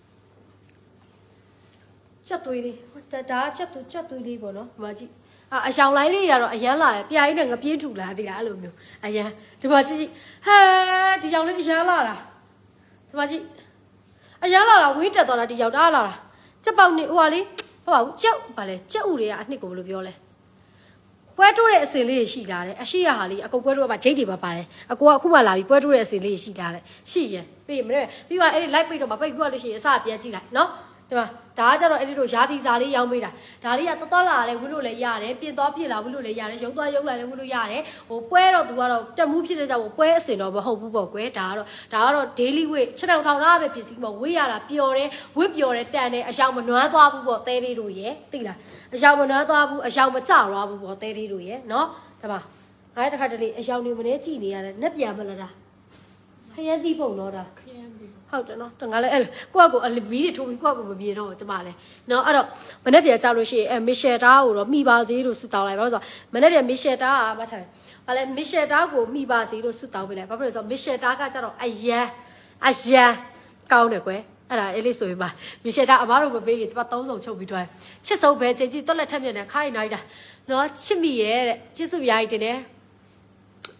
A: ချက်သွေးလေးဒါဒါချက်သွေးချက်သွေးလေးပေါ့နော်ဒီမှာကြည့်အာအယောင်လိုင်းလေးတွေကတော့အရန်လာတယ်ပြာကြီးနဲ့ငပြေးထူလာသေးတာအဲ့လိုမျိုးအရန်ဒီမှာကြည့်ကြည့်ဟဲဒီယောင်လေးအရန်လာတာဒီမှာကြည့်အရန်လာတာဝင်းတက်သွားတာဒီယောင်တားလာတာချက်ပေါက်နေဟိုပါလေဟုတ်ပါဘူးကြောက်ပါလေကြောက်ဥတွေကအနှစ်ကိုဘယ်လိုပြောလဲပွဲတိုးတဲ့အစင်လေးရှိလာတယ်အရှိရဟာလေးအကုတ်ပွဲတိုးကမှဂျိတ်တွေပါပါတယ်အကိုကအခုမှလာပြီးပွဲတိုးတဲ့အစင်လေးရှိလာတယ်ရှိရပြီးမနေ့ပြီးမှအဲ့ဒီ live ပိတ်တော့မှပိတ်ပြလို့ရှိရင်အစပြန်ကြည့်လိုက်နော်ဒီမှာဒါကကျတော့အဲ့ဒီလိုရာသီစာလေးရောင်းပေးတာဒါလေးကတော်တော်လာလဲဝှလို့လည်းရတယ်ပြင်သွားပြင်လာဝှလို့လည်းရတယ်ရုံသွားရုံလာလည်းဝှလို့ရတယ်ဟိုပွဲတော့သူကတော့တက်မှုဖြစ်တဲ့ကြောင့်ပွဲအစင်တော့မဟုတ်ဘူးပေါ့ကွယ်ဒါကတော့ဒါကတော့ daily weight ချက်တောင်ထောင်သားပဲပစ္စည်းပေါ့ဝှရတာပျော်တယ်ဝှပျော်တယ်တန်တယ်အယောင်မနွမ်းသွားဘူးပေါ့သဲလေးတို့ရဲ့သိလားအယောင်မနွမ်းသွားဘူးအယောင်မကြသွားဘူးပေါ့သဲလေးတို့ရဲ့နော်ဒါပါငါတခါတလေအယောင်နေမနေကြည့်နေရတယ်နဲ့ပြန်မလားဒါခရမ်းသီးပုံတော့ဒါခရမ်းသီးဟုတ်တယ်နော်တငါလည်းအဲ့ကိုကကိုအလီးတွေထိုးပြီးကိုကကိုမပြေတော့ကျမလည်းနော်အဲ့တော့မနေ့ပြန်ကြောက်လို့ရှိရင်အဲမီရှယ်တာကိုတော့မိပါစေလို့ဆုတောင်းလိုက်ပါဆိုတော့မနေ့ပြန်မီရှယ်တာကမှတ်ထားတယ်ဘာလဲမီရှယ်တာကိုမိပါစေလို့ဆုတောင်းပေးလိုက်ဘာဖြစ်လို့ဆိုတော့မီရှယ်တာကကျတော့အရန်အရန်ကောင်းတယ်ကွယ်အဲ့ဒါအဲ့လေးဆိုရင်ပါမီရှယ်တာအမားတို့မပေးရင်ကျမသုံးစုံချုပ်ပြီးတွားချစ်စုံပဲချိန်ကြည့်တွက်လက်ထက်မြက်နေခိုင်းနိုင်တာနော်ချစ်မိရဲ့တဲ့ချစ်စုပြားကြီးတင်တယ်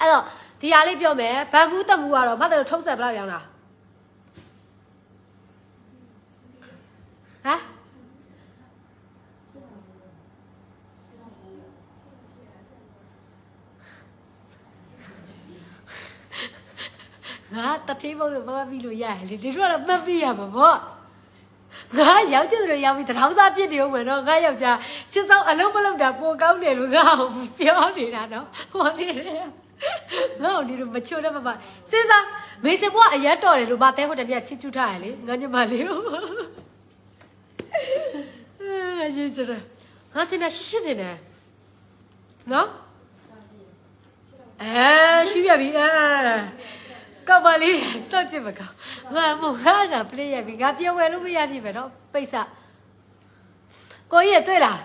A: တော့ဒီဟာလေးပြောမယ်ဘန်ဘူးတက်မှုကတော့မှတ်တယ်ထုံးဆက်ဘယ်လောက်ရောင်းတာဟမ်ငါတတိဘုံလို့မမပြီးလို့ရတယ်လေဒီတို့ကတော့မပြီးရမှာပေါ့ငါရောက်ချင်တယ်ရောက်ပြီးတထောင်စားပြစ်တယ်ဦးမယ်နော်ငါယောက်ျားချစ်ဆောင်အလုံးမလုံးတာပိုကောင်းတယ်လို့ငါပြောနေတာနော်ဟောနေတယ်ငါဒီလိုမချိုးတဲ့မမစဉ်းစားမေစဘွားအရက်တော်တယ်လို့မတဲဟိုတည်းကချစ်ချူထားရလေငါညမလေးကိုအဲရေးစရငါတင်နေရှစ်တင်နေနော်အဲရှိပြပြီအဲကဘာလေးစတော့ချစ်မကောငါမငါကပလေးရပြီငါပြောဝဲလို့မရပြီပဲနော်ပိတ်စကိုကြီးရတွေ့လား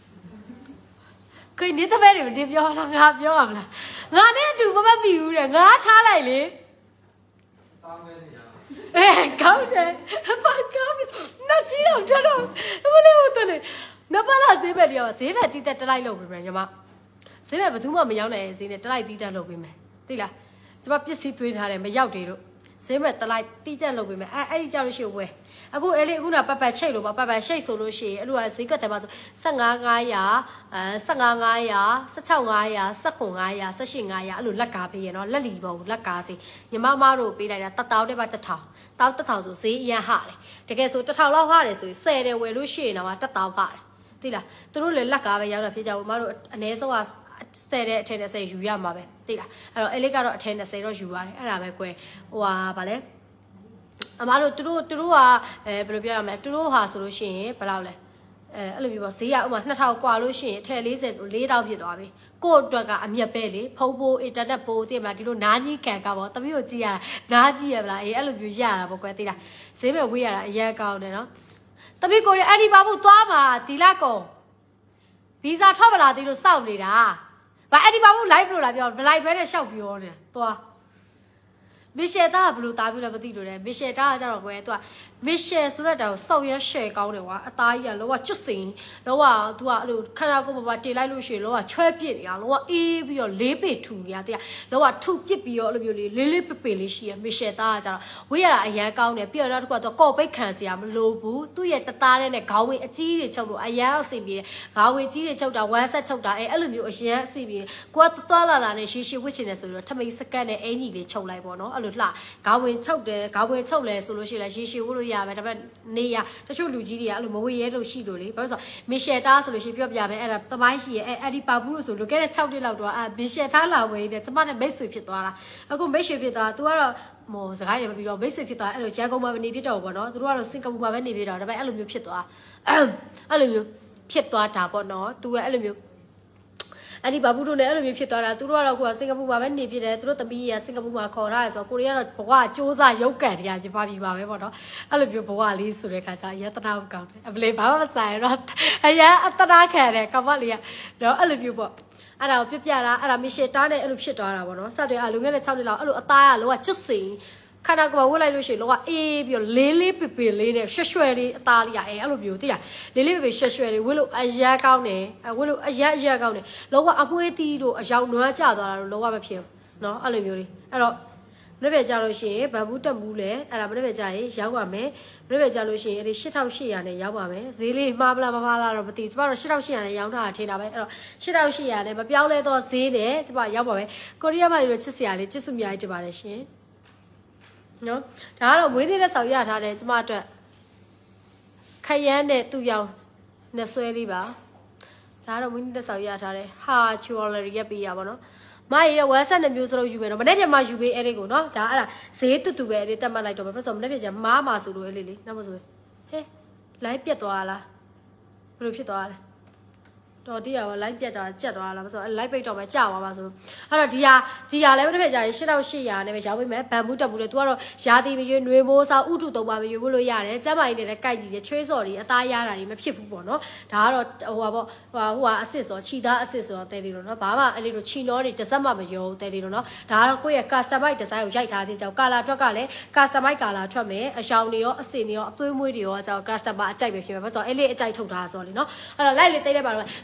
A: ကိုကြီးနေတပည့်တွေဒီပြောလားငါပြောရမလားငါနဲ့အတူမမပြီဘူးတဲ့ငါထားလိုက်လေတောင်းမဲနေရအဲကောင်းတယ်ဘာကောင်းနတ်ကြီးတော့တော်တော်ဘယ်လိုဟုတ်တယ်နပလာဈေးဘက်တရောဈေးဘက်တီးတက်တလိုက်လုပ်ပြီမယ်ညီမဈေးဘက်ဘယ်သူမှမရောက်နိုင်ရဲ့ဈေးနဲ့တလိုက်တီးတက်လုပ်ပြီမယ်သိလားကျမပစ္စည်းသွင်းထားတယ်မရောက်သေးလို့ဈေးမဲ့တလိုက်တီးတက်လုပ်ပြီမယ်အဲအဲ့ဒီကြောက်လို့ရှိဝဲအခုအဲ့လေအခုနပတ်ပတ်ချိတ်လို့ပါပတ်ပတ်ရှိတ်ဆိုလို့ရှိရင်အဲ့လိုကဈေးကတ်တယ်ပါဆို၁၅ ၅၀၀အဲ၁၅ ၅၀၀ ၁၆ ၅၀၀ ၁၇ ၅၀၀ ၁၈ ၅၀၀အဲ့လိုလက်ကားပေးရနော်လက်လီပုံလက်ကားစီညီမမတို့ပေးလိုက်တာတတောင်းတဲ့ပါတစ်ထောင်တောင်းတစ်ထောင်ဆိုဈေးအရန်ဟာတယ်တကယ်ဆိုတစ်ထောင်လောက်ဟာတယ်ဆိုရင်ဆယ်တယ်ဝယ်လို့ရှိရင်တော့တစ်တောင်းဟာတယ်သိလားသူတို့လည်းလက်ကားပဲရောက်တာဖြစ်ကြဘူးမတို့အနည်းဆုံးကစတဲ့တဲ့အထက်နဲ့ဆက်ယူရမှာပဲသိလားအဲ့တော့အဲ့လေးကတော့အထက်နဲ့ဆက်တော့ယူရတယ်အဲ့ဒါပဲကွယ်ဟိုဟာဗာလဲအမတို့သူတို့သူတို့ကအဲဘယ်လိုပြောရမလဲသူတို့ဟာဆိုလို့ရှိရင်ဘယ်လောက်လဲအဲအဲ့လိုမျိုးပေါ့ဈေးကဥမာနှစ်ထောင်กว่าလို့ရှိရင်အထက်၄၀ဆို၄တောင်ဖြစ်သွားပြီကို့အတွက်ကအမြတ်ပဲလေဖုန်းပိုးအင်တာနက်ပိုးသိမလားဒီလိုနားကြီးခံကပေါ့တပည့်ကိုကြည့်ရနားကြီးရမလားအေးအဲ့လိုမျိုးရတာပေါ့ကွယ်သိလားဈေးပဲဝေးရတာအရင်ကောင်းတယ်နော်တပည့်ကိုရအဲ့ဒီပါဘူးသွားမှာဒီလကောဗီဇာထွက်မလာသေးလို့စောင့်နေတာဘာအဲ့ဒီပါဘူး live လို့လားပြော live ပဲနဲ့ရှောက်ပြောနေသွားမီရှယ်သားကဘယ်လိုသားပြီးလဲမသိလို့လေမီရှယ်သားကကြတော့ကွယ်သူကမီရှယ်ဆိုတဲ့တောင်စောက်ရဲရှယ်ကောင်းတယ်ကွာအသားကြီးကလောကကျွတ်စိန်လောကသူကအဲ့လိုခန္ဓာကိုယ်ပေါ်မှာတင်လိုက်လို့ရှိရင်လောကချွဲပြစ်နေတာလောကအေးပြီးတော့လေးပေထူနေတာတဲ့လောကထူပစ်ပြီးတော့အဲ့လိုမျိုးလေးလေးလေးပပေလေးရှိရမီရှယ်သားကကြတော့ဝေးရတာအရန်ကောင်းတယ်ပြီးတော့နောက်တစ်ခုကသူကော့ပိတ်ခံစရာမလိုဘူးသူ့ရဲ့တသားတဲ့နဲ့ခေါင်းဝေးအကြီးတွေချုပ်လို့အရန်အဆင်ပြေတယ်ခေါင်းဝေးကြီးတွေချုပ်တာဝမ်းဆက်ချုပ်တာအဲအဲ့လိုမျိုးအရန်အဆင်ပြေတယ်ကိုကသွားလာလာနဲ့ရှည်ရှည်ဝစ်ချင်တယ်ဆိုတော့ထမိတ်စကတ်နဲ့အင်ကြီးလေးချုပ်လိုက်ပေါ့နော်အဲ့လိုလှခေါင်းဝင်ချုပ်တယ်ခေါင်းဝင်ချုပ်လဲဆိုလို့ရှိရင်လည်းရေရှည်ဝတ်လို့ရမယ်ဒါပေမဲ့နေရတချို့လူကြီးတွေကအဲ့လိုမဝေရဲလို့ရှိလို့လေဘာလို့ဆိုမီရှယ်တာဆိုလို့ရှိရင်ပြောပြမယ်အဲ့ဒါသမိုင်းရှိရဲ့အဲ့အဲ့ဒီပါဘူးလို့ဆိုလို့ခဲ့တဲ့၆နှစ်လောက်တော့အဲ့မီရှယ်ထားလာဝေးတယ်ကျမနဲ့မိတ်ဆွေဖြစ်သွားတာအခုမိတ်ဆွေဖြစ်သွား तू ကတော့မော်စကားတွေမပြီးတော့မိတ်ဆွေဖြစ်သွားအဲ့လိုဂျန်ကုန်မှာနေဖြစ်တော့ဘောနော်သူတို့ကတော့စင်ကာပူမှာပဲနေဖြစ်တော့ဒါပေမဲ့အဲ့လိုမျိုးဖြစ်သွားအဲ့လိုမျိုးဖြစ်သွားတာပေါ့နော် तू ကအဲ့လိုမျိုးအဲ့ဒီဘာဘူးတို့နဲ့အဲ့လိုမျိုးဖြစ်သွားတာသူတို့ကတော့ကိုကစင်ကာပူမှာပဲနေဖြစ်တယ်သူတို့သမီးကစင်ကာပူမှာခေါ်ထားရဆိုတော့ကိုရီးယားတော့ဘဝစူးစမ်းရုပ်ကန်တရားပြပါပြီပါပဲပေါ့နော်အဲ့လိုမျိုးဘဝလေးဆိုတဲ့ခါကျရတနာကောင်းတယ်အပလေးဘာမှမဆိုင်တော့အရန်အတနာခံတယ်ကမ္ဘာလေးကတော့အဲ့လိုမျိုးပေါ့အဲ့ဒါကိုပြပြတာအဲ့ဒါမီရှယ်တားနဲ့အဲ့လိုဖြစ်သွားတာပေါ့နော်စတဲ့အဲ့လူငယ်နဲ့၆နှစ်လောက်အဲ့လိုအသားကလောကချွတ်စိန်ခန္ဓာကိုယ်ဝတ်လိုက်လို့ရှိရင်လောကအေးပြီးတော့လေးလေးပေပေလေးနဲ့ရွှဲရွှဲလေးအသားလေးရအဲအဲ့လိုမျိုးသိလားလေးလေးပေပေရွှဲရွှဲလေးဝတ်လို့အရက်ကောင်းတယ်ဝတ်လို့အရက်အရက်ကောင်းတယ်လောကအမွှေးသီးတို့အယောင်နွားကျသွားတာတို့လောကမဖြစ်ဘူးเนาะအဲ့လိုမျိုးလေးအဲ့တော့မနေ့ပဲကြာလို့ရှိရင်ဗန်ဘူးတက်ဘူးလဲအဲ့ဒါမနေ့ပဲကြာရင်ရောက်ပါမယ်မနေ့ပဲကြာလို့ရှိရင်အဲ့ဒီ၈၈၀၀နဲ့ရောက်ပါမယ်ဈေးလေးမှားပလားမမှားလားတော့မသိကျမတို့၈၈၀၀နဲ့ရောင်းထားတာထင်တာပဲအဲ့တော့၈၈၀၀နဲ့မပြောင်းလဲတော့ဈေးနဲ့ကျမရောက်ပါမယ်ကိုရီးယားမှာတွေချစ်စရာလေးချစ်စုများကြီးတင်ပါတယ်ရှင်နော်ဒါကတော့မွေးနေ့လက်ဆောင်ရထားတယ်ကျမအတွက်ခရမ်းနဲ့သူ့ရောင်နဲ့ဆွဲလေးပါဒါကတော့မွေးနေ့လက်ဆောင်ရထားတယ်ဟာချူလရီရပေးရပါတော့မရရဲ့ဝက်ဆက်နှစ်မျိုးစလုံးယူမယ်နော်မနေ့ပြန်မှယူပေးအဲ့ဒီကိုနော်ဒါအဲ့ဒါဈေးတူတူပဲအဲ့ဒီတက်မှတ်လိုက်တော့ပဲပြတ်စောမနေ့ပြန်ကျမားမှာဆိုလို့အဲ့လေးလေးနောက်မဆိုဟဲ့လိုင်းပြတ်သွားလားဘယ်လိုဖြစ်သွားလဲတော်တရားက live ပြတ်တာကြက်သွားလားဆိုတော့ live ပိတ်တော့ပဲကြာသွားပါဆိုအဲ့တော့ဒီဟာဒီဟာလည်းတစ်ဖက်ကြာရင်၈၈၀၀နဲ့ပဲရောင်းပေးမယ်ဘန်ဘူးတက်ဘူးလေ तू ကတော့ရာသီမရွေးຫນွေမိုးစားဥထုသုံးပါမရွေးဘူးလို့ရတယ်ကျမ်းမာရေးနဲ့လည်းကြိုက်ကြည့်တယ်ချွေးစော်တွေအသားရတာတွေမဖြစ်ဘူးပေါ့နော်ဒါကတော့ဟိုပါပေါ့ဟိုဟိုကအစ်စ်စော်ခြိသားအစ်စ်စော်တဲလေးလို့နော်ဘာမှအဲ့လိုလိုခြိနောတွေတစ်စက်မှမရောတဲလေးလို့နော်ဒါကတော့ကိုယ့်ရဲ့ customize design ကိုရိုက်ထားပြီးကြောင်ကာလာထွက်ကလည်း customize ကာလာထွက်မယ်အရှောင်တွေရောအစင်တွေရောအသွေးမွေးတွေရောအကြောင် customer အကြိုက်ပဲဖြစ်မှာဆိုတော့အဲ့လေးအကြိုက်ထုတ်ထားဆိုတော့လေနော်အဲ့တော့ live လေးတိတ်လိုက်ပါတော့မ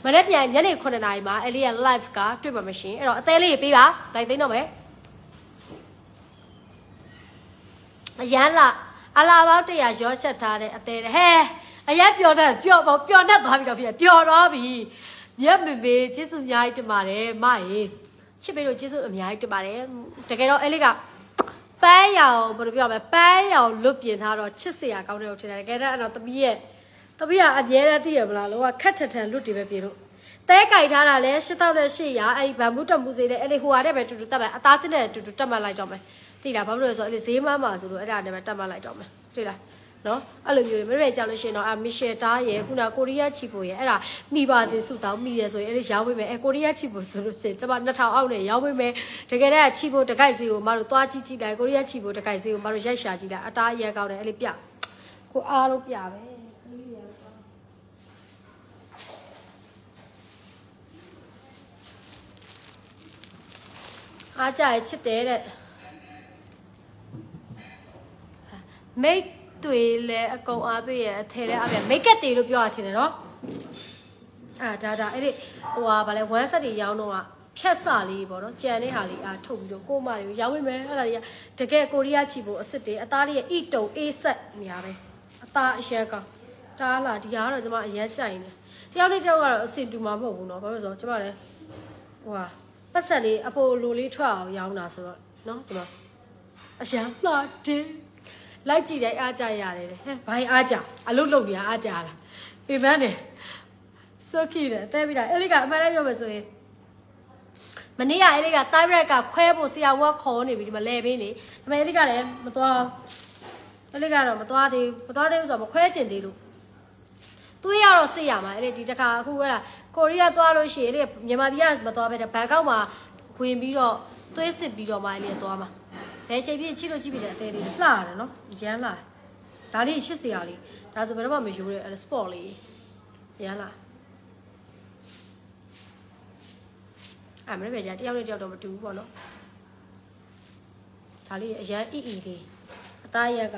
A: နေ့ပြန်ညနေ9နာရီမှာအဲ့လေးရဲ့ live ကတွေ့မှာမရှင်အဲ့တော့အသေးလေးပေးပါလိုက်သိမ်းတော့မယ်အရန်လာအလာပေါင်းတရာရောချက်ထားတဲ့အသေးဟဲအရက်ပျော်တတ်ပျော်ပျော်တတ်သွားပြီတော့ဖြစ်ပျော်တော့ပြီညက်မေမေကျေးဇူးအများကြီးတင်ပါတယ်မရေချစ်ပေးလို့ကျေးဇူးအများကြီးတင်ပါတယ်တကယ်တော့အဲ့လေးကပန်းရောင်ဘယ်လိုပြောမလဲပန်းရောင်လွတ်ပြင်ထားတော့ချစ်စရာကောင်းတယ်လို့ထင်တယ်တကယ်တော့အဲ့တော့တပီးရဲ့တပီးကအမြဲတမ်းသိရမလားလောကခက်ထထန်လွတ်တည်ပဲပြင်လို့တဲကြိုက်ထားတာလဲရှစ်တောက်နဲ့ရှစ်ရာအဲ့ဒီဗန်ဘူးတက်မှုစေးတဲ့အဲ့ဒီဟိုဟာတဲ့ပဲတူတူတက်ပဲအသားတင်းတဲ့တူတူတက်မှတ်လိုက်တော့မယ်သိလားဘာဖြစ်လို့လဲဆိုတော့အဲ့ဒီဈေးမန်းမှာဆိုလို့အဲ့ဒါနဲ့ပဲတက်မှတ်လိုက်တော့မယ်သိလားနော်အဲ့လိုမျိုးတွေမရွေးကြလို့ရှိရင်တော့အမီရှယ်တားရဲ့ခုနကိုရီးယားချီပိုရဲ့အဲ့ဒါမိပါစေစုတောင်းမိရဆိုရင်အဲ့ဒီရောင်းပေးမယ်အဲကိုရီးယားချီပိုဆိုလို့ရှိရင်ကျွန်မနှစ်ထောင်အောက်နဲ့ရောင်းပေးမယ်တကယ်တည်းချီပိုတကိုက်စီကိုမတို့သွားကြည့်ကြည့်လိုက်ကိုရီးယားချီပိုတကိုက်စီကိုမတို့ရိုက်ရှာကြည့်လိုက်အတားအရဲကောင်းတယ်အဲ့လေးပြကိုအားလုံးပြပဲအားကြရချစ်တယ်တဲ့မိတ်တွေလည်းအကုန်အားပေးရအထဲလည်းအားပေးမိတ်ကတ်တွေလို့ပြောရထင်တယ်နော်အာဒါဒါအဲ့ဒီဟိုဟာဗာလဲဝမ်းဆက်တွေရောင်းတော့ဖြတ်စလေးပေါ့နော်ကြံတဲ့ဟာလေးအားထုတ်ပြီးတော့ကိုမတွေရောင်းမိမယ်အဲ့ဒါတွေကတကယ်ကိုရီးယားချီဖို့အစ်စ်တွေအသားတွေရဲ့အီတုံအေးဆက်နေရပဲအသားအရက်ကောင်တားလာဒီဟာကတော့ကျွန်မအရက်ကြိုင်တယ်တယောက်နဲ့တယောက်ကတော့အစင်တူမှာမဟုတ်ဘူးနော်ဘာလို့လဲဆိုတော့ကျွန်မလည်းဟိုဟာပတ်ဆက်လေးအဖိုလိုလေးထွက်အောင်ရောင်းတာဆိုတော့နော်ဒီမှာအရန်လာတယ်လိုက်ကြည့်တိုင်းအားကြရတယ်တဲ့ဟဲ့ဘာအားကြအလုတ်လုတ်နေအားကြလားပြပန်းတယ်စောခိတယ်တဲပြီးတာအဲ့ဒီကအမှန်တမ်းပြောမယ်ဆိုရင်မနေ့ကအဲ့ဒီကတိုင်ရက်ကခွဲဖို့ဆရာဝတ်ခေါ်နေပြီဒီမှာလဲပေးနေဒါပေမဲ့အဲ့ဒီကလည်းမသွားအဲ့ဒီကတော့မသွားသေးဘူးမသွားသေးဘူးဆိုတော့မခွဲချင်သေးလို့တွေးရတော့စိတ်ရမှာအဲ့ဒီဒီတခါအခုကကိုရီးယားသွားလို့ရှိရင်အဲ့ဒီမြန်မာပြည်ကမသွားပဲဘန်ကောက်မှာဝင်ပြီးတော့တွေးစစ်ပြီးတော့မှအဲ့ဒီသွားမှာဘယ်ချိန်ပြည့်ချစ်လို့ကြည့်ပြီးတဲ့အသေးလေးလှရတယ်နော်ရမ်းလာဒါလေးချစ်စရာလေးဒါဆိုဘယ်တော့မှမယူရဲအဲ့ sport လေးရမ်းလာအဲ့မင်းပဲကြာတယောက်နဲ့တယောက်တော့မတူဘူးပေါ့နော်ဒါလေးအရန်အီအီလေးအသားရက်က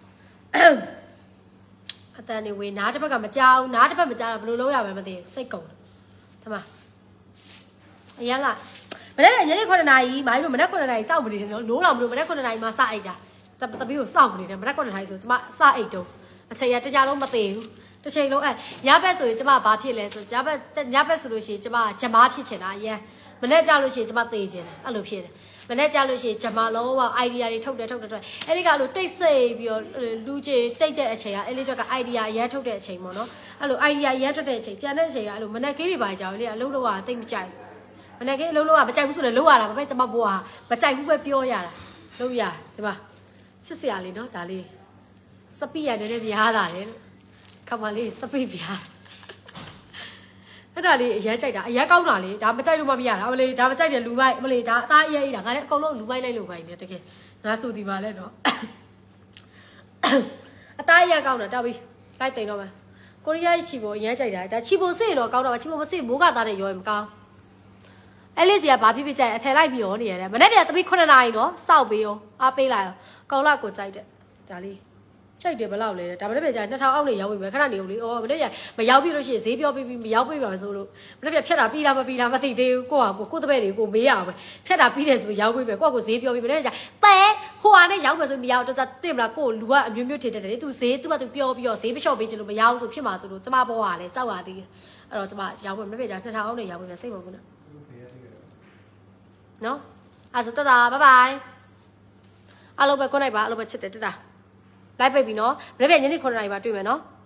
A: အတန်နေဝေးနားတစ်ဖက်ကမကြောက်နားတစ်ဖက်မကြောက်ဘယ်လိုလုပ်ရမလဲမသိဘူးစိတ်ကုန်တယ်ဒီမှာအရန်လာမနေ့ကညနေ9နာရီမိုင်းတို့မနေ့9နာရီစောင့်မနေတယ်နော်နိုးတော်မလို့မနေ့9နာရီမှစအိတ်တာတပီးကိုစောင့်မနေတယ်မနေ့9နာရီဆိုကျမစအိတ်တုံးအချိန်ရတကြလုံးမသေးဘူးတစ်ချိန်လုံးအဲညဘက်ဆိုရင်ကျမဘာဖြစ်လဲဆိုညဘက်ညဘက်ဆိုလို့ရှိရင်ကျမဂျမားဖြစ်ချင်တာအရင်မနေ့ကြလို့ရှိရင်ကျမသေချင်တယ်အဲ့လိုဖြစ်တယ်မနေ့ကြလို့ရှိရင်ဂျမားလုံးဝ idea တွေထုတ်တယ်ထုတ်တယ်ထုတ်အဲ့ဒီကလို့တိတ်ဆိတ်ပြီးတော့လူကြီးတိတ်တဲ့အချိန်ကအဲ့လေးတွေက idea ရဲထုတ်တဲ့အချိန်ပေါ့နော်အဲ့လို idea ရဲထုတ်တဲ့အချိန်ကြံတဲ့အချိန်ကအဲ့လိုမနေ့ကလေးတွေပါကြောင်လေအလုပ်တော့တိတ်မကြိုက်မနေ့ကအလုပ်လုပ်ကမကြိုက်ဘူးဆိုလည်းလုပ်ရတာမပဲကျမဘိုးကမကြိုက်ဘူးပဲပြောရတာလုပ်ရဒီမှာချစ်စရာလေးနော်ဒါလေးစပိရနေတဲ့များလာတယ်ခမလေးစပိပြားအဲ့ဒါလေးအရင်ကြိုက်တာအရင်ကောင်းတာလေဒါမကြိုက်လို့မမရတာမလေးဒါမကြိုက်တယ်လူမိုက်မလေးဒါအသားအရေးကြီးတာငါလည်းအကုန်လုံးလူမိုက်လိုက်လို့ခိုင်းတယ်တကယ်ငါဆိုဒီပါလဲတော့အသားအရေးကောင်းတာတောက်ပြီလိုက်တိန်တော့မယ်ကိုရီးယားချီပိုအရင်ကြိုက်တာဒါချီပိုစစ်တော့ကောင်းတော့ချီပိုမစစ်မိုးကသားနဲ့ရောရင်မကောင်းအဲ့လေးစီကဘာဖြစ်ဖြစ်ကြိုက်အထယ်လိုက်မျောနေရတယ်မနေ့ပြန်သမီး9နာရီနော်စောက်ပေးရောအားပေးလိုက်ရောကောင်းလာကိုကြိုက်တယ်ဒါလေးကြိုက်တယ်ဘယ်လောက်လဲဒါမနေ့ပြန်ကြိုက်နှစ်ထောင်အောက်နေရောက်ပြီပဲခဏနေဦးလေအော်မနေ့ပြန်မရောက်ပြီလို့ရှိရင်ဈေးပြောပြီးပြီးမရောက်ပြီပါဆိုလို့မနေ့ပြန်ဖြတ်တာပြီးလားမပြီးလားမသိသေးဘူးကိုကကိုတပည့်တွေကိုမေးရအောင်ပဲဖြတ်တာပြီးတယ်ဆိုရောက်ပြီပဲကိုကကိုဈေးပြောပြီးမနေ့ပြန်ပဲဟိုဟာနဲ့ရောက်မယ်ဆိုမရောက်တော့တင်မလားကိုလူကအမျိုးမျိုးထင်တယ်လေသူဈေးသူကသူပြောပြီးတော့ဈေးမလျှော့ပေးချင်လို့မရောက်ဆိုဖြစ်မှာဆိုလို့ကျမဘောကလည်းကြောက်ရသေးတယ်အဲ့တော့ကျမရောက်ပြီမနေ့ပြန်ကြနှစ်ထောင်အောက်နေရောက်ပြီပဲစိတ်မကုန်ဘူးနော်နော်အဲ့ဆိုတတာဘိုင်ဘိုင်အားလုံးပဲကိုနိုင်ပါအားလုံးပဲချစ်တယ်တတာလိုက်ပိတ်ပြီနော်မနေ့ပြန်ညနေ9နာရီမှာတွေ့မယ်နော်